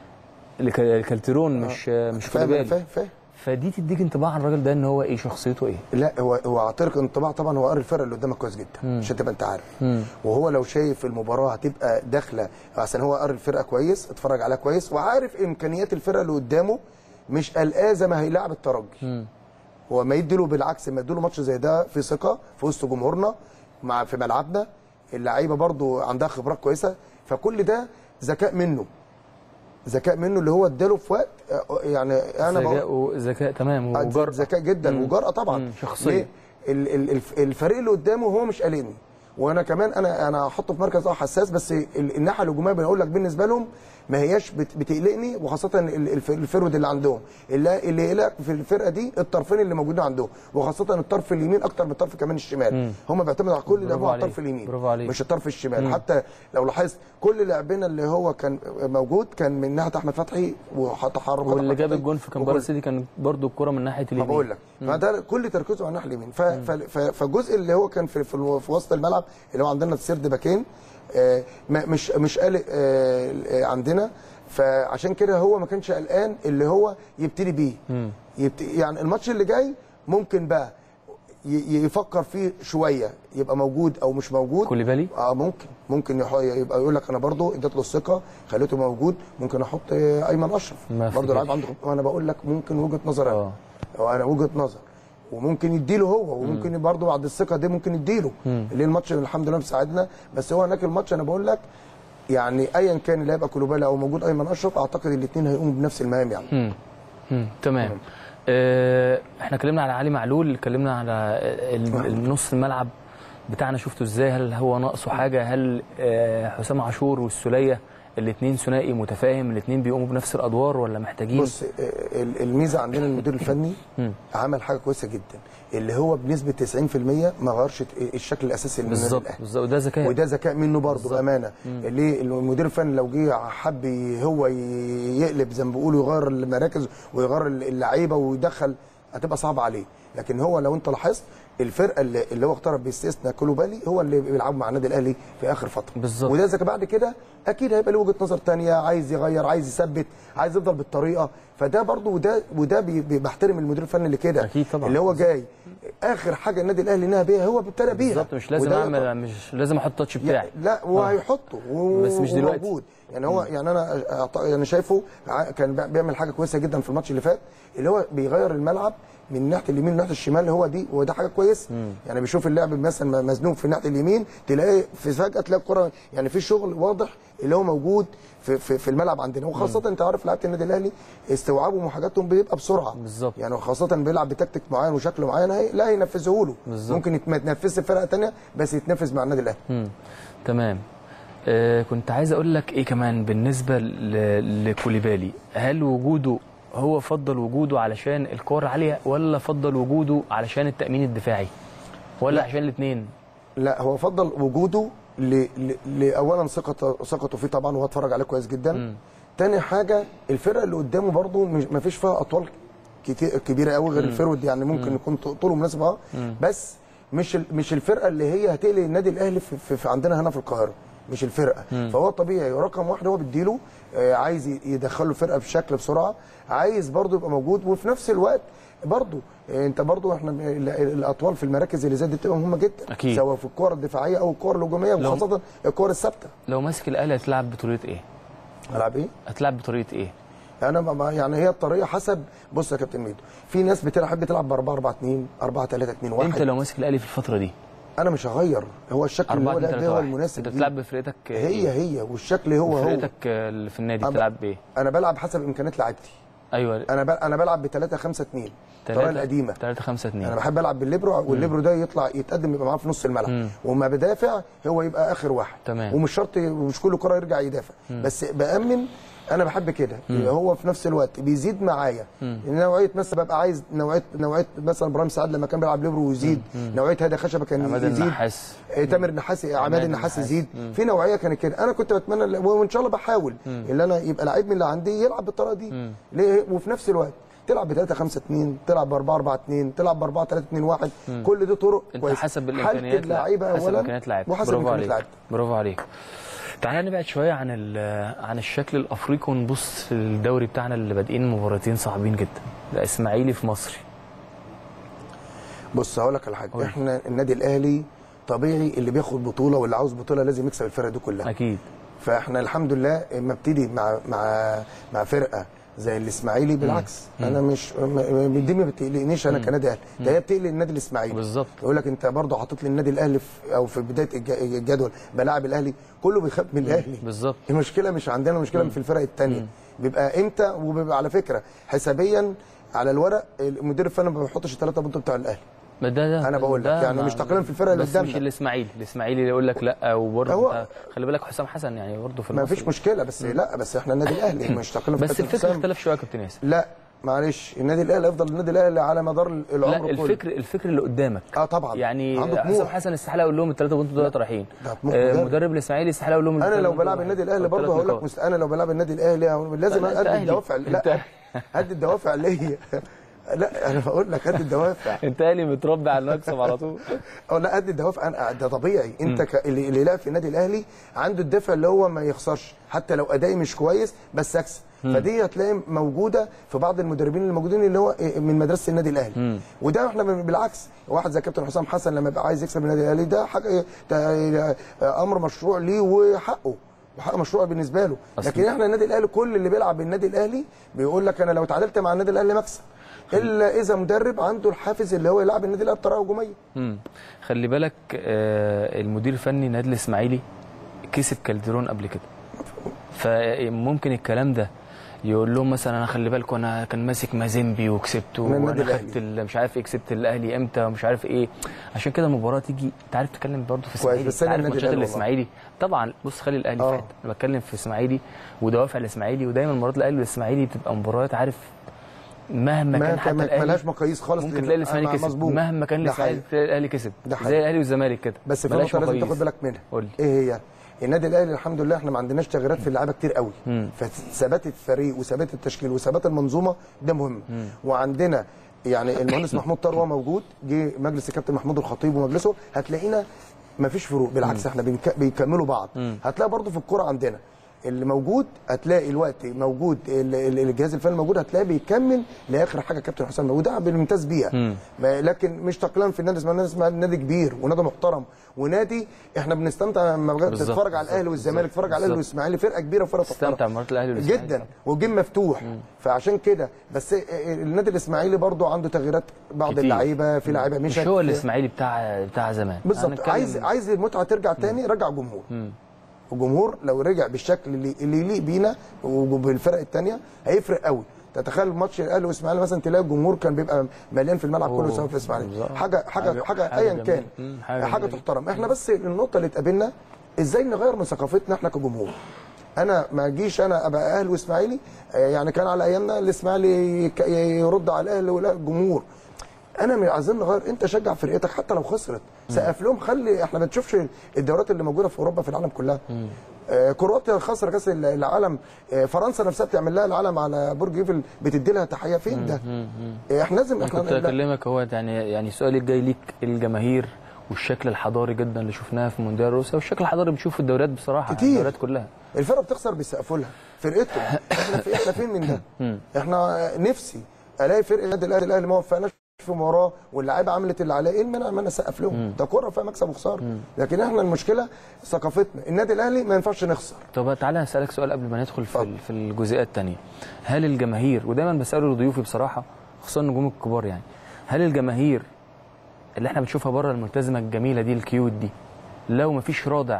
كالترون مش آه. مش فاهم فاهم فاهم فدي تديك انطباع عن الراجل ده ان هو ايه شخصيته ايه؟ لا هو هو عاطيك انطباع طبعا هو قاري الفرقه اللي قدامك كويس جدا عشان تبقى انت عارف. مم. وهو لو شايف المباراه هتبقى داخله عشان هو قاري الفرقه كويس اتفرج عليها كويس وعارف امكانيات الفرقه اللي قدامه مش قلقان زي ما هيلاعب الترجي. مم. هو ما يديله بالعكس ما يديله ماتش زي ده في ثقه في وسط جمهورنا مع في ملعبنا اللعيبه برضو عندها خبرات كويسه فكل ده ذكاء منه ذكاء منه اللي هو اداله في وقت يعني انا ذكاء ذكاء تمام وجرأة ذكاء جدا مم. وجرأة طبعا شخصيه الفريق اللي قدامه هو مش قلقني وانا كمان انا انا هحطه في مركز اه حساس بس الناحيه الهجوميه بنقول لك بالنسبه لهم ما هياش بتقلقني وخاصه الفرود اللي عندهم اللي اللي يقلق في الفرقه دي الطرفين اللي موجودين عندهم وخاصه الطرف اليمين اكتر من الطرف كمان الشمال. هم بيعتمدوا على كل لعبهم على الطرف اليمين مش الطرف الشمال. مم. حتى لو لاحظت كل لاعبنا اللي هو كان موجود كان من ناحيه احمد فتحي وتحرك واللي جاب الجون في كامبارا سيتي كان برده الكره من ناحيه اليمين. بقول لك فده كل تركيزه على الناحيه اليمين فالجزء اللي هو كان في, في, في وسط الملعب اللي هو عندنا السرد باكين آه مش مش قلق آه عندنا فعشان كده هو ما كانش قلقان اللي هو يبتدي بيه. يبتدي يعني الماتش اللي جاي ممكن بقى يفكر فيه شويه يبقى موجود او مش موجود. كولوبالي اه ممكن ممكن يبقى يقول لك انا برضو اديت له الثقه خليته موجود ممكن احط ايمن اشرف برضو لعيب عنده وانا بقول لك ممكن وجهه نظر اه انا وجهه نظر وممكن يديله هو وممكن برضه بعد الثقه دي ممكن يديله اللي الماتش الحمد لله مساعدنا بس هو هناك الماتش انا بقول لك يعني ايا كان اللي هيبقى كولوبالي او موجود ايمن اشرف اعتقد الاثنين هيقوموا بنفس المهام يعني. امم امم تمام. اه احنا اتكلمنا على علي معلول اتكلمنا على النص الملعب بتاعنا شفته ازاي؟ هل هو ناقصه حاجه؟ هل حسام عاشور والسوليه الاثنين ثنائي متفاهم، الاثنين بيقوموا بنفس الادوار ولا محتاجين؟ بص الميزه عندنا المدير الفني عمل حاجه كويسه جدا، اللي هو بنسبه تسعين في المية ما غيرش الشكل الاساسي للنادي الاهلي. بالظبط، وده ذكاء، وده ذكاء منه برضه بامانه. ليه المدير الفني لو جه حب هو يقلب زي ما بيقولوا يغير المراكز ويغير اللعيبه ويدخل، هتبقى صعبه عليه. لكن هو لو انت لاحظت الفرقه اللي, اللي هو اختارها باستثناء كولوبالي هو اللي بيلعبوا مع النادي الاهلي في اخر فتره. بالظبط. وده اذا بعد كده اكيد هيبقى له وجهه نظر ثانيه، عايز يغير، عايز يثبت، عايز يفضل بالطريقه. فده برضه وده وده بحترم المدير الفني اللي كده، اكيد طبعا، اللي هو جاي اخر حاجه النادي الاهلي نهى بيها هو ابتدى بيها. بالظبط، مش لازم اعمل، مش لازم احط التاتش بتاعي. لا وهيحطه بس مش دلوقتي موجود. يعني هو يعني انا يعني شايفه كان بيعمل حاجه كويسه جدا في الماتش اللي فات، اللي هو بيغير الملعب من ناحيه اليمين لناحيه الشمال. هو دي وده حاجه كويسه. يعني بيشوف اللاعب مثلا مزنوق في ناحيه اليمين، تلاقي في فجاه تلاقي الكره، يعني في شغل واضح اللي هو موجود في في, في الملعب عندنا. وخاصه انت عارف لعيبه النادي الاهلي استوعابهم وحاجاتهم بيبقى بسرعه. بالظبط. يعني خاصه بيلعب بتكتيك معين وشكل معين، هي لا هينفذه له. ممكن ما يتنفذش في فرقه ثانيه بس يتنفذ مع النادي الاهلي. تمام. آه كنت عايز اقول لك ايه كمان بالنسبه لكوليبالي، هل وجوده هو فضل وجوده علشان الكور عاليه ولا فضل وجوده علشان التامين الدفاعي ولا لا. عشان الاثنين؟ لا هو فضل وجوده لاولا ثقته ثقته فيه طبعا، وهو اتفرج عليه كويس جدا. م. تاني حاجه الفرقه اللي قدامه برده ما فيش فيها اطوال كتير كبيره قوي غير الفرود، يعني ممكن م. يكون طوله مناسب اه بس مش مش الفرقه اللي هي هتقلق النادي الاهلي في, في, في عندنا هنا في القاهره، مش الفرقه. مم. فهو طبيعي رقم واحد هو بيديله آه عايز يدخله الفرقه بشكل بسرعه، عايز برضه يبقى موجود، وفي نفس الوقت برضه آه انت برضه احنا الاطوال في المراكز اللي زي دي بتبقى مهمه جدا. أكيد. سواء في الكور الدفاعيه او الكور الهجوميه، وخاصه الكور الثابته. لو ماسك الاهلي هتلعب بطريقه ايه؟ هلعب ايه؟ هتلعب بطريقه ايه؟ انا يعني هي الطريقه حسب. بص يا كابتن ميدو، في ناس بتلعب بتلعب ب أربعة أربعة اتنين أربعة ثلاثة اتنين واحد. انت لو ماسك الاهلي في الفتره دي انا مش هغير، هو الشكل اللي هو ده هو المناسب. انت بتلعب بفرقتك هي هي والشكل هو هو فرقتك اللي في النادي بتلعب بايه؟ انا بلعب حسب امكانيات لعيبتي. ايوه انا انا بلعب ب ثلاثة خمسة اتنين الطريقه القديمه ثلاثة خمسة اتنين. انا بحب العب بالليبرو، والليبرو ده يطلع يتقدم يبقى معاه في نص الملعب، وما بدافع هو يبقى اخر واحد. تمام. ومش شرط مش كل كره يرجع يدافع. مم. بس بامن انا بحب كده، هو في نفس الوقت بيزيد معايا نوعيه. مثلا ببقى عايز نوعيه نوعيه مثلا ابراهيم سعد لما كان بيلعب ليبرو ويزيد، نوعيه هادي خشبه كان عماد يزيد، النحاس تامر النحاسي، عماد النحاس يزيد. في نوعيه كانت كده. انا كنت بتمنى وان شاء الله بحاول اللي انا يبقى لعيب من اللي عندي يلعب بالطريقه دي. ليه؟ وفي نفس الوقت تلعب ب ثلاثة خمسة اتنين، تلعب ب أربعة أربعة اتنين، تلعب ب أربعة ثلاثة اتنين واحد. كل دي طرق كويسه حسب الامكانيات اللعيبه اولا، امكانيات لعيبه. وحسب امكانيات لعيبه. برافو عليك. تعالى نبعد شويه عن عن الشكل الافريقي ونبص في الدوري بتاعنا اللي بادئين مباراتين صعبين جدا. ده اسماعيلي في مصري. بص هقول لك على حاجه، احنا النادي الاهلي طبيعي اللي بياخد بطوله واللي عاوز بطوله لازم يكسب الفرقه دي كلها. اكيد. فاحنا الحمد لله اما ابتدي مع مع مع فرقه زي الاسماعيلي بالعكس. مم. انا مش دي ما بتقلقنيش انا كنادي اهلي، ده هي بتقلق النادي الاسماعيلي. بالظبط. يقول لك انت برضه حاطط لي النادي الاهلي في او في بدايه الجدول بلاعب الاهلي، كله بيخاف من الاهلي. بالظبط. المشكله مش عندنا، المشكله في الفرق الثانيه. بيبقى امتى وبيبقى على فكره حسابيا على الورق المدير الفني ما بيحطش الثلاثه بونت بتوع الاهلي. ده ده انا بقول لك يعني مش تقليلا في الفرقه اللي قدامنا، بس مش الاسماعيلي، الاسماعيلي اللي يقول لك لا. وبرضه خلي بالك حسام حسن يعني برضه في ما فيش مشكله، بس م. لا بس احنا النادي الاهلي مش تقليلا في بس الفكر اختلف شويه يا كابتن ياسر. لا معلش، النادي الاهلي افضل النادي الاهلي على مدار العمر كله. لا الفكر كله. الفكر اللي قدامك اه طبعا يعني حسام حسن استحاله اقول لهم الثلاثه بونت دول رايحين. آه مدرب الاسماعيلي استحاله اقول لهم انا لو بلعب النادي الاهلي برضه هقول لك انا لو بلعب النادي الاهلي لازم ادي الدوافع. لا ادي الدوافع ليا. لا انا بقول لك قد الدوافع. انت اهلي متربي على المكسب على طول. اه لا قد الدوافع. انا ده طبيعي. انت ك... اللي, اللي لعب في النادي الاهلي عنده الدافع اللي هو ما يخسرش حتى لو ادائي مش كويس بس اكسب. فدي هتلاقي موجوده في بعض المدربين اللي موجودين اللي هو من مدرسه النادي الاهلي. مم. وده احنا بالعكس، واحد زي كابتن حسام حسن لما يبقى عايز يكسب النادي الاهلي ده حاجه امر مشروع ليه وحقه وحق مشروع بالنسبه له. لكن احنا النادي الاهلي كل اللي بيلعب بالنادي الاهلي بيقول لك انا لو اتعادلت مع النادي الاهلي مكسب، الا اذا مدرب عنده الحافز اللي هو يلعب النادي الاهلي بطريقه هجوميه. امم خلي بالك آه المدير الفني نادي الاسماعيلي كسب كالدرون قبل كده، فممكن الكلام ده يقول لهم مثلا انا خلي بالكم انا كان ماسك مازيمبي وكسبته وانا خدت مش عارف ايه كسبت الاهلي امتى ومش عارف ايه. عشان كده المباراه تيجي انت عارف تتكلم برضه في الاسماعيلي، انت عارف ماتشات الاسماعيلي طبعا. بص خلي الاهلي فات، انا بتكلم في اسماعيلي ودوافع الاسماعيلي، ودايما مباريات الاهلي والاسماعيلي بتبقى مباريات عارف مهما كان حتى الاهلي مالهاش مقاييس خالص، ممكن تلاقي الاسماعيلي كسب مهما كان الاسماعيلي تلاقي الاهلي كسب زي الاهلي والزمالك كده. بس في نقطه لازم تاخد بالك منها. قول لي ايه هي؟ النادي الاهلي الحمد لله احنا ما عندناش تغييرات في اللعيبه كتير قوي، فثبات الفريق وثبات التشكيل وثبات المنظومه ده مهم. مم. وعندنا يعني المهندس محمود طروه موجود، جه مجلس الكابتن محمود الخطيب ومجلسه، هتلاقينا ما فيش فروق، بالعكس احنا بنك... بيكملوا بعض. مم. هتلاقي برضو في الكوره عندنا اللي موجود، هتلاقي الوقت موجود الجهاز الفني موجود، هتلاقي بيكمل لاخر حاجه كابتن حسام موجود، ده بنمتاز بيها. لكن مش تقليلا في النادي، اسمها نادي نادي كبير ونادي محترم ونادي احنا بنستمتع لما تتفرج على الاهلي والزمالك، تتفرج على الاهلي والاسماعيلي، فرقه كبيره وفرقه محترمه، تستمتع بمباراه الاهلي والاسماعيلي جدا والجيم مفتوح. مم. فعشان كده بس النادي الاسماعيلي برضو عنده تغييرات، بعض اللعيبه في لعيبه مش مش هو الاسماعيلي بتاع بتاع زمان بالظبط. عايز عايز المتعه ترجع تاني، رجع جمهور. مم. الجمهور لو رجع بالشكل اللي اللي يليق بينا وبالفرق الثانيه هيفرق قوي. تتخيل ماتش الاهلي والاسماعيلي مثلا تلاقي الجمهور كان بيبقى مليان في الملعب كله سواء في الاسماعيلي، حاجه حاجه حاجه ايا كان، حاجه, حاجة تحترم. احنا بس النقطه اللي تقابلنا ازاي نغير من ثقافتنا احنا كجمهور. انا ما اجيش انا ابقى اهلي واسماعيلي، يعني كان على ايامنا الاسماعيلي يرد على الاهلي ولا الجمهور. انا عايزين نغير، انت شجع فرقتك حتى لو خسرت، سقف لهم، خلي احنا ما بنشوفش الدورات اللي موجوده في اوروبا في العالم كلها. آه كرواتيا خسر كاس العالم، آه فرنسا نفسها بتعمل لها العالم على برج ايفل، بتدي لها تحيه، فين ده؟ آه احنا لازم احنا كنت اكلمك اهو يعني يعني سؤالي الجاي ليك، الجماهير والشكل الحضاري جدا اللي شفناه في مونديال روسيا، والشكل الحضاري بنشوفه في الدوريات بصراحه كتير. الدوريات كلها الفرقه بتخسر بيسقفوا لها فرقتهم. احنا في احنا فين من ده؟ احنا نفسي الاقي فرقه النادي الاهلي الاهلي ما وفقناش في مباراه واللعيبه عملت اللي عليها، ايه المانع ان انا اسقف لهم؟ ده كوره فيها مكسب وخساره. لكن احنا المشكله ثقافتنا، النادي الاهلي ما ينفعش نخسر. طب تعالى اسالك سؤال قبل ما ندخل في في الجزئيه الثانيه. هل الجماهير، ودايما بساله لضيوفي بصراحه خصوصا النجوم الكبار، يعني هل الجماهير اللي احنا بنشوفها بره الملتزمه الجميله دي الكيوت دي، لو ما فيش رادع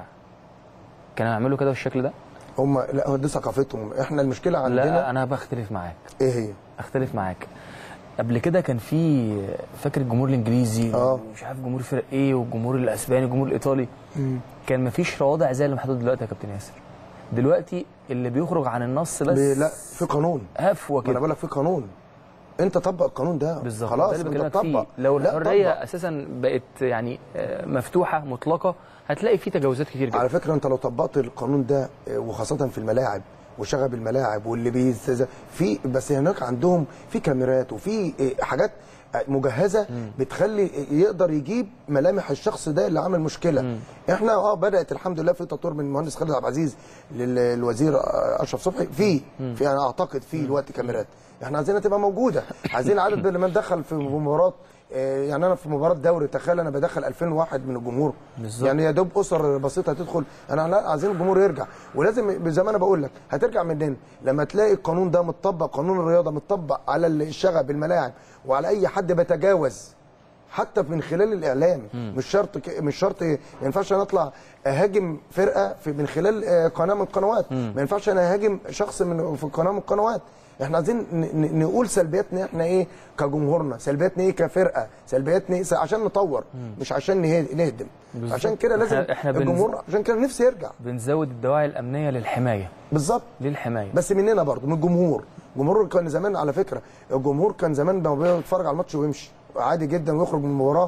كانوا يعملوا كده بالشكل ده؟ هم لا دي ثقافتهم، احنا المشكله عندنا. لا انا بختلف معاك. ايه هي؟ اختلف معاك. قبل كده كان في فاكر الجمهور الانجليزي اه مش عارف جمهور فرق ايه والجمهور الاسباني والجمهور الايطالي، مم. كان مفيش روادع زي اللي محطوط دلوقتي يا كابتن ياسر. دلوقتي اللي بيخرج عن النص بس لا في قانون هفوه كده. انا بقول لك في قانون، انت طبق القانون ده بالظبط. خلاص انت طبق. لو الحريه اساسا بقت يعني مفتوحه مطلقه هتلاقي في تجاوزات كتير جدا. على فكره انت لو طبقت القانون ده وخاصه في الملاعب وشغب الملاعب واللي بيستز... في بس هناك عندهم في كاميرات وفي حاجات مجهزه مم. بتخلي يقدر يجيب ملامح الشخص ده اللي عامل مشكله. مم. احنا اه بدات الحمد لله في تطوير من المهندس خالد عبد العزيز للوزير اشرف صبحي في مم. في انا اعتقد في دلوقتي كاميرات، احنا عايزينها تبقى موجوده، عايزين عدد لما ندخل في مباراه، يعني انا في مباراه دوري تخيل انا بدخل ألفين وواحد من الجمهور بالزبط. يعني يا دوب اسر بسيطه هتدخل، انا لا عايزين الجمهور يرجع، ولازم زي ما انا بقول لك هترجع منين؟ لما تلاقي القانون ده متطبق، قانون الرياضه متطبق على الشغب الملاعب وعلى اي حد بيتجاوز حتى من خلال الاعلام. مم. مش شرط ك... مش شرط ما ينفعش انا اطلع اهاجم فرقه في من خلال قناه من القنوات، ما ينفعش انا اهاجم شخص من في قناه من القنوات. احنا عايزين نقول سلبياتنا احنا ايه كجمهورنا، سلبياتنا ايه كفرقه، سلبياتنا ايه عشان نطور مم. مش عشان نهدم. عشان كده لازم احنا الجمهور بنز... عشان كده نفسي يرجع. بنزود الدواعي الامنيه للحمايه بالظبط، للحمايه بس مننا برضه من الجمهور. الجمهور كان زمان على فكره، الجمهور كان زمان لما بيتفرج على الماتش ويمشي عادي جدا ويخرج من المباراه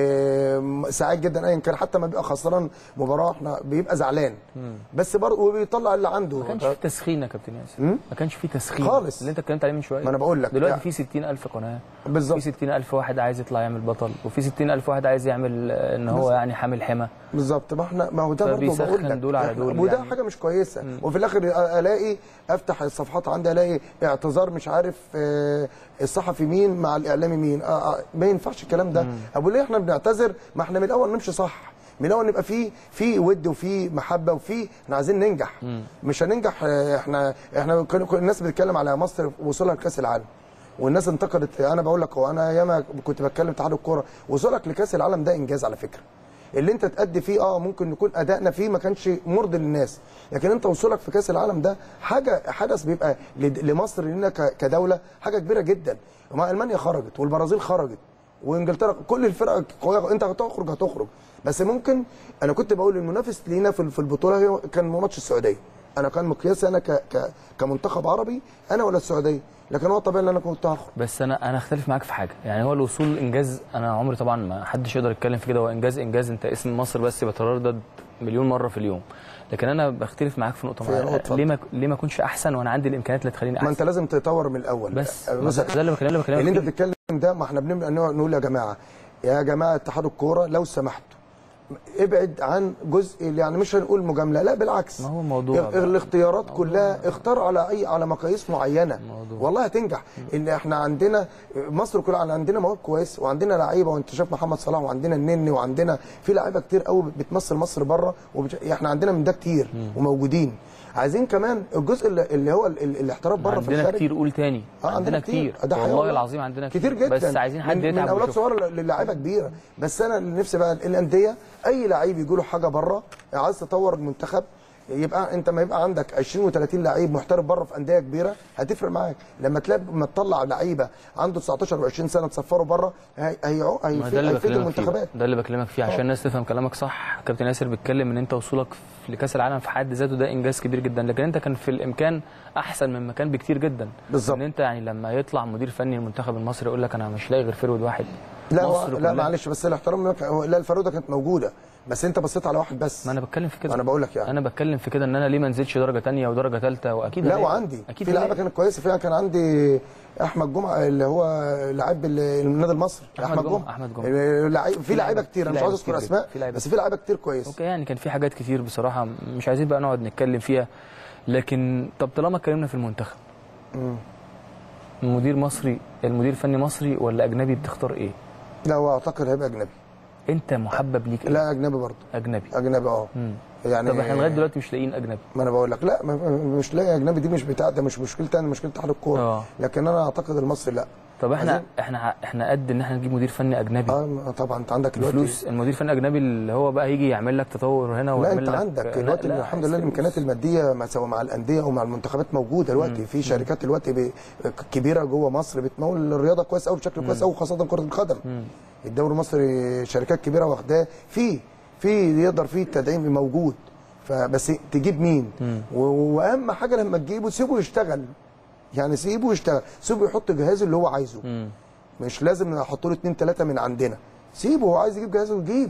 سعيد جدا ايا كان، حتى ما بيبقى خسران مباراه احنا بيبقى زعلان مم. بس برضه وبيطلع اللي عنده. ما كانش في تسخين يا كابتن ياسر، ما كانش في تسخين خالص اللي انت اتكلمت عليه من شويه. ما انا بقول لك دلوقتي في ستين ألف قناه بالظبط، في ستين ألف واحد عايز يطلع يعمل بطل، وفي ستين ألف واحد عايز يعمل ان هو بالزبط. يعني حامل حمى بالظبط. ما احنا ما هو ده برضه بقول لك دول على دول وده يعني. حاجه مش كويسه مم. وفي الاخر الاقي افتح الصفحات عندي الاقي اعتذار مش عارف الصحفي مين مع الاعلامي مين. ما ينفعش الكلام ده. ابو ليه احنا بنعتذر؟ ما احنا من الاول نمشي صح، من الاول نبقى في في ود وفي محبه وفي احنا عايزين ننجح. مم. مش هننجح احنا احنا الناس بتتكلم على مصر وصولها لكاس العالم والناس انتقدت. انا بقول لك هو انا ياما كنت بتكلم اتحاد الكوره، وصولك لكاس العالم ده انجاز على فكره. اللي انت تأدي فيه اه ممكن يكون ادائنا فيه ما كانش مرضي للناس، لكن انت وصولك في كاس العالم ده حاجه حدث بيبقى لمصر لنا كدوله حاجه كبيره جدا. ما المانيا خرجت والبرازيل خرجت وانجلترا، كل الفرق قويه، انت هتخرج هتخرج بس ممكن. انا كنت بقول المنافس لينا في البطوله كان ماتش السعوديه، انا كان مقياسي انا ك ك كمنتخب عربي انا ولا السعوديه، لكن هو طبيعي ان انا كنت هخرج. بس انا انا اختلف معاك في حاجه، يعني هو الوصول انجاز، انا عمري طبعا ما حدش يقدر يتكلم في كده، هو انجاز انجاز انت اسم مصر بس بيتردد مليون مره في اليوم، لكن انا بختلف معاك في نقطه معينه، ليه ما ليه ما اكونش احسن وانا عندي الامكانيات اللي تخليني احسن؟ ما انت لازم تطور من الاول بس ده اللي بكلمك بكلمك اللي انت بتتكلم ده. ما احنا بنبقى نقول يا جماعه يا جماعه اتحاد الكوره لو سمحتوا ابعد عن جزء، يعني مش هنقول مجامله، لا بالعكس، ما هو الموضوع الاختيارات كلها اختار على اي على مقاييس معينه موضوع. والله هتنجح. ان احنا عندنا مصر كلها عندنا مواهب كويس وعندنا لعيبه، وانت شايف محمد صلاح وعندنا النني وعندنا في لعيبه كتير قوي بتمثل مصر بره، وبج... احنا عندنا من ده كتير وموجودين. عايزين كمان الجزء اللي, اللي هو الاحتراف بره في الخارج. عندنا كتير، قول تاني آه عندنا, عندنا كتير, كتير. والله العظيم عندنا كتير, كتير جدا، بس عايزين حد يتعب من اولاد صغار للاعيبه كبيره. بس انا نفسي بقى الانديه اي لعيب يجي له حاجه بره، عايز تطور المنتخب، يبقى انت ما يبقى عندك عشرين وثلاثين لعيب محترف بره في انديه كبيره هتفرق معاك. لما تلاقي لما تطلع لعيبه عنده تسعتاشر وعشرين سنه تسفره بره هي هيفيد المنتخبات. ده اللي بكلمك فيه عشان الناس تفهم كلامك صح. كابتن ياسر بيتكلم ان انت وصولك لكاس العالم في حد ذاته ده انجاز كبير جدا، لكن انت كان في الامكان احسن من مكان بكتير جدا. بالظبط. ان انت يعني لما يطلع مدير فني المنتخب المصري يقول لك انا مش لاقي غير فرود واحد. لا لا معلش، بس الاحترام، لا الفروده كانت موجوده بس انت بصيت على واحد بس. ما انا بتكلم في كده، انا بقول لك يعني انا بتكلم في كده ان انا ليه ما انزلش درجه ثانيه ودرجه ثالثه، واكيد لا وعندي اكيد في لعيبه كانت كويسه فيها. كان عندي احمد جمعه اللي هو لاعب النادي المصري، احمد جمعه احمد جمعه في لعيبه كتير، انا مش عاوز اذكر اسماء بس في لعيبه كتير كويسه. اوكي يعني كان في حاجات كتير بصراحه مش عايزين بقى نقعد نتكلم فيها، لكن طب طالما اتكلمنا في المنتخب، امم المدير مصري، المدير الفني مصري ولا اجنبي، بتختار ايه؟ لا هو اعتقد هيبقى اجنبي. انت محبب ليك إيه؟ لا اجنبي برضه. اجنبي اجنبي اه يعني. طب احنا لغايه دلوقتي مش لاقيين اجنبي. ما انا بقول لك لا مش لاقي اجنبي، دي مش بتاع ده، مش مشكلتي انا، مشكله اتحاد الكوره، لكن انا اعتقد المصري لا. طب احنا عزيز. احنا احنا قد ان احنا نجيب مدير فني اجنبي. اه طبعا انت عندك دلوقتي فلوس المدير الفني الاجنبي اللي هو بقى هيجي يعمل لك تطور هنا ويعمل لك. لا انت عندك دلوقتي الحمد لله الامكانيات الماديه سواء مع الانديه او مع المنتخبات موجوده دلوقتي. في شركات دلوقتي كبيره جوه مصر بتمول الرياضه كويس قوي بشكل كويس قوي، خاصه كره القدم. الدوري المصري شركات كبيره واخداه، في في يقدر فيه التدعيم موجود، فبس تجيب مين؟ واهم حاجه لما تجيبه سيبه يشتغل، يعني سيبه يشتغل، سيبه يحط جهازه اللي هو عايزه. مم. مش لازم نحط له اثنين ثلاثه من عندنا، سيبه هو عايز يجيب جهازه يجيب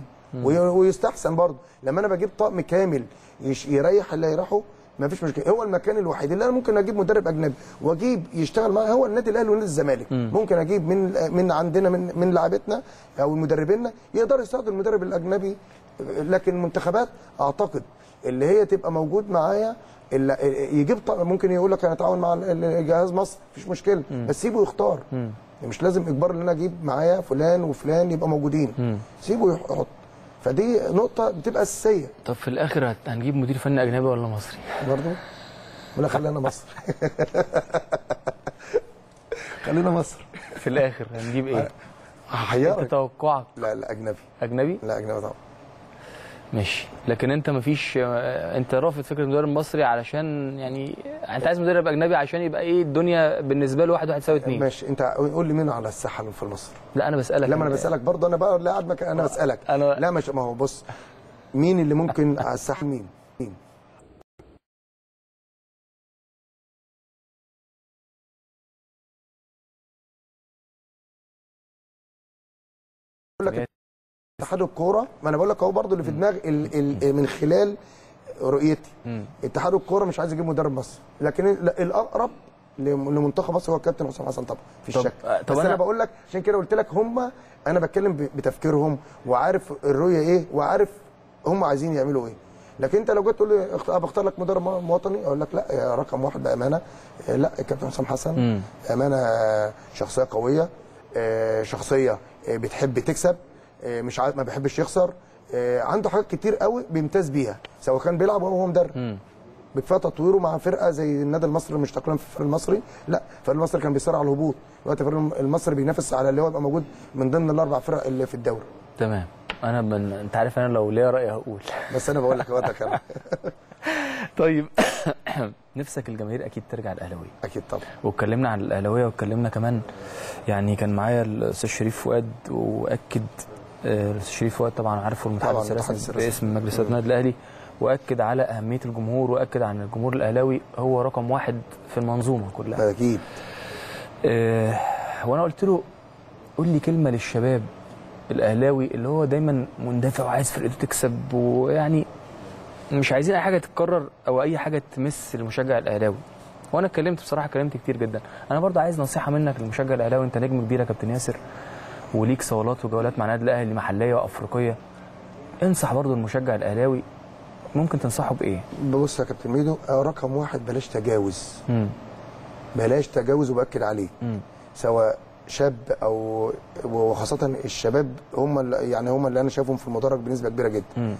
ويستحسن برضه. لما انا بجيب طقم كامل يريح اللي يريحه ما فيش مشكله. هو المكان الوحيد اللي انا ممكن اجيب مدرب اجنبي واجيب يشتغل معاه هو النادي الاهلي ونادي الزمالك. مم. ممكن اجيب من من عندنا من من لاعبتنا او مدربينا يقدر يستخدم المدرب الاجنبي، لكن المنتخبات اعتقد اللي هي تبقى موجود معايا اللي يجيب ممكن يقول لك انا اتعاون مع جهاز مصر مفيش مشكله، مم. بس سيبه يختار. مم. مش لازم اجبار ان انا اجيب معايا فلان وفلان يبقى موجودين. مم. سيبه يحط، فدي نقطه بتبقى اساسيه. طب في الاخر هنجيب مدير فني اجنبي ولا مصري؟ برضه ولا خلينا مصر. خلينا مصر. في الاخر هنجيب ايه؟ هحيرك. توقعك؟ لا لا اجنبي. اجنبي؟ لا اجنبي طبعا. ماشي، لكن انت مفيش، انت رافض فكره مدرب مصري علشان يعني انت عايز مدرب اجنبي عشان يبقى ايه الدنيا بالنسبه له واحد واحد يساوي اثنين. ماشي، انت قول لي مين على الساحه في مصر؟ لا انا بسالك. لا ما انا بسالك برضه، انا بقى لا قاعد مكان انا بسالك. أنا... لا مش ما هو بص، مين اللي ممكن على الساحه؟ مين؟ مين؟ لك اتحاد الكوره، ما انا بقول لك اهو برضه اللي في دماغي ال ال من خلال رؤيتي. اتحاد الكوره مش عايز يجيب مدرب مصري، لكن الاقرب لمنتخب مصر هو الكابتن حسام حسن طبعا في الشك. بس انا, أنا بقول لك عشان كده قلت لك هم، انا بتكلم بتفكيرهم وعارف الرؤيه ايه وعارف هم عايزين يعملوا ايه. لكن انت لو جيت تقول لي بختار لك مدرب وطني اقول لك لا يا رقم واحد بامانه لا الكابتن حسام حسن. امانه شخصيه قويه، شخصيه بتحب تكسب، مش عارف ما بيحبش يخسر، عنده حاجات كتير قوي بيمتاز بيها سواء كان بيلعب او هو مدرب. بكفايه تطويره مع فرقه زي النادي المصري، مش تقليلا في الفريق المصري، لا الفريق المصري كان بيصارع على الهبوط، دلوقتي الفريق المصري بينافس على اللي هو يبقى موجود من ضمن الاربع فرق اللي في الدوري. تمام. انا من انت عارف انا لو ليا راي هقول بس انا بقول لك هو ده كلام. طيب نفسك الجماهير اكيد ترجع الاهلاويه. اكيد طبعا. واتكلمنا عن الاهلاويه واتكلمنا كمان، يعني كان معايا الاستاذ شريف فؤاد واكد، الاستاذ شريف فؤاد طبعا عارفه المتحدث الرسمي باسم مجلس اداره النادي الاهلي، واكد على اهميه الجمهور، واكد عن الجمهور الاهلاوي هو رقم واحد في المنظومه كلها. اكيد. أه وانا قلت له قول لي كلمه للشباب الاهلاوي اللي هو دايما مندفع وعايز فرقته تكسب، ويعني مش عايزين اي حاجه تتكرر او اي حاجه تمس المشجع الاهلاوي. وانا اتكلمت بصراحه اتكلمت كتير جدا. انا برضه عايز نصيحه منك للمشجع الاهلاوي، انت نجم كبير يا كابتن ياسر وليك صولات وجولات مع النادي الاهلي محليه وافريقيه. انصح برضه المشجع الاهلاوي، ممكن تنصحه بايه؟ بص يا كابتن ميدو، رقم واحد بلاش تجاوز. امم بلاش تجاوز وباكد عليه. امم سواء شاب او وخاصه الشباب هم اللي يعني هم اللي انا شايفهم في المدرج بنسبه كبيره جدا. امم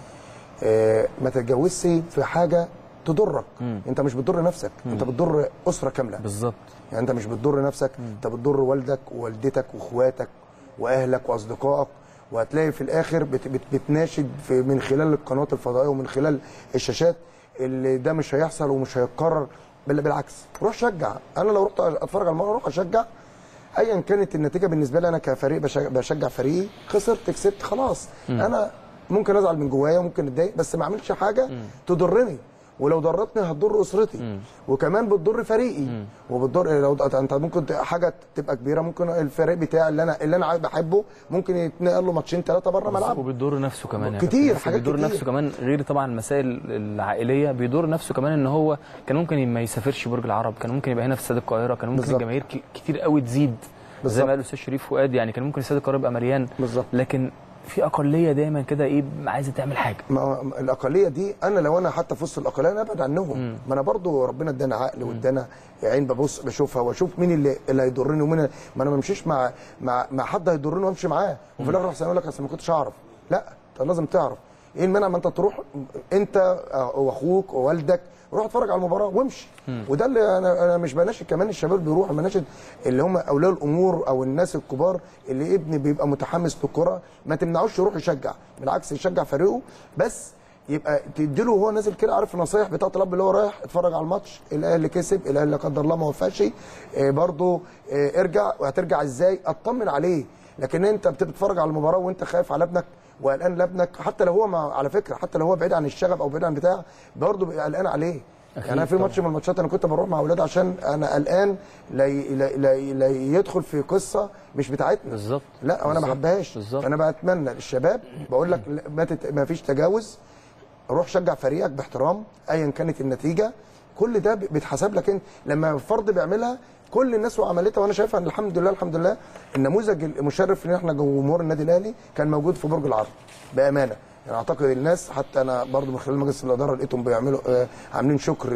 آه ما تتجوزش في حاجه تضرك. مم. انت مش بتضر نفسك، مم. انت بتضر اسره كامله. بالظبط. يعني انت مش بتضر نفسك، مم. انت بتضر والدك ووالدتك واخواتك واهلك واصدقائك، وهتلاقي في الاخر بت بت بتناشد في من خلال القنوات الفضائيه ومن خلال الشاشات اللي ده مش هيحصل ومش هيتكرر. بل بالعكس، روح شجع. انا لو رحت اتفرج على المباراه اروح اشجع ايا كانت النتيجه بالنسبه لي. انا كفريق بشجع فريقي، خسرت كسبت خلاص. مم. انا ممكن ازعل من جوايا وممكن اتضايق، بس ما اعملش حاجه مم. تضرني، ولو ضرتني هتضر اسرتي. مم. وكمان بتضر فريقي. مم. وبتضر لو انت ممكن حاجه تبقى كبيره، ممكن الفريق بتاعي اللي انا اللي انا بحبه ممكن يتنقل له ماتشين ثلاثه بره ملعبه. وبتضر نفسه كمان كتير حاجات بيضر كتير. نفسه كمان، غير طبعا المسائل العائليه، بيضر نفسه كمان ان هو كان ممكن ما يسافرش برج العرب، كان ممكن يبقى هنا في استاد القاهره، كان ممكن بالزبط. الجماهير كتير قوي تزيد بالزبط. زي ما قال الاستاذ شريف فؤاد، يعني كان ممكن استاد القاهره يبقى مليان بالظبط، لكن في اقليه دايما كده ايه عايزه تعمل حاجه. ما الاقليه دي انا لو انا حتى في وسط الاقليه انا ابعد عنهم. ما انا برضو ربنا ادانا عقل وادانا عين ببص بشوفها واشوف مين اللي اللي هيضرني ومين. ما انا ما امشيش مع مع مع حد هيضرني وامشي معاه وفي الاخر احسن اقول لك اصل ما كنتش اعرف. لا، انت لازم تعرف ايه المانع ما انت تروح انت واخوك ووالدك روح اتفرج على المباراه وامشي. مم. وده اللي انا انا مش بناشد كمان الشباب بيروح، بناشد اللي هم اولياء الامور او الناس الكبار اللي ابني بيبقى متحمس للكره ما تمنعوش يروح يشجع، بالعكس يشجع فريقه، بس يبقى تديله وهو نازل كده عارف النصايح بتاعه الاب اللي هو رايح اتفرج على الماتش، الاهلي كسب، الاهلي لا قدر الله ما وفاش، آه برضه آه ارجع، وهترجع ازاي؟ اطمن عليه. لكن انت بتتفرج على المباراه وانت خايف على ابنك وقلقان لابنك، حتى لو هو مع على فكره حتى لو هو بعيد عن الشغف او بعيد عن بتاع برضه بيبقى قلقان عليه. يعني انا في ماتش من الماتشات انا كنت بروح مع اولادي عشان انا قلقان لا لا لا يدخل في قصه مش بتاعتنا بالظبط. لا وانا ما بحبهاش. انا بتمنى للشباب بقول لك ما, ما فيش تجاوز، روح شجع فريقك باحترام ايا كانت النتيجه، كل ده بيتحسب لك انت. لما فرد بيعملها كل الناس وعملتها، وانا شايفها ان الحمد لله الحمد لله النموذج المشرف ان احنا جمهور النادي الاهلي كان موجود في برج العرب بامانه. يعني اعتقد الناس حتى انا برضو من خلال مجلس الاداره لقيتهم بيعملوا آه عاملين شكر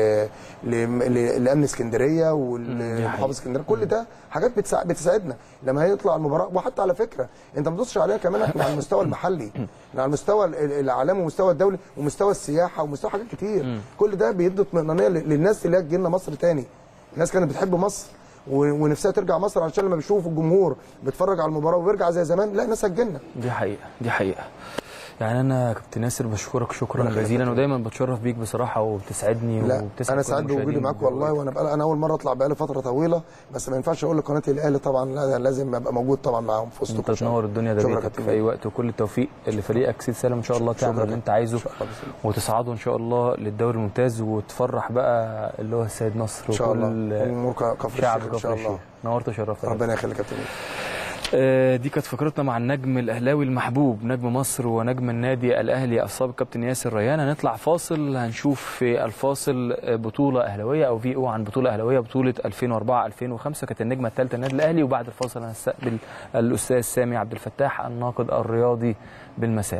لامن اسكندريه والمحافظ اسكندريه، كل ده حاجات بتساعد بتساعدنا لما هيطلع المباراه. وحتى على فكره انت ما تبصش عليها كمان احنا على المستوى المحلي، على المستوى العالمي ومستوى الدولي ومستوى السياحه ومستوى حاجات كتير، كل ده بيدي اطمئنانيه للناس اللي هتجي لنا مصر تاني. الناس كانت بتحب مصر ونفسها ترجع مصر علشان لما بيشوفوا الجمهور بيتفرج على المباراه وبيرجع زي زمان، لا الناس هتجيلنا. دي حقيقه دي حقيقه. يعني انا كابتن ياسر بشكرك شكرا جزيلا، ودايما بتشرف بيك بصراحه وبتسعدني وبتسعد انا سعيد بوجودي معاك والله. وانا بقى انا اول مره اطلع بقالي فتره طويله، بس ما ينفعش اقول لقناه الاهلي طبعا لازم ابقى موجود طبعا معاهم في وسطكم. انت تنور الدنيا ده بيتك في اي وقت، وكل التوفيق لفريقك سيد سالم ان شاء الله تعمل اللي انت عايزه وتصعدوا ان شاء الله للدوري الممتاز وتفرح بقى اللي هو السيد نصر ان شاء الله كفر شعب كفر الشيخ. نورت وشرفت. ربنا يخليك يا كابتن. دي كانت فقرتنا مع النجم الاهلاوي المحبوب، نجم مصر ونجم النادي الاهلي السابق كابتن ياسر ريان. هنطلع فاصل، هنشوف في الفاصل بطوله اهلاويه او في او عن بطوله اهلاويه بطوله ألفين وأربعة ألفين وخمسة كانت النجمه الثالثه النادي الاهلي. وبعد الفاصل هنستقبل الاستاذ سامي عبد الفتاح الناقد الرياضي بالمساء.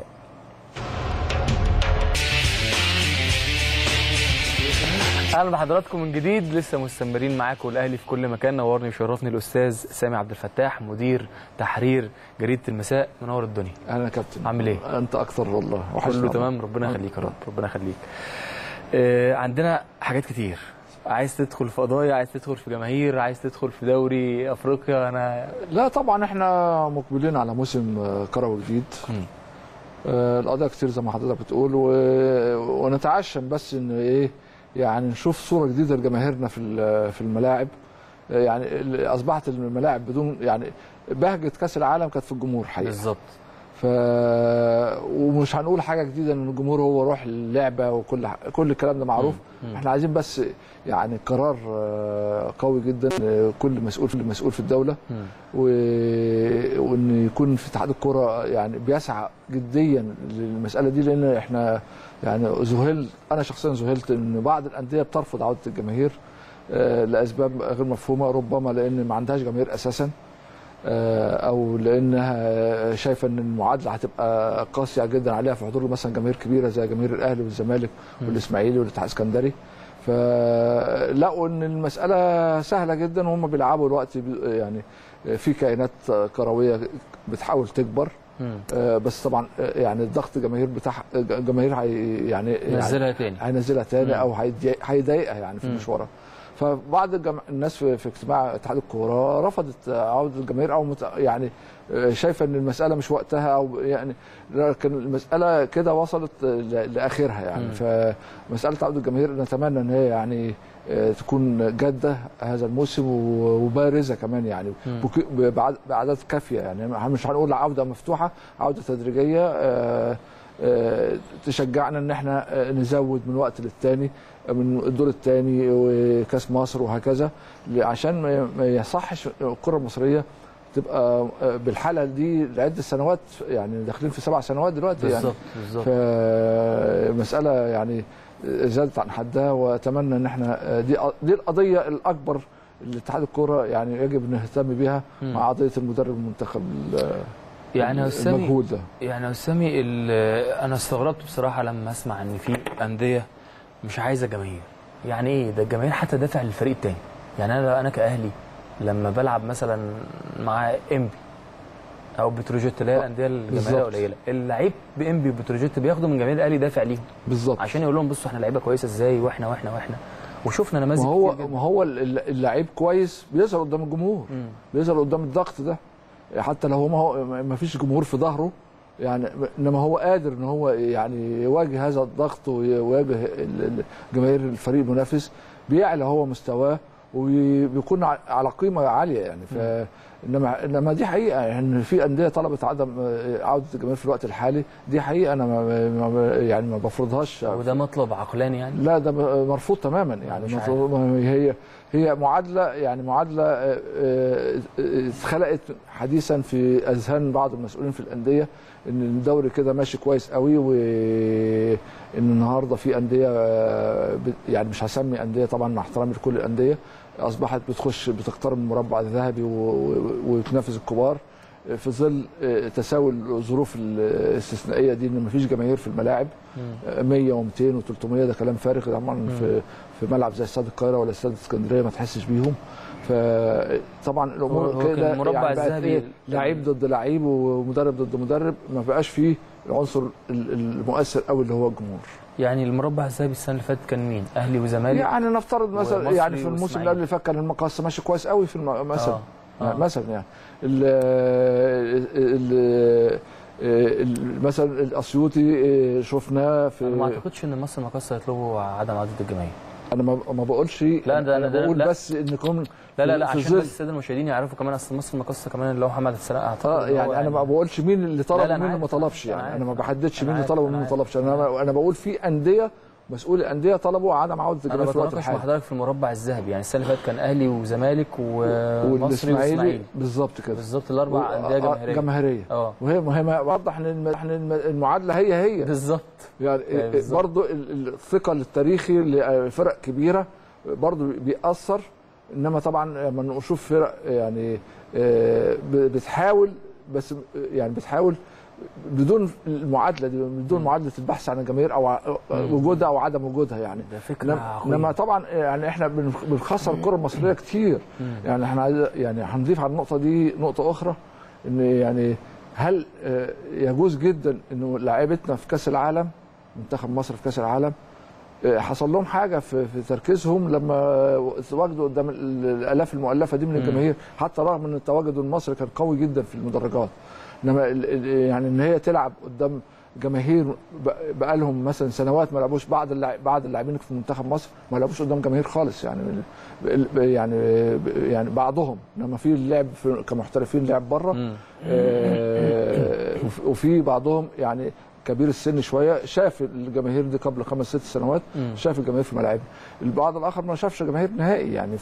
اهلا بحضراتكم من جديد، لسه مستمرين معاكم الاهلي في كل مكان. نورني وشرفني الاستاذ سامي عبد الفتاح مدير تحرير جريده المساء، منور الدنيا. اهلا يا كابتن. عامل ايه؟ انت اكتر والله. كله تمام، ربنا يخليك يا رب، ربنا يخليك. آه عندنا حاجات كتير، عايز تدخل في قضايا، عايز تدخل في جماهير، عايز تدخل في دوري افريقيا. انا لا طبعا احنا مقبلين على موسم كروي جديد. م. القضايا كتير زي ما حضرتك بتقول، ونتعشم بس ان ايه يعني نشوف صوره جديده لجماهيرنا في في الملاعب. يعني اصبحت الملاعب بدون يعني بهجه كاس العالم كانت في الجمهور حقيقه بالظبط. ف ومش هنقول حاجه جديده ان الجمهور هو روح اللعبه وكل كل الكلام ده معروف. مم. احنا عايزين بس يعني قرار قوي جدا كل مسؤول في المسؤول في الدوله، و... وان يكون في اتحاد الكره يعني بيسعى جديا للمساله دي، لان احنا يعني ذهلت انا شخصيا ذهلت ان بعض الانديه بترفض عوده الجماهير لاسباب غير مفهومه، ربما لان ما عندهاش جماهير اساسا، او لانها شايفه ان المعادله هتبقى قاسيه جدا عليها في حضور مثلا جماهير كبيره زي جماهير الاهلي والزمالك والاسماعيلي والاتحاد السكندري. فلقوا ان المساله سهله جدا وهم بيلعبوا الوقت يعني في كائنات كرويه بتحاول تكبر. بس طبعا يعني الضغط جماهير بتاع جماهير هي يعني هينزلها تاني هينزلها تاني او هيضايقها يعني في مشوارها. فبعض الجم... الناس في, في اجتماع اتحاد الكوره رفضت عوده الجماهير او مت... يعني شايفه ان المساله مش وقتها، او يعني لكن المساله كده وصلت ل... لاخرها يعني. م. فمساله عوده الجماهير نتمنى ان هي يعني تكون جاده هذا الموسم وبارزه كمان يعني باعداد كافيه يعني. مش هنقول عوده مفتوحه، عوده تدريجيه تشجعنا ان احنا نزود من وقت للتاني من الدور الثاني وكاس مصر وهكذا، عشان ما يصحش الكره المصريه تبقى بالحاله دي لعده سنوات، يعني داخلين في سبع سنوات دلوقتي يعني. بالظبط بالظبط. فمساله يعني زادت عن حدها، واتمنى ان احنا دي دي القضيه الاكبر اللي اتحاد الكوره يعني يجب نهتم بيها مع قضيه المدرب المنتخب يعني يا أستاذ المجهود ده. يعني يا أستاذ انا استغربت بصراحه لما اسمع ان في انديه مش عايزه جماهير. يعني ايه ده؟ الجماهير حتى دافع للفريق الثاني. يعني انا انا كاهلي لما بلعب مثلا مع انبي او بتروجيت اللي هي الانديه الجماهيريه قليله، اللعيب بانبي وبتروجيت بياخدوا من جماهير الاهلي دافع ليهم بالظبط، عشان يقول لهم بصوا احنا لعيبه كويسه ازاي واحنا واحنا واحنا وشفنا نماذج كتير. ما هو ما هو اللعيب كويس بيظهر قدام الجمهور، بيظهر قدام الضغط ده، حتى لو ما هو ما فيش جمهور في ظهره يعني، انما هو قادر ان هو يعني يواجه هذا الضغط ويواجه جماهير الفريق المنافس، بيعلى هو مستواه وبيكون على قيمه عاليه يعني. ف انما انما دي حقيقه ان يعني في انديه طلبت عدم عوده الجماهير في الوقت الحالي، دي حقيقه انا ما يعني ما بفرضهاش. وده مطلب عقلاني يعني؟ لا ده مرفوض تماما يعني. هي هي معادله يعني معادله اتخلقت حديثا في اذهان بعض المسؤولين في الانديه ان الدوري كده ماشي كويس قوي، وان النهارده في انديه يعني مش هسمي انديه طبعا مع احترامي لكل الانديه اصبحت بتخش بتقترب من المربع الذهبي وتنافس الكبار في ظل تساوي الظروف الاستثنائيه دي، ان مفيش جماهير في الملاعب مية ومئتين وثلاثمية، ده كلام فارغ طبعا. في في ملعب زي استاد القاهره ولا استاد اسكندريه ما تحسش بيهم. فطبعا الامور كده يعني بقت ايه، لعيب ضد لعيب ومدرب ضد مدرب، ما بقاش فيه العنصر المؤثر قوي اللي هو الجمهور. يعني المربع الذهبي السنه اللي فاتت كان مين؟ اهلي وزمالك يعني نفترض مثلا يعني في الموسم اللي قبل اللي فات كان المقص ماشي كويس قوي في مثلا آه. آه. مثلا يعني ال ال مثلا الاسيوطي شفناه في. انا ما اعتقدش ان مصر المقص هيطلبوا عدم عوده الجماهير. انا ما بقولش، لا ده انا بقول لا. بس ان يكون لا لا لا عشان بس الساده المشاهدين يعرفوا كمان اصل مصر المقصه كمان اللي هو محمد السلام اعتقد. اه يعني انا يعني ما بقولش مين اللي طلب ومين اللي ما طلبش يعني. أنا, انا ما بحددش مين اللي طلب ومين اللي ما طلبش. انا انا بقول في انديه مسؤول الانديه طلبوا عدم عوده الجماهير في الوقت الحالي. انا حضرتك في المربع الذهبي يعني السنه اللي فاتت كان اهلي وزمالك ومصري واسماعيلي بالظبط كده بالظبط الاربع انديه جماهيريه جماهيريه اه وهي مهمه اوضح ان المعادله هي هي بالظبط يعني برضو الثقل التاريخي لفرق كبيره برضو بيأثر. انما طبعا لما نشوف فرق يعني بتحاول بس يعني بتحاول بدون المعادله دي، بدون م. معادله البحث عن الجماهير او وجودها او عدم وجودها يعني. ده فكره انما طبعا يعني احنا بنخسر الكره المصريه كتير م. يعني احنا يعني هنضيف على النقطه دي نقطه اخرى، ان يعني هل يجوز جدا انه لاعيبتنا في كاس العالم منتخب مصر في كاس العالم حصل لهم حاجه في, في تركيزهم لما تواجدوا قدام الالاف المؤلفه دي من الجماهير، حتى رغم ان التواجد المصري كان قوي جدا في المدرجات، انما يعني ان هي تلعب قدام جماهير بقى لهم مثلا سنوات ما لعبوش، بعض اللاعب بعض اللاعبين في منتخب مصر ما لعبوش قدام جماهير خالص يعني يعني يعني بعضهم، انما في اللعب كمحترفين لعب بره، آه وفي بعضهم يعني كبير السن شويه شاف الجماهير دي قبل خمس ست سنوات، شاف الجماهير في الملاعب. البعض الاخر ما شافش جماهير نهائي يعني،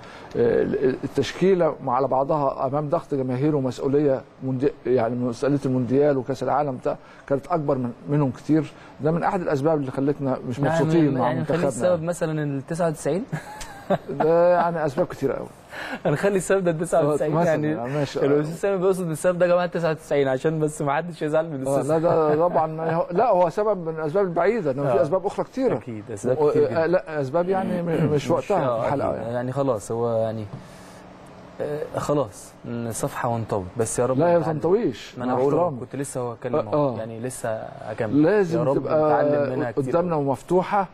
فالتشكيله على بعضها امام ضغط جماهير ومسؤوليه يعني مساله المونديال وكاس العالم كانت اكبر من منهم كتير. ده من احد الاسباب اللي خلتنا مش مبسوطين يعني مع يعني منتخبنا. السبب مثلا ال تسعة وتسعين ده يعني اسباب كتيره قوي. هنخلي السبب ده تسعة وتسعين يعني الاستاذ سامي بيقصد السبب ده يا جماعه تسعة وتسعين عشان بس ما حدش يزعل من الاستاذ. لا ده طبعا لا هو سبب من الاسباب البعيده، انما في اسباب اخرى كتيره. اكيد اسباب كتير جدا. لا اسباب يعني مش وقتها في الحلقه يعني. يعني خلاص هو يعني آه خلاص صفحه وانطوت بس يا رب. لا ما تنطويش، ما انا بقول كنت لسه هو اتكلم آه. يعني لسه هكمل. لازم تبقى قدامنا ومفتوحه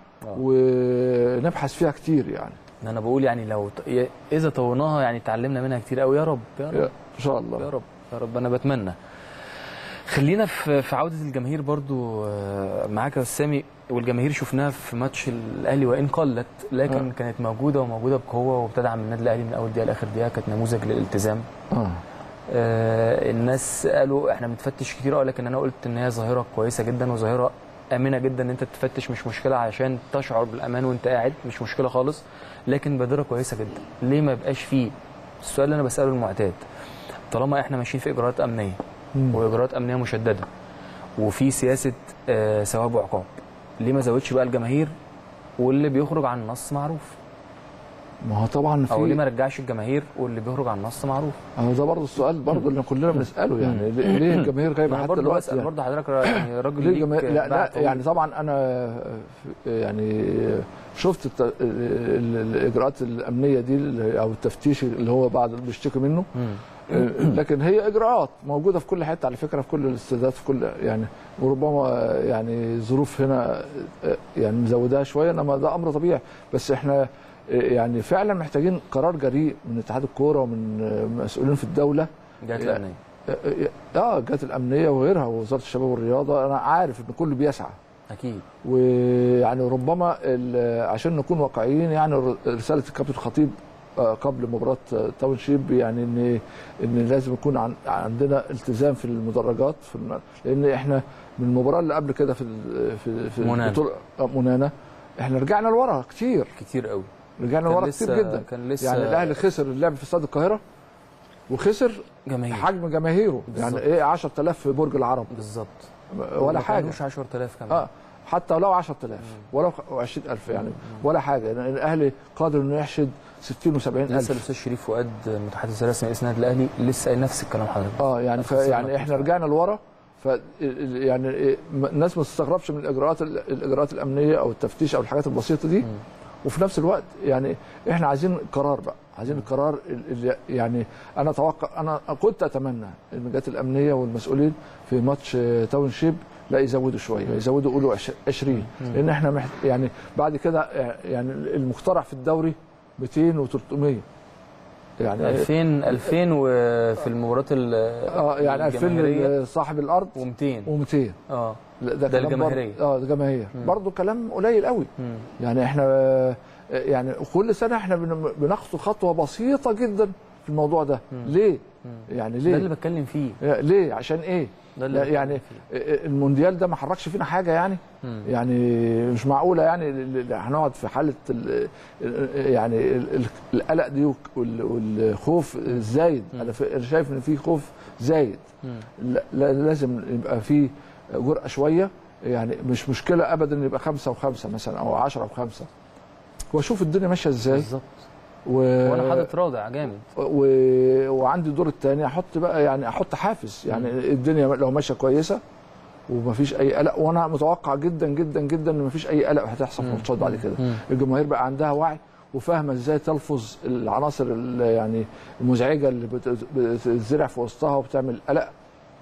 ونبحث فيها كتير يعني. انا بقول يعني لو ت... اذا طورناها يعني اتعلمنا منها كتير قوي يا رب يا رب ان شاء الله يا رب يا رب. انا بتمنى. خلينا في في عوده الجماهير برضو معاك يا استاذ سامي، والجماهير شفناها في ماتش الاهلي وان قلت لكن أه. كانت موجوده وموجوده بقوه وبتدعم النادي الاهلي من اول دقيقه لاخر دقيقه، كانت نموذج للالتزام. اه, آه الناس قالوا احنا بنتفتش كتير اه، لكن انا قلت ان هي ظاهره كويسه جدا وظاهره امنه جدا ان انت تفتش، مش مشكله عشان تشعر بالامان وانت قاعد، مش مشكله خالص، لكن بادره كويسه جدا. ليه ما يبقاش فيه؟ السؤال اللي انا بساله المعتاد، طالما احنا ماشيين في اجراءات امنيه مم. واجراءات امنيه مشدده وفي سياسه آه ثواب وعقاب، ليه ما زودش بقى الجماهير واللي بيخرج عن النص معروف؟ ما هو طبعا في، او ليه ما رجعش الجماهير واللي بيخرج عن النص معروف؟ اهو ده برضه السؤال برضه اللي كلنا بنساله يعني، ليه الجماهير غايبه حتى دلوقتي؟ برضه يعني. برضه حضرتك يعني راجل ليك لا لا يعني طبعا انا يعني شفت الاجراءات الامنيه دي او التفتيش اللي هو بعض بيشتكي منه، لكن هي اجراءات موجوده في كل حته على فكره، في كل الاستادات في كل يعني، وربما يعني ظروف هنا يعني مزوداها شويه، انما ده امر طبيعي. بس احنا يعني فعلا محتاجين قرار جريء من اتحاد الكوره ومن مسؤولين في الدوله، الجهات الامنيه اه الجهات الامنيه وغيرها ووزاره الشباب والرياضه. انا عارف ان كله بيسعى اكيد، ويعني ربما عشان نكون واقعيين يعني رساله الكابتن الخطيب قبل مباراه تاون شيب يعني ان ان لازم يكون عن عندنا التزام في المدرجات، في الم... لان احنا من المباراه اللي قبل كده في في في منانا منانا احنا رجعنا لورا كتير كتير قوي، رجعنا لورا كتير جدا. كان لسه يعني الاهلي خسر اللعب في استاد القاهره وخسر جماهير حجم جماهيره بالزبط. يعني ايه عشرة آلاف في برج العرب بالظبط ولا حاجه، مش عشرة آلاف كمان اه حتى لو عشرة آلاف ولو عشرين ألف يعني ولا حاجه، يعني الاهلي قادر انه يحشد ستين وسبعين ألف. لسه الاستاذ شريف فؤاد المتحدث الرسمي لاسم النادي الاهلي لسه قايل نفس الكلام حضرتك. اه يعني يعني احنا رجعنا لورا، ف يعني الناس ما تستغربش من الاجراءات الاجراءات الامنيه او التفتيش او الحاجات البسيطه دي. م. وفي نفس الوقت يعني احنا عايزين قرار بقى، عايزين القرار اللي يعني انا اتوقع، انا كنت اتمنى ان الجهات الامنيه والمسؤولين في ماتش تاون شيب لا يزودوا شويه، يزودوا يقولوا عشرين، لان احنا محت... يعني بعد كده يعني المقترح في الدوري مئتين وثلاثمية يعني ألفين ألفين وفي المباريات اه يعني ألفين صاحب الارض و200 و200 اه ده, ده الجماهيريه اه الجماهير برضه كلام قليل قوي. مم. يعني احنا يعني كل سنه احنا بنخطو خطوه بسيطه جدا في الموضوع ده. مم. ليه؟ مم. يعني ليه؟ ده اللي بتكلم فيه. ليه؟ عشان ايه؟ ده يعني المونديال ده ما حركش فينا حاجه يعني. مم. يعني مش معقوله يعني هنقعد في حاله يعني القلق دي والخوف الزايد. انا شايف ان في خوف زايد. لا لازم يبقى في جرأة شويه، يعني مش مشكله ابدا يبقى خمسه وخمسه مثلا او عشرة وخمسه، واشوف الدنيا ماشيه ازاي بالظبط. و... وانا حاطط رادع جامد و... وعندي الدور الثاني احط بقى يعني احط حافز، يعني م. الدنيا لو ماشيه كويسه ومفيش اي قلق، وانا متوقع جدا جدا جدا ان مفيش اي قلق هتحصل في الماتشات بعد كده. م. الجماهير بقى عندها وعي وفاهمه ازاي تلفظ العناصر يعني المزعجه اللي بتزرع في وسطها وبتعمل قلق،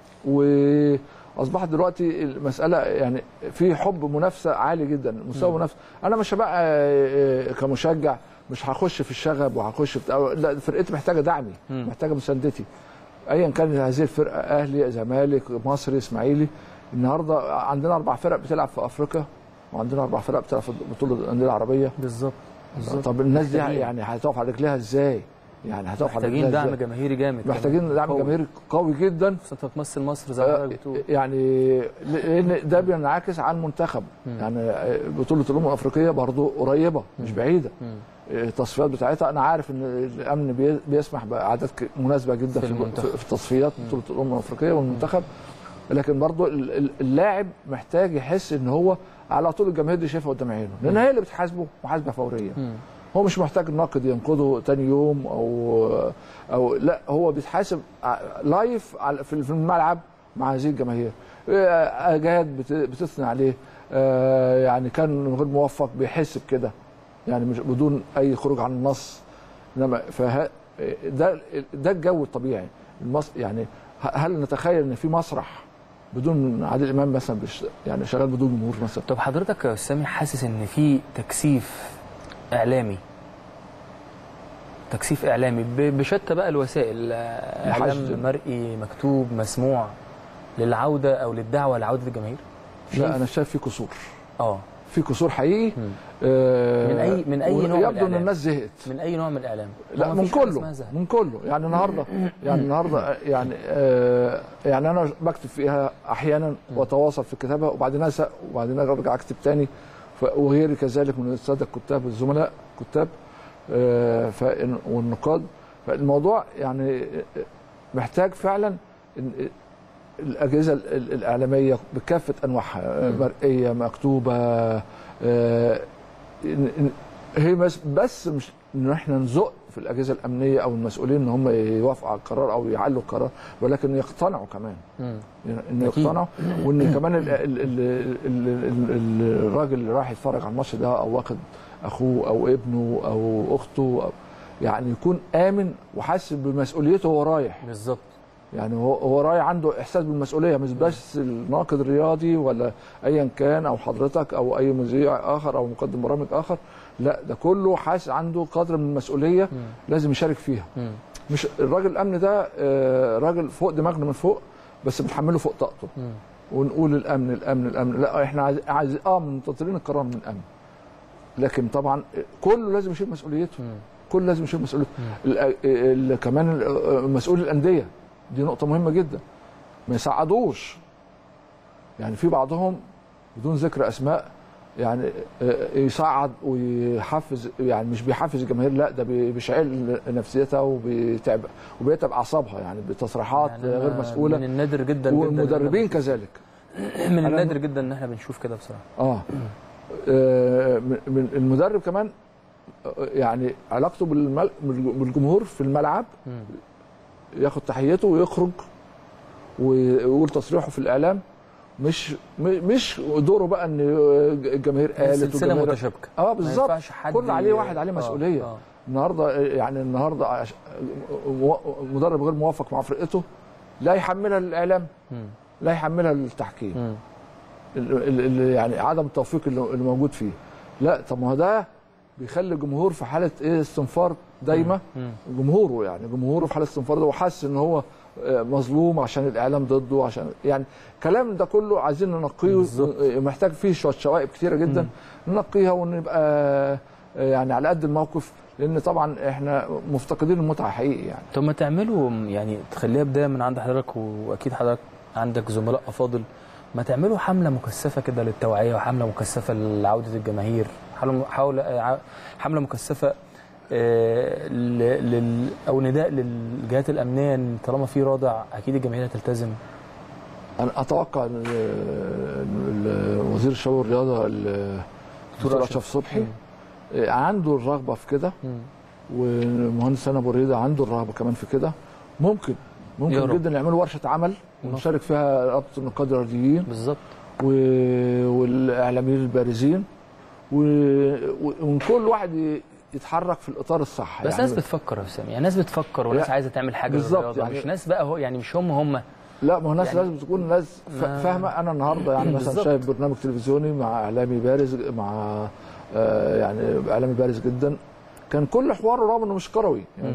واصبحت دلوقتي المساله يعني في حب منافسه عالي جدا، مستوى منافسه. انا مش هبقى كمشجع مش هخش في الشغب وهخش في، لا فرقتي محتاجه دعمي، محتاجه مساندتي ايا كان هذه الفرقه، اهلي زمالك مصري اسماعيلي، النهارده عندنا اربع فرق بتلعب في افريقيا، وعندنا اربع فرق بتلعب في بطوله الانديه العربيه. بالظبط. طب الناس دي يعني هتقف على رجليها ازاي؟ يعني هتقف على رجليها ازاي؟ محتاجين دعم جماهيري جامد، محتاجين دعم جماهيري قوي جدا. بس انت بتمثل مصر زي ما بتقول، يعني لان ده بينعكس على المنتخب. م. يعني بطوله الامم الافريقيه برضو قريبه مش بعيده. م. التصفيات بتاعتها انا عارف ان الامن بيسمح باعداد مناسبه جدا في, في, في تصفيات بطوله الامم الافريقيه والمنتخب، لكن برضو اللاعب محتاج يحس ان هو على طول الجماهير دي شايفها قدام عينه، لان هي اللي بتحاسبه محاسبه فوريه. م. هو مش محتاج الناقد ينقده تاني يوم او او لا، هو بيتحاسب لايف في الملعب مع هذه الجماهير. جهاد بتثني عليه، يعني كان غير موفق بيحس بكده، يعني مش بدون اي خروج عن النص. انما فه ده ده الجو الطبيعي. يعني هل نتخيل ان في مسرح بدون عادل امام مثلا يعني شغال بدون جمهور مثلا؟ طب حضرتك يا استاذ سامي حاسس ان في تكثيف اعلامي تكثيف اعلامي بشتى بقى الوسائل، اعلام مرئي مكتوب مسموع، للعوده او للدعوه لعوده الجماهير؟ لا انا شايف في قصور. اه في قصور حقيقي. آه من اي من اي نوع من الاعلام؟ يبدو ان الناس زهقت. من اي نوع من الاعلام؟ لا من كله من كله يعني النهارده يعني النهارده يعني آه يعني انا بكتب فيها احيانا واتواصل في الكتابه وبعدين انسى وبعدين ارجع اكتب تاني، وغيري كذلك من الساده الكتاب والزملاء الكتاب آه والنقاد. فالموضوع يعني محتاج فعلا الاجهزه الاعلاميه بكافه انواعها، مرئيه مكتوبه، آه هي بس بس مش ان احنا نزق في الاجهزه الامنيه او المسؤولين ان هم يوافقوا على القرار او يعلوا القرار، ولكن يقتنعوا كمان. ان يقتنعوا وان كمان ال ال ال ال ال الراجل اللي راح يتفرج على الماتش ده او واخد اخوه او ابنه او اخته أو يعني يكون امن وحاسس بمسؤوليته وهو رايح. بالظبط. يعني هو هو رايح عنده احساس بالمسؤوليه، مش بس الناقد الرياضي ولا ايا كان او حضرتك او اي مذيع اخر او مقدم برامج اخر، لا ده كله حاسس عنده قدر من المسؤوليه م. لازم يشارك فيها. م. مش الراجل الامن ده راجل فوق دماغنا من فوق بس بنحمله فوق طاقته م. ونقول الامن الامن الامن، لا احنا عايز, عايز اه منتظرين القرار من الامن، لكن طبعا كله لازم يشيل مسؤوليته. م. كله لازم يشيل مسؤوليته. كمان مسؤول الانديه دي نقطة مهمة جدا، ما يساعدوش. يعني في بعضهم بدون ذكر أسماء يعني يساعد ويحفز، يعني مش بيحفز الجماهير، لا ده بيشعل نفسيتها وبيتعب وبيتعب أعصابها يعني بتصريحات يعني غير مسؤولة. من النادر جدا والمدربين كذلك. من النادر جدا إن احنا بنشوف كده بصراحة. آه من المدرب كمان يعني علاقته بالجمهور في الملعب م. ياخد تحيته ويخرج ويقول تصريحه في الاعلام، مش مش دوره بقى ان الجماهير قالت سلسله متشابكه. اه بالظبط، كل عليه واحد عليه مسؤوليه. آه. آه. النهارده يعني النهارده مدرب غير موافق مع فرقته لا يحملها للاعلام م. لا يحملها للتحكيم، اللي يعني عدم التوفيق اللي موجود فيه. لا طب ما هو ده بيخلي الجمهور في حاله ايه استنفار دايما. جمهوره يعني جمهوره في حاله استنفار ده وحاسس ان هو مظلوم عشان الاعلام ضده، عشان يعني الكلام ده كله عايزين ننقيه، محتاج فيه شويه شوائب كتيره جدا مم. ننقيها ونبقى يعني على قد الموقف، لان طبعا احنا مفتقدين المتعه حقيقي يعني. طب ما تعملوا يعني تخليها بدايه من عند حضرتك، واكيد حضرتك عندك زملاء افاضل، ما تعملوا حمله مكثفه كده للتوعيه وحمله مكثفه لعوده الجماهير، حول حمله مكثفه آه لل او نداء للجهات الامنيه ان طالما في رادع اكيد الجماهير هتلتزم. انا اتوقع ان وزير الشباب والرياضه الدكتور اشرف صبحي عنده الرغبه في كده، والمهندس هاني ابو ريده عنده الرغبه كمان في كده. ممكن ممكن جدا يعملوا ورشه عمل ونشارك فيها رابطه النقاد الرياضيين بالظبط والاعلاميين البارزين، وكل واحد يتحرك في الاطار الصح. بس يعني ناس بتفكر يا سامي، يعني ناس بتفكر وناس عايزه تعمل حاجه بالظبط، يعني مش ناس بقى هو يعني مش هم هم لا ما هو ناس يعني لازم تكون ناس فاهمه. انا النهارده يعني مثلا شايف برنامج تلفزيوني مع اعلامي بارز، مع آه يعني اعلامي بارز جدا، كان كل حواره رغم انه مش كروي يعني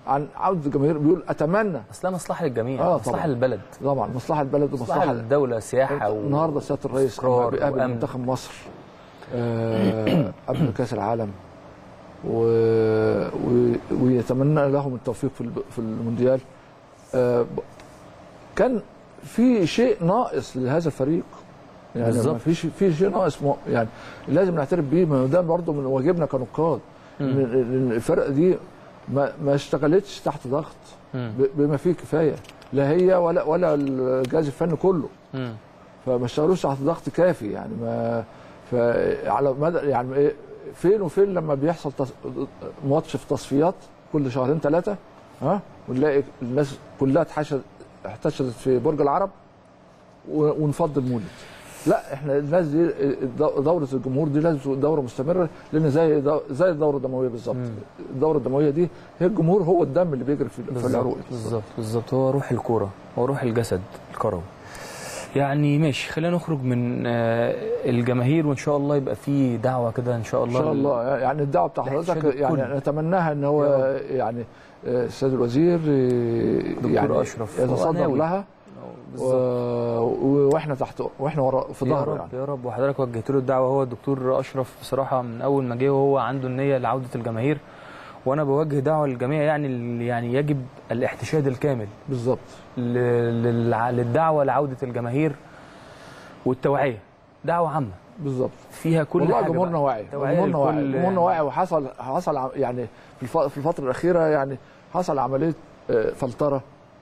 عن عوده الجماهير بيقول اتمنى. اصلها مصلحه للجميع، آه مصلحه للبلد طبعا، مصلحه البلد ومصلحه للدوله، سياحه. النهارده سياده الرئيس بيقابل منتخب مصر آه قبل كاس العالم و... و... ويتمنى لهم التوفيق في في المونديال. آه كان في شيء ناقص لهذا الفريق، يعني ما فيش في شيء ناقص يعني لازم نعترف بيه، ما ده برضه من واجبنا كنقاد. الفرقه دي ما ما اشتغلتش تحت ضغط بما فيه كفايه، لا هي ولا ولا الجهاز الفني كله. م. فما اشتغلوش تحت ضغط كافي يعني. ما فعلى مدى يعني ايه فين وفين لما بيحصل تص... ماتش في تصفيات كل شهرين ثلاثه، ها ونلاقي الناس كلها اتحشد احتشدت في برج العرب ونفضل مولد. لا احنا الناس دي دوره الجمهور دي لازم دوره مستمره، لان زي دو زي الدوره الدمويه بالظبط. الدوره الدمويه دي هي الجمهور، هو الدم اللي بيجري في, في العروق. بالظبط بالظبط، هو روح الكوره، هو روح الجسد الكروي. يعني ماشي، خلينا نخرج من الجماهير وان شاء الله يبقى في دعوه كده ان شاء الله. ان شاء الله يعني الدعوه بتاع حضرتك يعني نتمناها ان هو يعني السيد الوزير يعني اشرف يتصدر لها و... واحنا تحت واحنا ورا في ظهره. يا رب يعني. يا رب. وحضرتك وجهت له الدعوه، هو الدكتور اشرف بصراحه من اول ما جه وهو عنده النيه لعوده الجماهير، وانا بوجه دعوه للجميع يعني يعني يجب الاحتشاد الكامل بالظبط للدعوه لعوده الجماهير والتوعيه، دعوه عامه بالظبط فيها كل والله حاجه. جمهورنا واعي، جمهورنا واعي، جمهورنا واعي. وحصل حصل يعني في الفتره الاخيره يعني حصل عمليه فلتره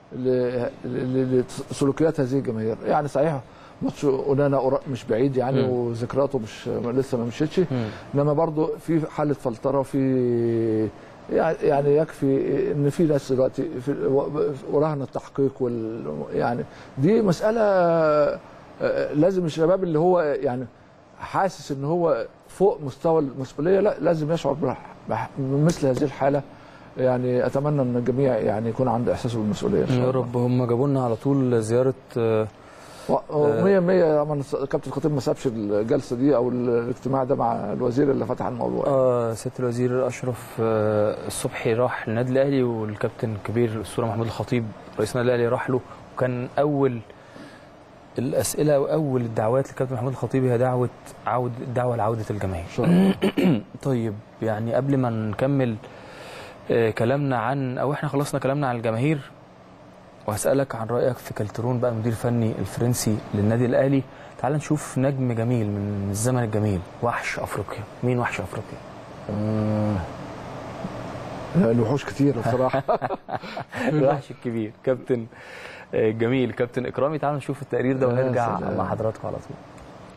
لسلوكيات هذه الجماهير. يعني صحيح ماتش اونانا مش بعيد يعني م. وذكرياته مش لسه ما مشيتش، انما برضه في حاله فلتره، في يعني يكفي ان في ناس دلوقتي وراهن التحقيق وال يعني دي مساله لازم الشباب اللي هو يعني حاسس ان هو فوق مستوى المسؤوليه لا لازم يشعر بمثل هذه الحاله. يعني اتمنى ان الجميع يعني يكون عنده احساس بالمسؤوليه ان شاء الله. يا رب. هم جابوا لنا على طول زياره مية مية. كابتن الخطيب ما سابش الجلسه دي او الاجتماع ده مع الوزير اللي فتح الموضوع. اه سياده الوزير اشرف الصبحي راح النادي الاهلي، والكابتن الكبير الاسطوره محمود الخطيب رئيس النادي الاهلي راح له، وكان اول الاسئله واول الدعوات للكابتن محمود الخطيب هي دعوه عود الدعوه لعوده الجماهير. طيب يعني قبل ما نكمل آه كلامنا عن او احنا خلصنا كلامنا عن الجماهير، وهسألك عن رأيك في كالترون بقى المدير الفني الفرنسي للنادي الأهلي. تعال نشوف نجم جميل من الزمن الجميل، وحش أفريقيا. مين وحش أفريقيا؟ آه الوحوش كتير بصراحة. الوحش الكبير كابتن جميل كابتن إكرامي. تعال نشوف التقرير ده ونرجع مع حضراتكم على طول.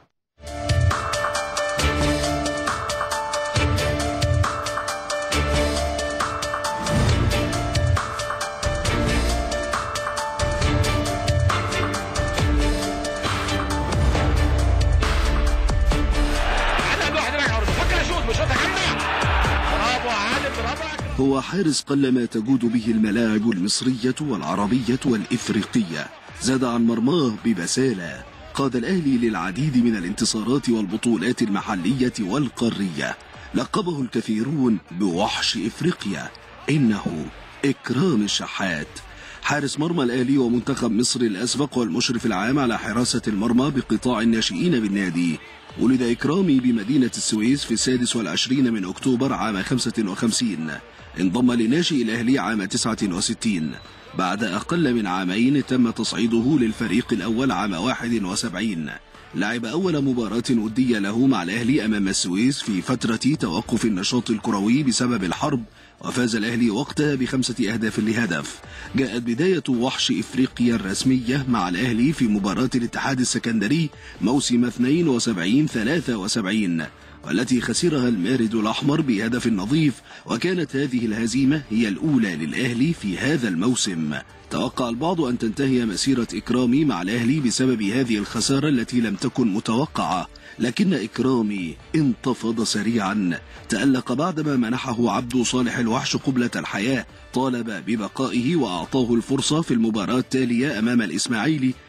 هو حارس قلما تجود به الملاعب المصرية والعربية والإفريقية، زاد عن مرماه ببسالة، قاد الأهلي للعديد من الانتصارات والبطولات المحلية والقارية، لقبه الكثيرون بوحش إفريقيا، إنه إكرام الشحات، حارس مرمى الأهلي ومنتخب مصر الأسبق والمشرف العام على حراسة المرمى بقطاع الناشئين بالنادي. ولد إكرامي بمدينة السويس في السادس والعشرين من أكتوبر عام خمسة وخمسين. انضم لناشئ الأهلي عام تسعة وستين. بعد أقل من عامين تم تصعيده للفريق الأول عام واحد وسبعين. لعب أول مباراة ودية له مع الأهلي أمام السويس في فترة توقف النشاط الكروي بسبب الحرب، وفاز الأهلي وقتها بخمسة أهداف لهدف. جاءت بداية وحش إفريقيا الرسمية مع الأهلي في مباراة الاتحاد السكندري موسم اثنين وسبعين ثلاثة وسبعين، والتي خسرها المارد الأحمر بهدف نظيف، وكانت هذه الهزيمة هي الأولى للأهلي في هذا الموسم. توقع البعض أن تنتهي مسيرة إكرامي مع الأهلي بسبب هذه الخسارة التي لم تكن متوقعة، لكن إكرامي انتفض سريعا، تألق بعدما منحه عبد صالح الوحش قبلة الحياة، طالب ببقائه وأعطاه الفرصة في المباراة التالية أمام الإسماعيلي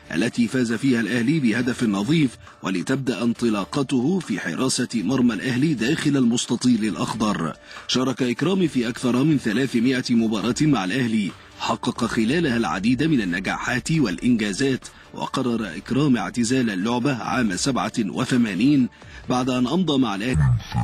التي فاز فيها الأهلي بهدف نظيف، ولتبدأ انطلاقته في حراسة مرمى الأهلي داخل المستطيل الأخضر. شارك إكرامي في أكثر من ثلاثمائة مباراة مع الأهلي، حقق خلالها العديد من النجاحات والإنجازات، وقرر إكرام اعتزال اللعبة عام سبعة وثمانين بعد أن أمضى مع الأهلي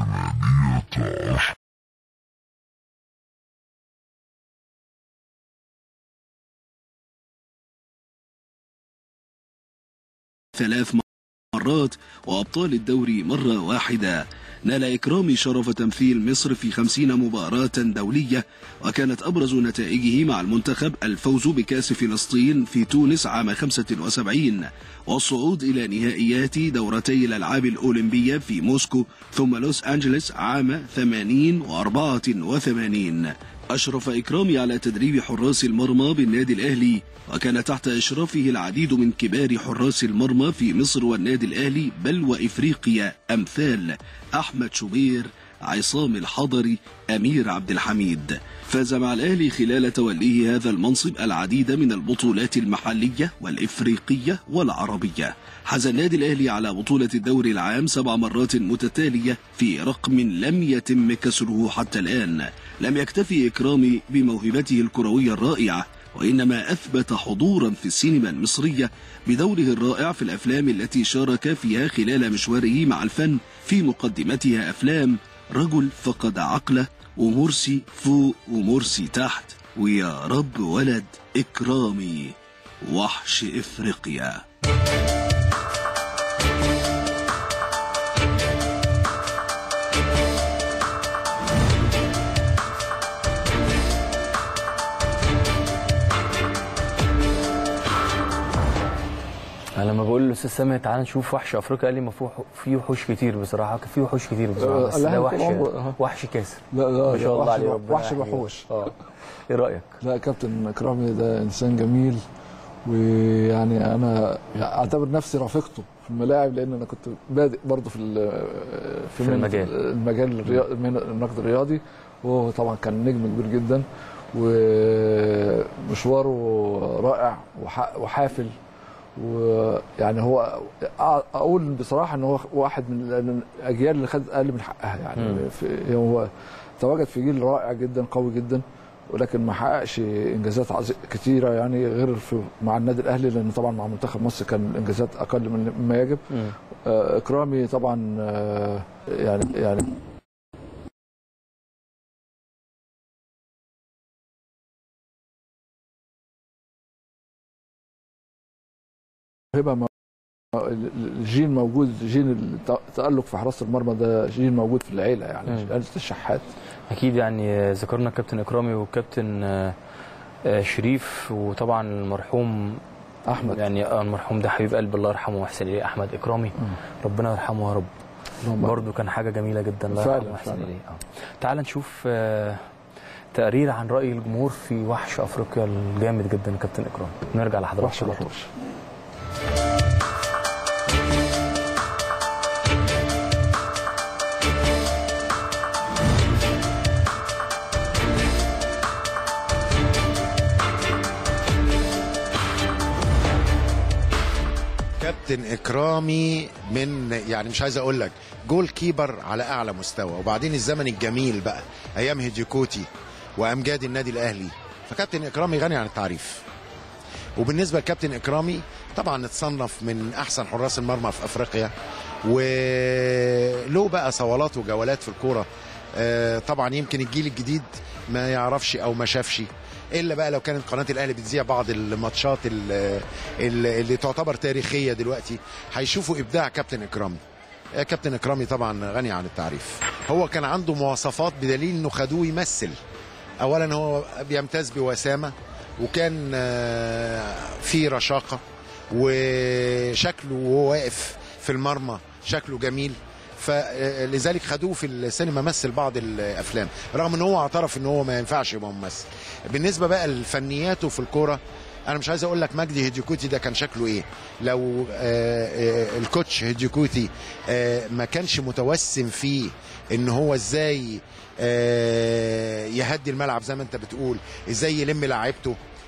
ثلاث مرات وأبطال الدوري مرة واحدة. نال إكرامي شرف تمثيل مصر في خمسين مباراة دولية، وكانت أبرز نتائجه مع المنتخب الفوز بكأس فلسطين في تونس عام خمسة وسبعين، والصعود إلى نهائيات دورتي الألعاب الأولمبية في موسكو ثم لوس أنجلس عام ثمانين وأربعة وثمانين. أشرف إكرامي على تدريب حراس المرمى بالنادي الأهلي، وكان تحت إشرافه العديد من كبار حراس المرمى في مصر والنادي الأهلي بل وإفريقيا، أمثال أحمد شوبير، عصام الحضري، أمير عبد الحميد. فاز مع الأهلي خلال توليه هذا المنصب العديد من البطولات المحلية والإفريقية والعربية. حاز النادي الأهلي على بطولة الدوري العام سبع مرات متتالية في رقم لم يتم كسره حتى الآن. لم يكتفي إكرامي بموهبته الكروية الرائعة، وإنما أثبت حضورا في السينما المصرية بدوره الرائع في الأفلام التي شارك فيها خلال مشواره مع الفن، في مقدمتها أفلام رجل فقد عقله، ومرسي فوق ومرسي تحت، ويا رب ولد إكرامي، وحش إفريقيا. انا لما بقول لاستاذ سامي تعالى نشوف وحش افريقيا قال لي ما فيه وحوش كتير بصراحه، في وحوش كتير بصراحه، بس ده وحش وحش كاسر. لا لا ما شاء الله عليه، ربنا وحش الوحوش. اه ايه رايك؟ لا كابتن إكرامي ده انسان جميل، ويعني انا اعتبر نفسي رافقته في الملاعب، لان انا كنت بادئ برضه في في, في المجال المجال الرياضي، من النقد الرياضي، وهو طبعا كان نجم كبير جدا، ومشواره رائع وحافل. ويعني هو اقول بصراحه ان هو واحد من الاجيال اللي خدت اقل من حقها، يعني في هو تواجد في جيل رائع جدا قوي جدا، ولكن ما حققش انجازات كثيره يعني غير في مع النادي الاهلي، لان طبعا مع منتخب مصر كان الانجازات اقل من ما يجب. آه إكرامي طبعا آه يعني يعني هبه الجين موجود، جين التألق في حراسة المرمى ده جين موجود في العيلة، يعني عيلة الشحات. أكيد يعني ذكرنا كابتن إكرامي وكابتن شريف، وطبعا المرحوم أحمد، يعني المرحوم ده حبيب قلب الله يرحمه ويحسن إليه، أحمد إكرامي، ربنا يرحمه يا رب. برضه كان حاجة جميلة جدا، الله يرحمه ويحسن إليه. تعال نشوف تقرير عن رأي الجمهور في وحش أفريقيا الجامد جدا كابتن إكرامي، نرجع لحضرتك. وحش الوحوش. كابتن إكرامي من يعني مش عايز اقول لك جول كيبر على اعلى مستوى، وبعدين الزمن الجميل بقى ايام هيديكوتي وامجاد النادي الاهلي، فكابتن إكرامي غني عن التعريف. وبالنسبه لكابتن إكرامي طبعا اتصنف من احسن حراس المرمى في افريقيا، وله بقى صولات وجولات في الكوره. طبعا يمكن الجيل الجديد ما يعرفش او ما شافش، الا بقى لو كانت قناه الاهلي بتذيع بعض الماتشات اللي, اللي تعتبر تاريخيه دلوقتي، هيشوفوا ابداع كابتن إكرامي. كابتن إكرامي طبعا غني عن التعريف. هو كان عنده مواصفات بدليل انه خدوه يمثل. اولا هو بيمتاز بوسامه، وكان في رشاقه، وشكله وهو واقف في المرمى شكله جميل، فلذلك خدوه في السينما مثل بعض الافلام، رغم ان هو اعترف ان هو ما ينفعش يبقى ممثل. بالنسبه بقى لفنياته في الكوره، انا مش عايز اقول لك مجدي هيديكوتي ده كان شكله ايه. لو الكوتش هيديكوتي ما كانش متوسم فيه ان هو ازاي يهدي الملعب زي ما انت بتقول، ازاي يلم لاعيبته،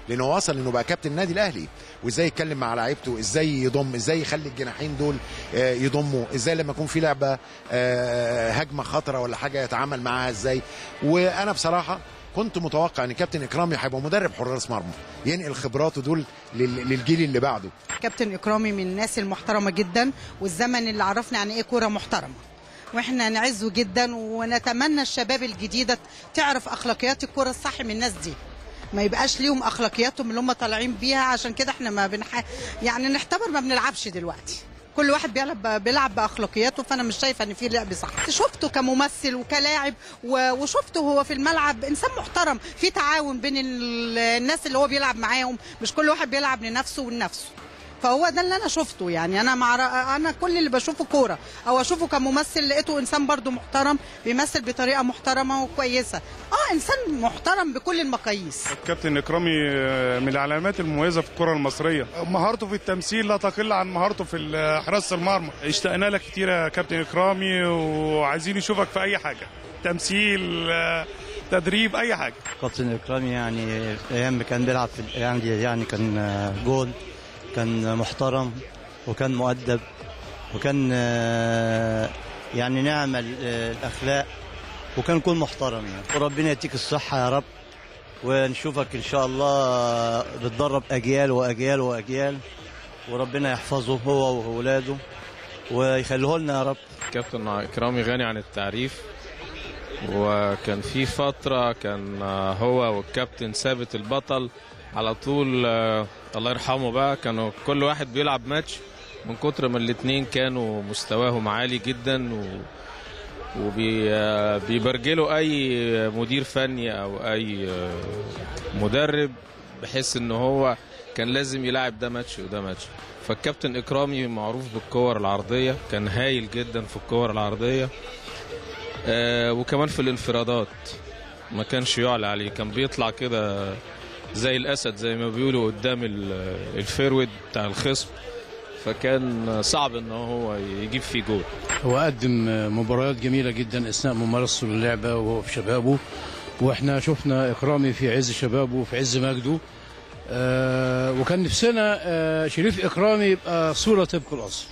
لانه وصل انه بقى كابتن النادي الاهلي، وازاي يتكلم مع لعيبته، ازاي يضم، ازاي يخلي الجناحين دول يضموا، ازاي لما يكون في لعبه هجمه خطره ولا حاجه يتعامل معاها ازاي. وانا بصراحه كنت متوقع ان كابتن اكرامي هيبقى مدرب حراس مرمى، ينقل خبراته دول للجيل اللي بعده. كابتن اكرامي من الناس المحترمه جدا، والزمن اللي عرفنا عن ايه كوره محترمه، واحنا نعزه جدا، ونتمنى الشباب الجديده تعرف اخلاقيات الكوره الصح من الناس دي، ما يبقاش ليهم اخلاقياتهم اللي هم طالعين بيها. عشان كده احنا ما بنح... يعني نعتبر ما بنلعبش دلوقتي، كل واحد بيلعب بيلعب باخلاقياته، فانا مش شايفه ان في لعب صح. شفته كممثل وكلاعب، وشفته هو في الملعب انسان محترم، في تعاون بين الناس اللي هو بيلعب معاهم، مش كل واحد بيلعب لنفسه ولنفسه. فهو ده اللي انا شفته، يعني انا مع انا كل اللي بشوفه كوره او اشوفه كممثل لقيته انسان برضو محترم، بيمثل بطريقه محترمه وكويسه. اه انسان محترم بكل المقاييس. كابتن اكرامي من العلامات المميزه في الكره المصريه، مهارته في التمثيل لا تقل عن مهارته في حراسه المرمى. اشتقنا لك كتير يا كابتن اكرامي، وعايزين نشوفك في اي حاجه، تمثيل، تدريب، اي حاجه. كابتن اكرامي يعني ايام ما كان بيلعب في الايام دي يعني كان جول، كان محترم وكان مؤدب وكان يعني نعم الأخلاق، وكان كل محترم يعني. وربنا يديك الصحة يا رب، ونشوفك إن شاء الله بتدرب أجيال وأجيال وأجيال، وربنا يحفظه هو وأولاده ويخليه لنا يا رب. كابتن إكرامي غني عن التعريف، وكان في فترة كان هو والكابتن ثابت البطل على طول، الله يرحمه بقى، كانوا كل واحد بيلعب ماتش من كتر ما الاثنين كانوا مستواهم عالي جدا، وبيبرجلوا اي مدير فني او اي مدرب بحيث ان هو كان لازم يلعب ده ماتش وده ماتش. فالكابتن اكرامي معروف بالكور العرضيه، كان هايل جدا في الكور العرضيه، وكمان في الانفرادات ما كانش يعلى عليه، كان بيطلع كده زي الاسد زي ما بيقولوا قدام الفيرود بتاع الخصم، فكان صعب ان هو يجيب فيه جول. هو قدم مباريات جميله جدا اثناء ممارسته للعبه وهو في شبابه، واحنا شفنا اكرامي في عز شبابه وفي عز مجده، آه وكان نفسنا آه شريف اكرامي يبقى صوره طبق الاصل.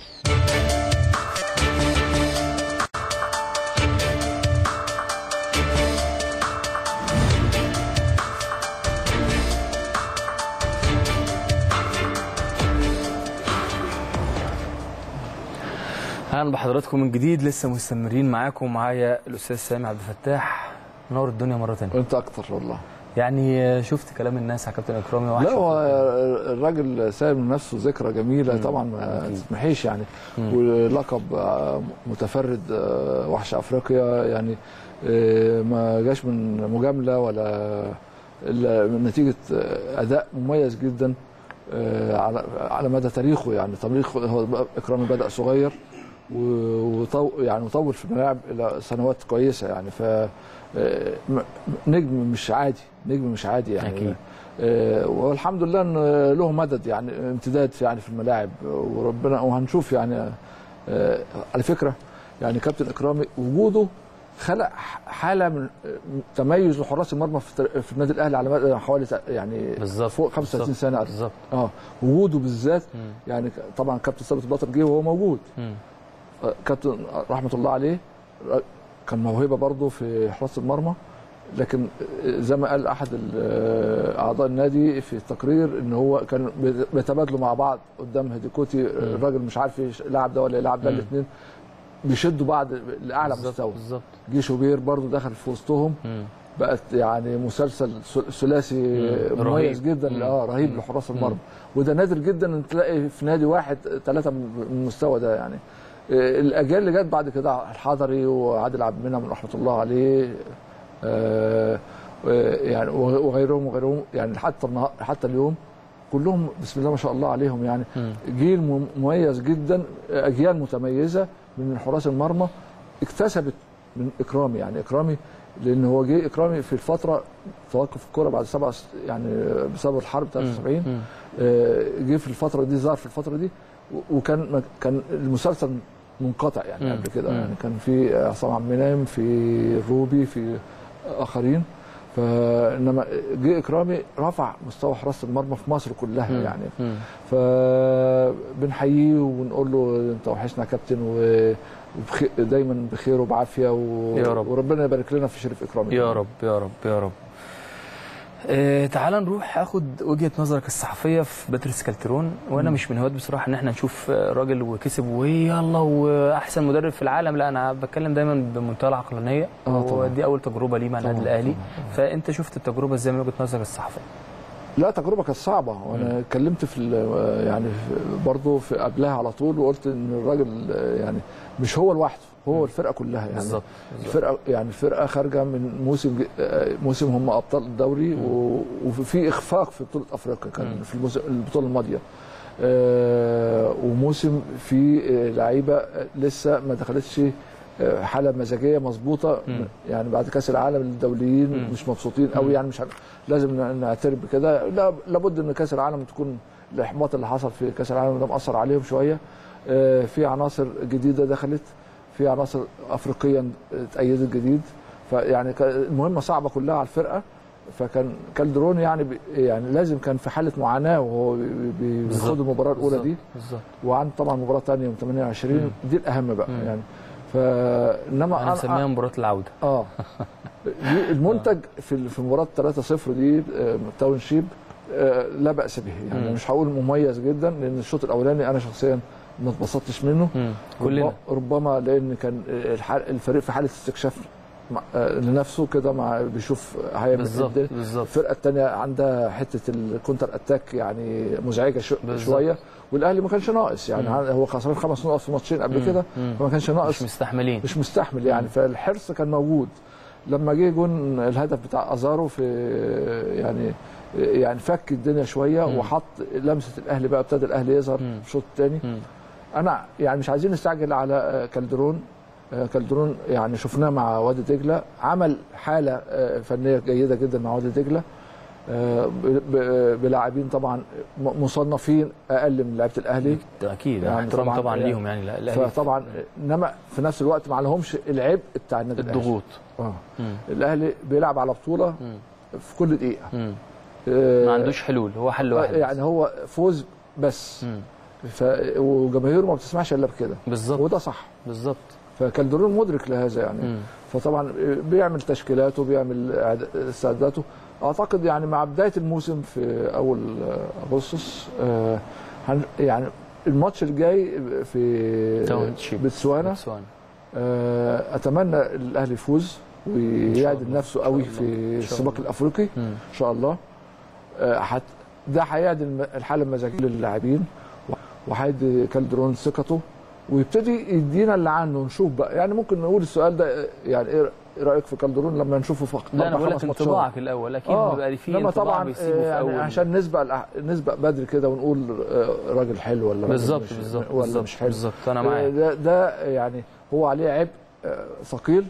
اهلا بحضراتكم من جديد، لسه مستمرين معاكم، معايا الاستاذ سامي عبد الفتاح، منور الدنيا مره ثانيه. انت اكتر والله. يعني شفت كلام الناس على كابتن اكرامي؟ لا هو الراجل سايب من نفسه ذكرى جميله مم. طبعا ما تسمحيش يعني، مم. ولقب متفرد وحش افريقيا، يعني ما جاش من مجامله ولا الا من نتيجه اداء مميز جدا على على مدى تاريخه. يعني تاريخ هو اكرامي بدا صغير وطو يعني وطول في الملاعب الى سنوات كويسه يعني، ف نجم مش عادي، نجم مش عادي يعني أكيد. آه والحمد لله ان له مدد يعني امتداد في يعني في الملاعب، وربنا وهنشوف يعني. آه على فكره يعني كابتن اكرامي وجوده خلق حاله من تميز لحراس المرمى في, في النادي الاهلي على مدى حوالي يعني بالزبط. فوق خمسة وثلاثين سنه بالظبط. اه وجوده بالذات يعني طبعا كابتن ثابت البطل جه وهو موجود. م. كابتن رحمه الله عليه كان موهبه برضه في حراسه المرمى، لكن زي ما قال احد اعضاء النادي في التقرير ان هو كان بيتبادلوا مع بعض قدام هديكوتي، الراجل مش عارف يلعب ده ولا يلعب ده، الاثنين بيشدوا بعض لاعلى مستوى. بالظبط. جه شوبير برضه دخل في وسطهم، بقت يعني مسلسل ثلاثي مميز جدا، اه رهيب لحراس المرمى، وده نادر جدا ان تلاقي في نادي واحد ثلاثه من المستوى ده يعني. الاجيال اللي جت بعد كده الحضري وعادل عبد المنعم رحمه الله عليه، آه يعني وغيرهم وغيرهم يعني، حتى حتى اليوم كلهم بسم الله ما شاء الله عليهم يعني. جيل مميز جدا، اجيال متميزه من حراس المرمى اكتسبت من اكرامي. يعني اكرامي لان هو جه اكرامي في الفتره توقف الكوره بعد سبعه يعني بسبب الحرب ثلاثة وسبعين، آه جه في الفتره دي، ظهر في الفتره دي، وكان كان المسلسل منقطع يعني قبل كده يعني، كان في عصام عبد المنعم، في الروبي، في اخرين، فانما جه اكرامي رفع مستوى حراسه المرمى في مصر كلها مم. يعني. مم. فبنحييه ونقول له انت وحشنا يا كابتن، ودايما بخير وبعافيه و... يا رب. وربنا يبارك لنا في شريف اكرامي. يا رب يا رب يا رب. آه تعال نروح اخد وجهه نظرك الصحفيه في باتريس كالترون. وانا مش من هواة بصراحه ان احنا نشوف راجل وكسب ويلا واحسن مدرب في العالم، لا انا بتكلم دايما بمنتهى العقلانيه، ودي اول تجربه ليه مع النادي الاهلي. فانت شفت التجربه ازاي من وجهه نظرك الصحفيه؟ لا تجربه كانت صعبه، وانا اتكلمت في يعني برضه في قبلها على طول وقلت ان الراجل يعني مش هو لوحده، هو الفرقه كلها يعني. بالظبط. الفرقه يعني الفرقه خارجه من موسم موسم هم ابطال الدوري، وفي اخفاق في بطوله افريقيا كان في الموسم البطوله الماضيه، وموسم في لعيبه لسه ما دخلتش حاله مزاجيه مظبوطه يعني بعد كاس العالم الدوليين مم. مش مبسوطين قوي يعني. مش لازم نعترف بكده، لا لابد ان كاس العالم تكون الاحباط اللي حصل في كاس العالم ده مأثر عليهم شويه. في عناصر جديده دخلت، في عناصر افريقيا اتأيدت جديد، فيعني المهمه صعبه كلها على الفرقه. فكان كالدرون يعني يعني لازم كان في حاله معاناه وهو بيخوض المباراه الاولى دي، وعند طبعا مباراه ثانيه يوم ثمانية وعشرين دي الاهم بقى مم. يعني. فانما انا مسميها مباراه العوده. اه المنتج في في مباراه ثلاثة صفر دي تاون شيب لا باس به يعني. مم. مش هقول مميز جدا لان الشوط الاولاني انا شخصيا ما اتبسطتش منه كلنا، ربما لان كان الفريق في حاله استكشاف لنفسه كده، مع بيشوف هيعمل بالظبط. الفرقه الثانيه عندها حته الكونتر اتاك يعني مزعجه شويه، والاهلي ما كانش ناقص يعني. مم. هو خسران خمس نقط في ماتشين قبل كده، فما كانش ناقص، مش مستحملين مش مستحمل يعني. فالحرص كان موجود. لما جه جون الهدف بتاع ازارو في يعني يعني فك الدنيا شويه مم. وحط لمسه الاهلي بقى، ابتدى الاهلي يظهر في الشوط الثاني. انا يعني مش عايزين نستعجل على كالدرون. كالدرون يعني شفناه مع وادي دجله، عمل حاله فنيه جيده جدا مع وادي دجله بلاعبين طبعا مصنفين اقل من لعيبه الاهلي اكيد يعني احترام طبعا, طبعا ليهم يعني الاهلي. فطبعا انما في نفس الوقت ما لهمش العبء بتاع النادي الاهلي، الضغوط. اه الاهلي بيلعب على بطوله مم. في كل دقيقه. مم. آه ما عندوش حلول، هو حل واحد يعني هو فوز بس. مم. ف... وجماهيره ما بتسمعش الا بكده بالظبط، وده صح بالظبط. فكالدرون مدرك لهذا يعني. مم. فطبعا بيعمل تشكيلاته، بيعمل استعداداته. اعتقد يعني مع بدايه الموسم في اول اغسطس آه يعني الماتش الجاي في بتسوانا آه اتمنى الاهلي يفوز ويعدل نفسه قوي في السباق الافريقي ان شاء الله. آه حت ده هيعدل الحاله المزاجيه للاعبين، وهيدي كالدرون ثقته، ويبتدي يدينا اللي عنده. نشوف بقى يعني ممكن نقول السؤال ده يعني ايه رايك في كالدرون لما نشوفه فقط؟ لا انا بقول لك انطباعك الاول اكيد آه بيبقى فيه انطباع طبعا بيسيبه في يعني اول، عشان نسبق نسبق بدري كده ونقول راجل حلو ولا بالظبط مش بالظبط ولا بالزبط مش حلو. بالظبط انا معاك. ده, ده يعني هو عليه عبء ثقيل،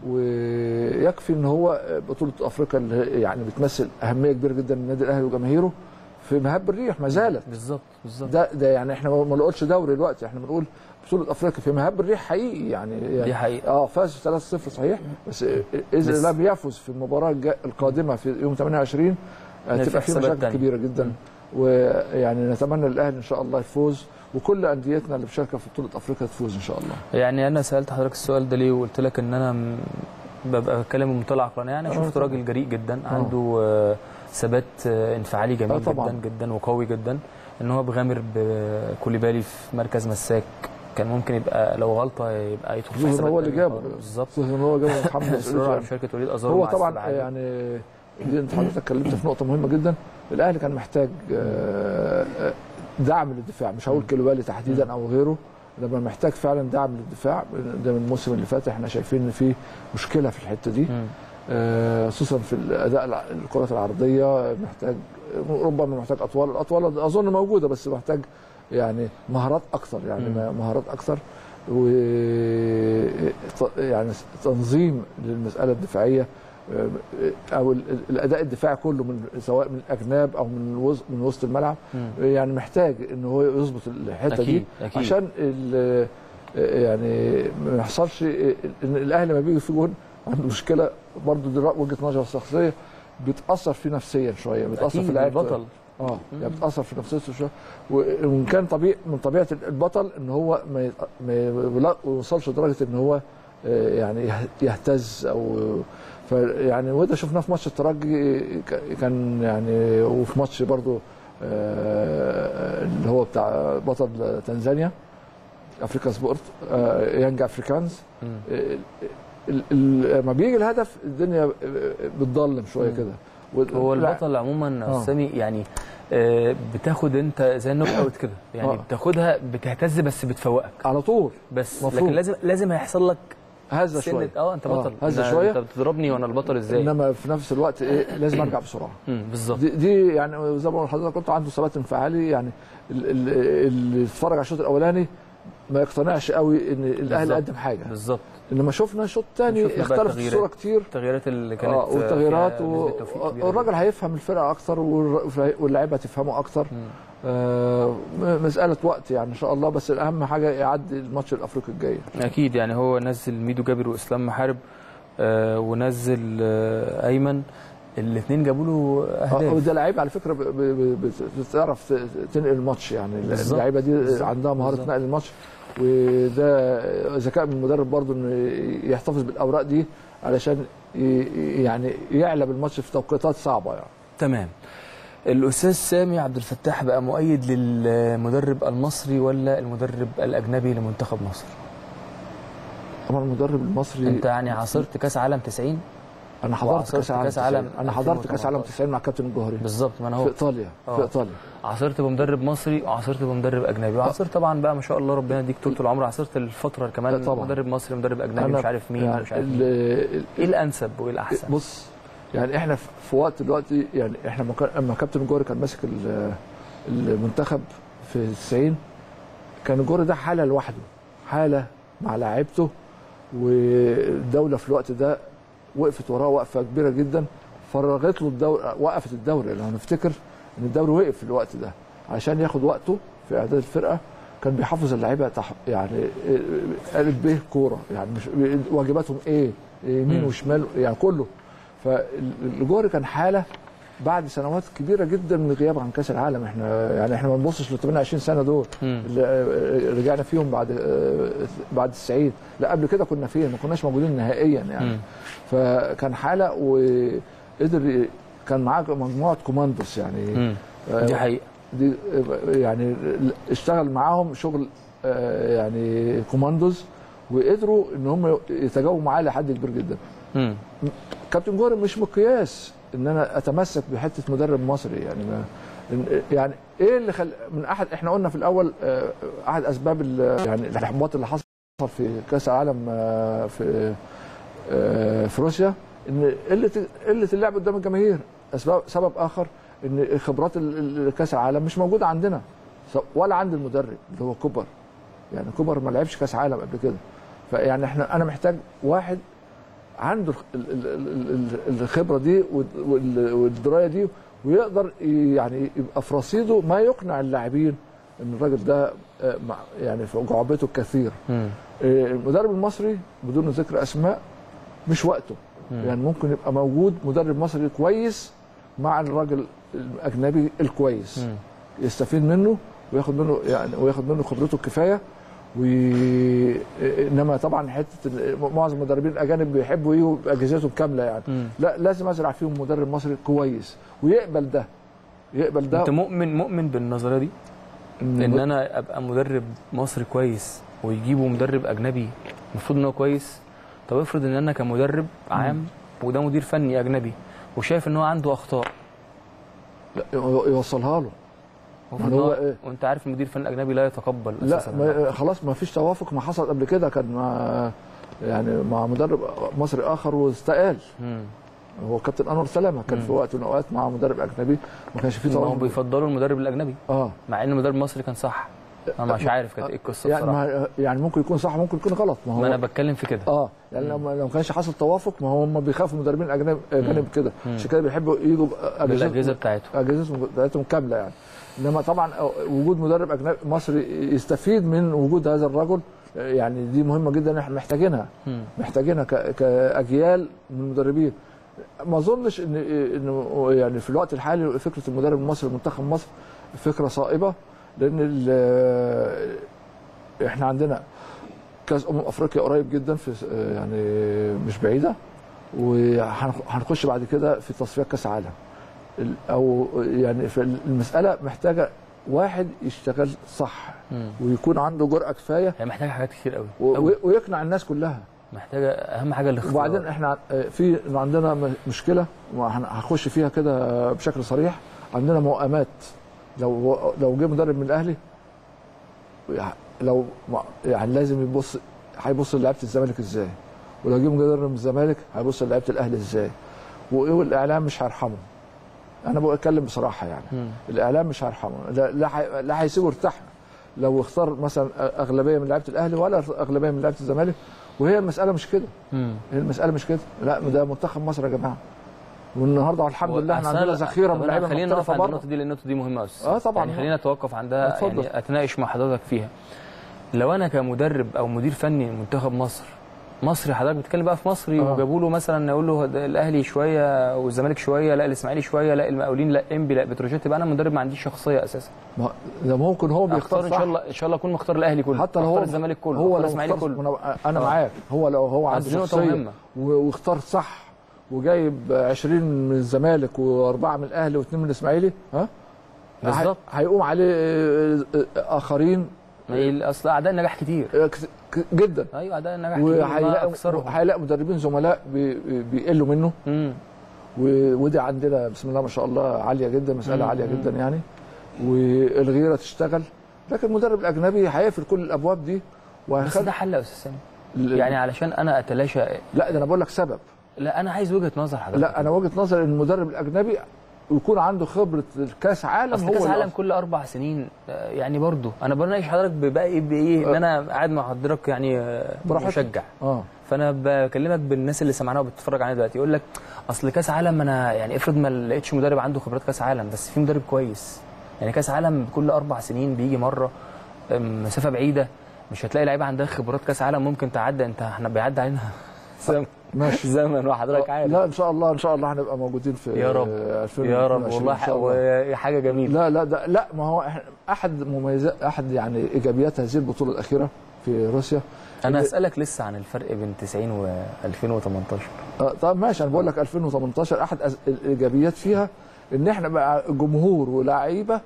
ويكفي ان هو بطوله افريقيا اللي يعني بتمثل اهميه كبيره جدا للنادي الاهلي وجماهيره في مهب الريح ما زالت. بالظبط بالظبط. ده ده يعني احنا ما نقولش دوري دلوقتي، احنا بنقول بطوله افريقيا في مهب الريح حقيقي يعني, يعني دي حقيقة. اه فاز ثلاثة صفر صحيح، بس اذا لم يفز في المباراه القادمه في يوم ثمانية وعشرين هتبقى في مشاكل كبيره جدا. م. ويعني نتمنى الاهلي ان شاء الله يفوز، وكل انديتنا اللي بتشارك في بطوله افريقيا تفوز ان شاء الله. يعني انا سالت حضرتك السؤال ده ليه وقلت لك ان انا م... ببقى بتكلم بمنتهى العقلانيه يعني. شفت راجل جريء جدا، عنده آه ثبات آه انفعالي جميل آه جدا جدا وقوي جدا. ان هو بغامر بكوليبالي في مركز مساك، كان ممكن يبقى لو غلطه يبقى يدخل في حسابات. هو اللي جابه بالظبط، هو جابه محمد اصرار شركه وليد ازارو. هو طبعا يعني انت حضرتك اتكلمت في نقطه مهمه جدا. الاهلي كان محتاج دعم للدفاع، مش هقول كوليبالي تحديدا او غيره، لما محتاج فعلا دعم للدفاع. ده من الموسم اللي فات احنا شايفين ان في مشكله في الحته دي، خصوصا في الاداء الكرات العرضيه. محتاج ربما محتاج اطوال، الاطوال اظن موجوده بس محتاج يعني مهارات اكثر يعني م. مهارات اكثر، و يعني تنظيم للمساله الدفاعيه او الاداء الدفاعي كله من سواء من الاجناب او من من وسط الملعب. م. يعني محتاج ان هو يظبط الحته أكيد. دي أكيد. عشان يعني ما يحصلش ان الاهلي لما بيجي في جون عنده مشكله. برضه دي وجهه نظر شخصيه، بتاثر فيه نفسيا شويه، بتاثر في اللعيبه البطل اه يعني بتاثر في نفسيته شويه، وان كان طبيعي من طبيعه البطل ان هو ما ما يوصلش لدرجه ان هو يعني يهتز او فيعني، وده شفناه في ماتش الترجي كان يعني، وفي ماتش برضو اللي هو بتاع بطل تنزانيا افريكا سبورت يانج افريكانز، لما بيجي الهدف الدنيا بتضلم شويه كده. هو البطل عموما آه. سامي يعني بتاخد انت زي النوك اوت كده يعني آه. بتاخدها بتهتز بس بتفوقك على طول بس مفروض. لكن لازم لازم هيحصل لك هذا شويه اه انت بطل آه. هذا شويه انت بتضربني وانا البطل ازاي، انما في نفس الوقت ايه لازم ارجع بسرعه بالظبط. دي, دي يعني زي ما بقول لحضرتك كنت عنده ثبات انفعالي يعني، اللي اتفرج على الشوط الاولاني ما يقتنعش قوي ان الاهلي قدم حاجه بالظبط، انما شفنا شوط ثاني اختلف الصوره كتير، التغييرات اللي كانت اه والتغييرات والراجل هيفهم الفرقه اكتر واللاعيبه هتفهمه اكتر. آه مساله وقت يعني ان شاء الله، بس الاهم حاجه يعدي الماتش الافريقي الجاي اكيد. يعني هو نزل ميدو جابر واسلام محارب آه ونزل آه ايمن، الاثنين جابوا له اهداف. وده لعيبه على فكره بتعرف تنقل الماتش يعني، اللعيبه دي عندها مهاره نقل الماتش، وده ذكاء من المدرب برضه انه يحتفظ بالاوراق دي علشان يعني يعلى بالماتش في توقيتات صعبه يعني. تمام. الاستاذ سامي عبد الفتاح بقى مؤيد للمدرب المصري ولا المدرب الاجنبي لمنتخب مصر؟ طبعا المدرب المصري. انت يعني عاصرت كاس عالم تسعين؟ انا حضرت كاس عالم, عالم انا حضرت كاس عالم تسعين مع كابتن الجوهري بالظبط. ما انا هو في ايطاليا أوه. في ايطاليا عاصرت بمدرب مصري وعاصرت بمدرب اجنبي، وعاصرت طبعا بقى ما شاء الله ربنا يديك طول العمر، عاصرت الفتره كمان طبعا. مدرب مصري مدرب اجنبي مش عارف مين يعني مش عارف مين. ايه الانسب وايه الاحسن؟ بص يعني احنا في وقت دلوقتي يعني احنا لما كابتن الجوهري كان ماسك المنتخب في تسعين كان الجوهري ده حاله لوحده، حاله مع لاعيبته، والدوله في الوقت ده وقفت وراه وقفه كبيره جدا، فرغت له الدوري، وقفت الدوري. لو نفتكر ان الدوري وقف في الوقت ده عشان ياخد وقته في اعداد الفرقه، كان بيحافظ اللعيبه تح... يعني الف ب كوره يعني، مش واجباتهم ايه يمين وشمال يعني كله. فالجوهري كان حاله بعد سنوات كبيره جدا من الغياب عن كاس العالم. احنا يعني احنا ما نبصش لل ثمانية وعشرين سنه دول اللي رجعنا فيهم بعد بعد تسعين، لا قبل كده كنا فين؟ ما كناش موجودين نهائيا يعني. مم. فكان حاله وقدر كان معاه مجموعه كوماندوس يعني. مم. دي حقيقه دي يعني اشتغل معاهم شغل يعني كوماندوز، وقدروا ان هم يتجاوبوا معاه لحد كبير جدا. مم. كابتن جوهري مش مقياس ان انا اتمسك بحته مدرب مصري يعني. ما يعني ايه اللي خل... من احد احنا قلنا في الاول احد اسباب يعني الاحباط اللي حصل في كاس العالم في في روسيا ان قله قله اللعب قدام الجماهير. اسباب سبب اخر ان خبرات كاس العالم مش موجوده عندنا ولا عند المدرب اللي هو كوبر. يعني كوبر ما لعبش كاس عالم قبل كده، فيعني احنا انا محتاج واحد عنده الخبره دي والدرايه دي، ويقدر يعني يبقى في رصيده ما يقنع اللاعبين ان الراجل ده يعني في جعبته الكثير. المدرب المصري بدون ذكر اسماء مش وقته. مم. يعني ممكن يبقى موجود مدرب مصري كويس مع الراجل الاجنبي الكويس. مم. يستفيد منه وياخد منه يعني وياخد منه خبرته الكفايه. و انما طبعا حته معظم المدربين الاجانب بيحبوا يجوا باجهزتهم كامله يعني. مم. لا لازم ازرع فيهم مدرب مصري كويس ويقبل ده يقبل ده. انت مؤمن مؤمن بالنظريه دي ان, إن انا ابقى مدرب مصري كويس ويجيبوا مدرب اجنبي المفروض ان هو كويس؟ طب افرض ان انا كمدرب عام مم. وده مدير فني اجنبي وشايف ان هو عنده اخطاء، لا يوصلها له. هو إيه؟ وانت عارف المدير الفني الاجنبي لا يتقبل اساسا. لا ما خلاص ما فيش توافق. ما حصل قبل كده كان مع يعني مع مدرب مصري اخر واستقال. مم. هو كابتن انور سلامه كان مم. في وقت من الاوقات مع مدرب اجنبي ما كانش فيه توافق. هم بيفضلوا المدرب الاجنبي اه مع ان المدرب المصري كان صح. انا مش عارف كانت ايه القصه يعني بصراحه. يعني ممكن يكون صح ممكن يكون غلط. ما هو ما انا بتكلم في كده. اه يعني لو ما كانش حصل توافق ما هو هم بيخافوا المدربين الاجانب اجانب كده، عشان كده بيحبوا يجوا بالاجهزه بتاعتهم اجهزتهم بتاعتهم كامله يعني. انما طبعا وجود مدرب اجنبي مصري يستفيد من وجود هذا الرجل يعني دي مهمه جدا احنا محتاجينها. مم. محتاجينها كاجيال من المدربين. ما اظنش ان انه يعني في الوقت الحالي فكره المدرب المصري لمنتخب مصر فكره صائبه، لان احنا عندنا كاس امم افريقيا قريب جدا، في يعني مش بعيده، وهنخش بعد كده في تصفيات كاس عالم، او يعني في المساله محتاجه واحد يشتغل صح مم. ويكون عنده جرأه كفايه. هي محتاجه حاجات كتير قوي و... ويقنع الناس كلها. محتاجه اهم حاجه الاختيار. وبعدين احنا في عندنا مشكله وهخش فيها كده بشكل صريح، عندنا موائمات. لو لو جه مدرب من الاهلي لو يعني لازم يبص، هيبص للعيبه الزمالك ازاي، ولو جه مدرب من الزمالك هيبص للعيبه الاهلي ازاي، والاعلام مش هيرحمه. انا بتكلم بصراحه يعني مم. الاعلام مش هيرحمه، لا لا, لا هيسيبه يرتاح لو اختار مثلا اغلبيه من لعيبه الاهلي ولا اغلبيه من لعيبه الزمالك، وهي المساله مش كده. مم. هي المساله مش كده، لا ده منتخب مصر يا جماعه، والنهارده الحمد لله احنا عندنا ذخيره من لعيبه خلينا نقف عند النقطه دي لان النقطه دي مهمه قوي. اه طبعا يعني خلينا نتوقف عندها، يعني اتناقش مع حضرتك فيها. لو انا كمدرب او مدير فني منتخب مصر مصري، حضرتك بتتكلم بقى في مصري آه. وجابوا له مثلا يقول له الاهلي شويه والزمالك شويه، لا الاسماعيلي شويه، لا المقاولين، لا انبي، لا بتروجيت، يبقى انا مدرب ما عنديش شخصيه اساسا. ده ممكن هو بيختار ان شاء الله ان شاء الله اكون مختار الاهلي كله، حتى لو هو الزمالك كله، هو الاسماعيلي كله. انا آه. معاك، هو لو هو عنده شخصيه واختار صح وجايب عشرين من الزمالك واربعه من الاهلي واثنين من الاسماعيلي، ها بالظبط هيقوم عليه اخرين. اصل اعداء النجاح كتير جدا. ايوه اعداء النجاح كتير، وهيلاقي مدربين زملاء بيقلوا منه. امم ودي عندنا بسم الله ما شاء الله عاليه جدا، مساله مم. عاليه جدا يعني، والغيره تشتغل. لكن المدرب الاجنبي هيقفل كل الابواب دي بس ده حل يا استاذ سامي، يعني علشان انا اتلاشى. لا ده انا بقول لك سبب. لا انا عايز وجهه نظر حضرتك. لا انا وجهه نظر ان المدرب الاجنبي ويكون عنده خبره الكاس عالم. هو كاس عالم كل اربع سنين يعني، برضو انا بناقش حضرتك بقى ايه بايه ان انا قاعد مع حضرتك يعني مشجع. اه فانا بكلمك بالناس اللي سمعناها وبتتفرج علينا دلوقتي، يقول لك اصل كاس عالم انا يعني افرض ما لقيتش مدرب عنده خبرات كاس عالم، بس في مدرب كويس. يعني كاس عالم كل اربع سنين بيجي مره، مسافه بعيده، مش هتلاقي لعيبه عندها خبرات كاس عالم ممكن تعدي. انت احنا بيعدي علينا ماشي زمن وحضرتك عارف. لا ان شاء الله ان شاء الله هنبقى موجودين في يا رب يا رب والله حاجه جميله. لا لا ده لا ما هو احد مميزات احد يعني ايجابيات هذه البطوله الاخيره في روسيا. انا اسالك لسه عن الفرق بين تسعين وألفين وتمنتاشر. اه طب ماشي، انا بقول لك ألفين وتمنتاشر احد الايجابيات فيها ان احنا بقى جمهور ولاعيبه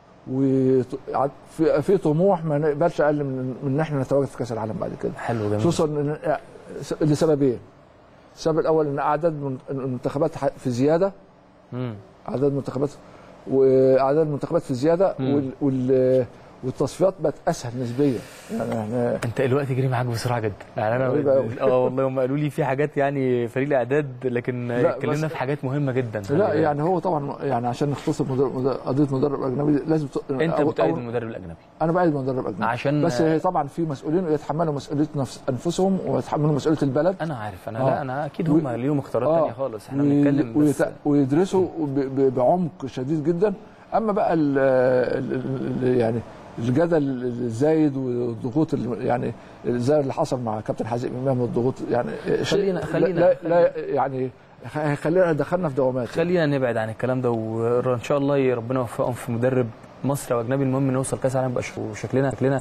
وفي في طموح ما نقبلش اقل من ان احنا نتواجد في كاس العالم بعد كده. حلو جميل. خصوصا لسببين. السبب الاول ان اعداد المنتخبات في زياده. امم اعداد المنتخبات واعداد المنتخبات في زياده وال, وال والتصفيات بقت اسهل نسبيا. يعني احنا انت الوقت جري معاك بسرعه جدا. يعني انا اه والله هم قالوا لي في حاجات يعني فريق الاعداد، لكن اتكلمنا في حاجات مهمه جدا. لا يعني هو طبعا يعني عشان نختصر قضيه مدرب اجنبي لازم ت... انت بتأيد المدرب الاجنبي. انا بأيد المدرب الاجنبي عشان بس طبعا في مسؤولين يتحملوا مسؤوليه نفس انفسهم ويتحملوا مسؤوليه البلد. انا عارف انا آه. لا انا اكيد هم و... ليهم اختيارات آه. ثانيه خالص. احنا بنتكلم ويت... بس ويدرسوا ب... بعمق شديد جدا. اما بقى ال... ال... يعني الجدل الزايد والضغوط يعني زي اللي حصل مع كابتن حازم امام والضغوط يعني خلينا خلينا لا, لا يعني خلينا دخلنا في دوامات. خلينا نبعد عن الكلام ده وان شاء الله ربنا يوفقهم في مدرب مصري او اجنبي. المهم نوصل كاس العالم بقى شكلنا شكلنا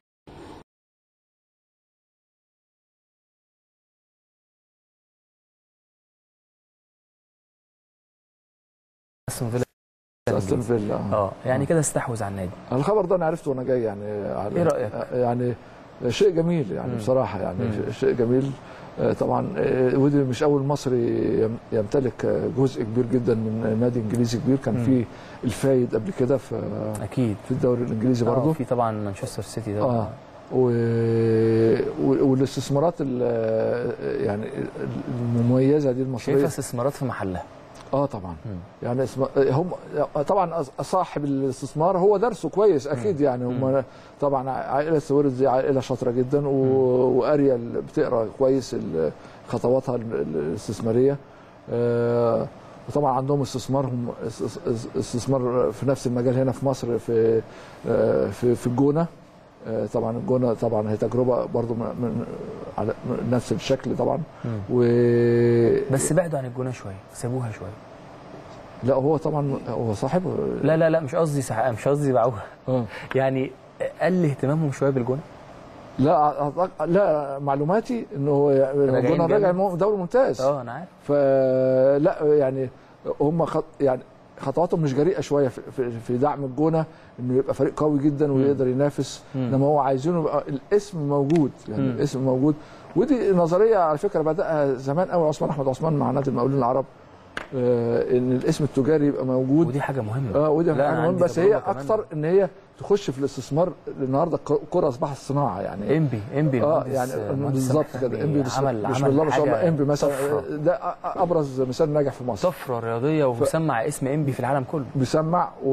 استون فيلا. اه يعني كده استحوذ على النادي. الخبر ده انا عرفته وانا جاي يعني. ايه رايك؟ يعني شيء جميل يعني. مم. بصراحه يعني مم. شيء جميل. طبعا ودي مش اول مصري يمتلك جزء كبير جدا من نادي انجليزي كبير. كان في الفايد قبل كده في اكيد في الدوري الانجليزي برضه. في طبعا مانشستر سيتي ده. اه و... والاستثمارات يعني المميزه دي المصريه. شايفه استثمارات في محلها. اه طبعا. مم. يعني اسم... هم طبعا صاحب الاستثمار هو درسه كويس اكيد. يعني هم طبعا عائله سويرز دي عائله شاطره جدا و... واريا بتقرا كويس خطواتها الاستثماريه. آه وطبعا عندهم استثمارهم استثمار في نفس المجال هنا في مصر في آه في في الجونه. طبعا الجونه طبعا هي تجربه برضو من على نفس الشكل طبعا. و بس بعدوا عن الجونه شويه، سابوها شويه. لا هو طبعا هو صاحب. لا لا لا مش قصدي سح... مش قصدي باعوها. يعني قل اهتمامهم شويه بالجونه. لا لا معلوماتي انه هو الجونه راجع دوري ممتاز. اه انا عارف. فلا يعني هم خط يعني خطواتهم مش جريئه شويه في, في دعم الجونه انه يبقى فريق قوي جدا ويقدر ينافس، انما هو عايزينه يبقى الاسم موجود يعني مم. الاسم موجود. ودي نظريه على فكره بداها زمان قوي عثمان احمد عثمان مع نادي المقاولين العرب، آه ان الاسم التجاري يبقى موجود، ودي حاجه مهمه. اه ودي حاجه مهمه، بس هي اكتر ان هي تخش في الاستثمار. النهارده الكره اصبحت صناعه يعني. انبي انبي اه يعني بالظبط كده. انبي بسم الله ما شاء الله. انبي مثلا ده ابرز مثال ناجح في مصر، طفره رياضيه ومسمع اسم انبي في العالم كله. بيسمع و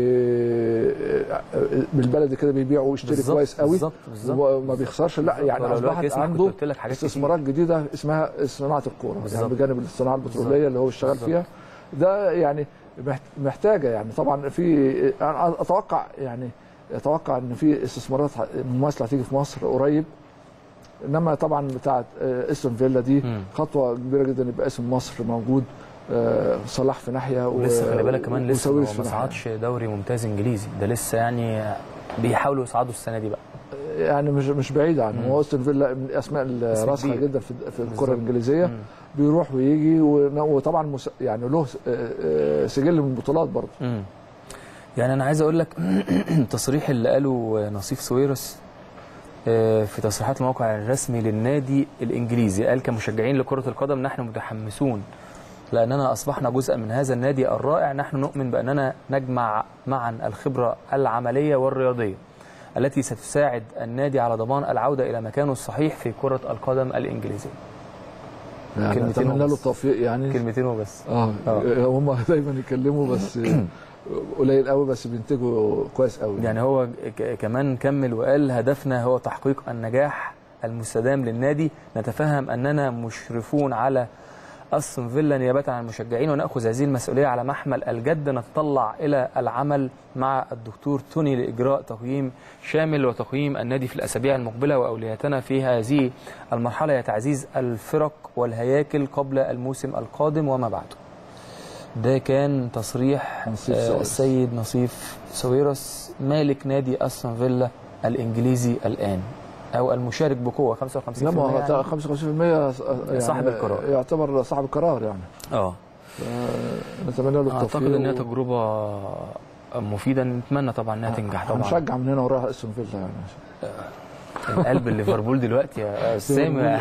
بالبلدي كده بيبيع ويشتري كويس قوي بالظبط بالظبط وما بيخسرش. لا يعني اصبحت عنده استثمارات جديده اسمها صناعه الكوره يعني بجانب الصناعه البتروليه اللي هو اشتغل فيها. ده يعني محتاجه يعني طبعا في انا اتوقع يعني اتوقع ان في استثمارات مماثله هتيجي في مصر قريب، انما طبعا بتاعه استون فيلا دي خطوه كبيره جدا يبقى اسم مصر موجود. صلاح في ناحيه ولسه خلي بالك كمان لسه ما صعدش دوري ممتاز انجليزي، ده لسه يعني بيحاولوا يصعدوا السنه دي بقى يعني مش مش بعيد عنه. هو استون فيلا من الاسماء الراسخه جدا في في الكره الانجليزيه، مم. بيروح ويجي وطبعا يعني له سجل من البطولات برضه. مم. يعني انا عايز اقول لك التصريح اللي قاله نصيف سويرس في تصريحات الموقع الرسمي للنادي الانجليزي، قال كمشجعين لكره القدم نحن متحمسون لاننا اصبحنا جزءا من هذا النادي الرائع. نحن نؤمن باننا نجمع معا الخبره العمليه والرياضيه التي ستساعد النادي على ضمان العوده الى مكانه الصحيح في كره القدم الانجليزيه. يعني اتمنى له التوفيق يعني. كلمتين وبس. اه هم دايما يتكلموا بس قليل قوي بس بينتجوا كويس قوي. يعني هو كمان كمل وقال هدفنا هو تحقيق النجاح المستدام للنادي. نتفهم اننا مشرفون على استون فيلا نيابه عن المشجعين وناخذ هذه المسؤوليه على محمل الجد. نتطلع الى العمل مع الدكتور توني لاجراء تقييم شامل وتقييم النادي في الاسابيع المقبله، واولوياتنا في هذه المرحله هي تعزيز الفرق والهياكل قبل الموسم القادم وما بعده. ده كان تصريح آه السيد نصيف سويرس مالك نادي استون فيلا الانجليزي الان، او المشارك بقوه خمسة وخمسين بالمية. لا ما هو خمسة وخمسين بالمية يعني صاحب القرار، يعتبر صاحب القرار يعني. اه نتمنى له التوفيق. اعتقد انها و... تجربه مفيده، نتمنى طبعا انها تنجح. طبعا هنشجع من هنا ورايح استون فيلا يعني. القلب ليفربول دلوقتي يا سامي.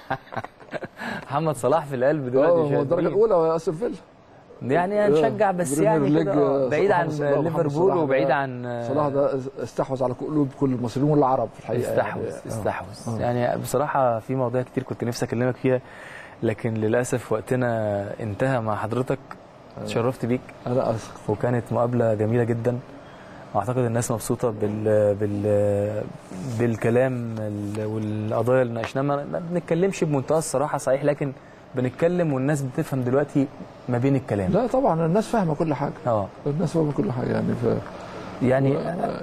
محمد صلاح في القلب دلوقتي. اه الدرجه الاولى يا استون فيلا يعني هنشجع بس يعني كده بعيد عن ليفربول وبعيد عن صلاح. ده استحوذ على قلوب كل المصريين والعرب في الحقيقه. استحوذ يعني. استحوذ يعني بصراحه في مواضيع كتير كنت نفسي اكلمك فيها، لكن للاسف وقتنا انتهى مع حضرتك. اتشرفت بيك انا اسف، وكانت مقابله جميله جدا، واعتقد الناس مبسوطه بال بال بالكلام والقضايا اللي ناقشناها. ما بنتكلمش بمنتهى الصراحه صحيح، لكن بنتكلم والناس بتفهم دلوقتي ما بين الكلام. لا طبعا الناس فاهمه كل حاجه. اه الناس فاهمه كل حاجه يعني ف يعني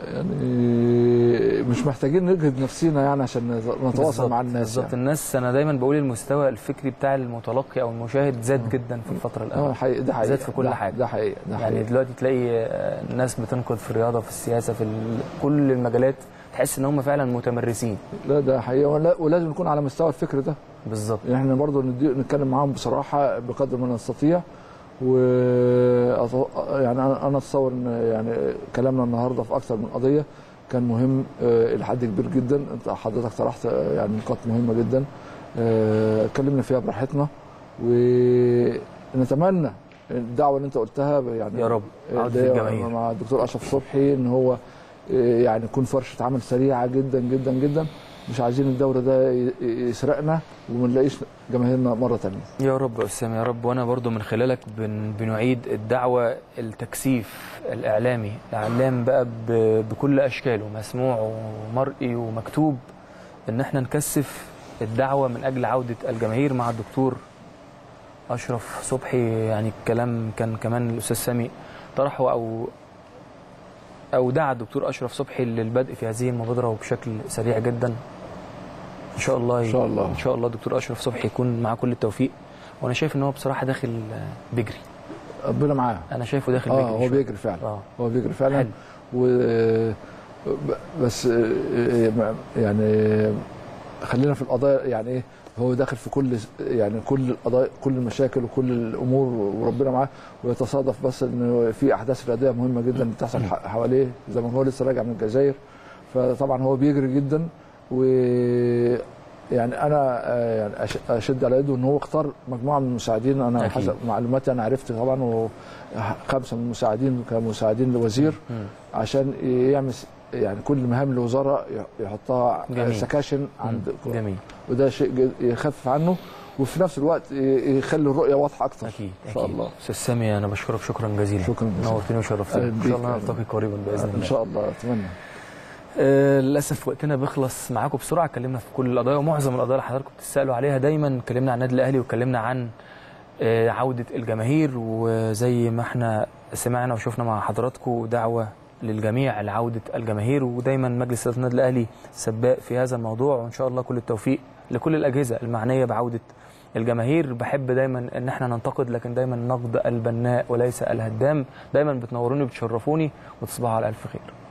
يعني مش محتاجين نجهد نفسينا يعني عشان نتواصل مع الناس. بالظبط يعني. الناس انا دايما بقول المستوى الفكري بتاع المتلقي او المشاهد زاد جدا في الفتره الاخيره. اه حقيقي، ده حقيقي، زاد في كل ده حاجه. ده حقيقي، ده حقيقي. يعني دلوقتي تلاقي الناس بتنقد في الرياضه، في السياسه، في كل المجالات، تحس ان هم فعلا متمرسين. لا ده حقيقي، ولازم نكون على مستوى الفكر ده. بالظبط. يعني احنا برضه نتكلم معاهم بصراحه بقدر ما نستطيع. و يعني انا اتصور ان يعني كلامنا النهارده في اكثر من قضيه كان مهم الى حد كبير جدا. انت حضرتك طرحت يعني نقاط مهمه جدا اتكلمنا فيها براحتنا، ونتمنى الدعوه اللي انت قلتها يعني يا رب مع الدكتور اشرف صبحي ان هو يعني يكون فرشه عمل سريعه جدا جدا جدا. مش عايزين الدوري ده يسرقنا وما نلاقيش جماهيرنا مره ثانيه. يا رب اسامه يا رب. وانا برضو من خلالك بن بنعيد الدعوه التكثيف الاعلامي، الاعلام بقى بكل اشكاله، مسموع ومرئي ومكتوب، ان احنا نكثف الدعوه من اجل عوده الجماهير مع الدكتور اشرف صبحي. يعني الكلام كان كمان الاستاذ سامي طرحه او او دعا الدكتور اشرف صبحي للبدء في هذه المبادره وبشكل سريع جدا. ان شاء الله ان شاء الله ان شاء الله الدكتور اشرف صبحي يكون معاه كل التوفيق، وانا شايف ان هو بصراحه داخل بيجري. ربنا معاه. انا شايفه داخل اه بيجري. هو بيجري فعلا. آه. هو بيجري فعلا. و بس يعني خلينا في القضايا، يعني ايه، هو داخل في كل يعني كل القضايا، كل المشاكل وكل الامور، وربنا معاه. ويتصادف بس ان في احداث رياضيه مهمه جدا بتحصل حواليه، زي ما هو لسه راجع من الجزائر، فطبعا هو بيجري جدا. و يعني انا يعني اشد على يده ان هو اختار مجموعه من المساعدين. انا أكيد. حسب معلوماتي انا عرفت طبعا وخمسه من المساعدين كمساعدين لوزير عشان يعمل يعني كل مهام الوزاره يحطها جميل. سكاشن عند جميل. وده شيء يخفف عنه وفي نفس الوقت يخلي الرؤيه واضحه اكتر. اكيد ان شاء الله. استاذ سامي انا بشكرك شكرا جزيلا. شكرا جزيلا. نورتني وشرفتني. ان شاء الله نلتقي قريبا باذن الله. ان شاء الله اتمنى. آه للاسف وقتنا بيخلص معاكم بسرعه. اتكلمنا في كل القضايا ومعظم القضايا اللي حضراتكم بتسالوا عليها دايما. اتكلمنا عن النادي الاهلي واتكلمنا عن آه عوده الجماهير، وزي ما احنا سمعنا وشفنا مع حضراتكم دعوه للجميع لعوده الجماهير، ودايما مجلس اداره النادي الاهلي سباق في هذا الموضوع، وان شاء الله كل التوفيق لكل الاجهزه المعنيه بعوده الجماهير. بحب دايما ان احنا ننتقد، لكن دايما نقد البناء وليس الهدام. دايما بتنوروني وبتشرفوني، وتصبحوا على الف خير.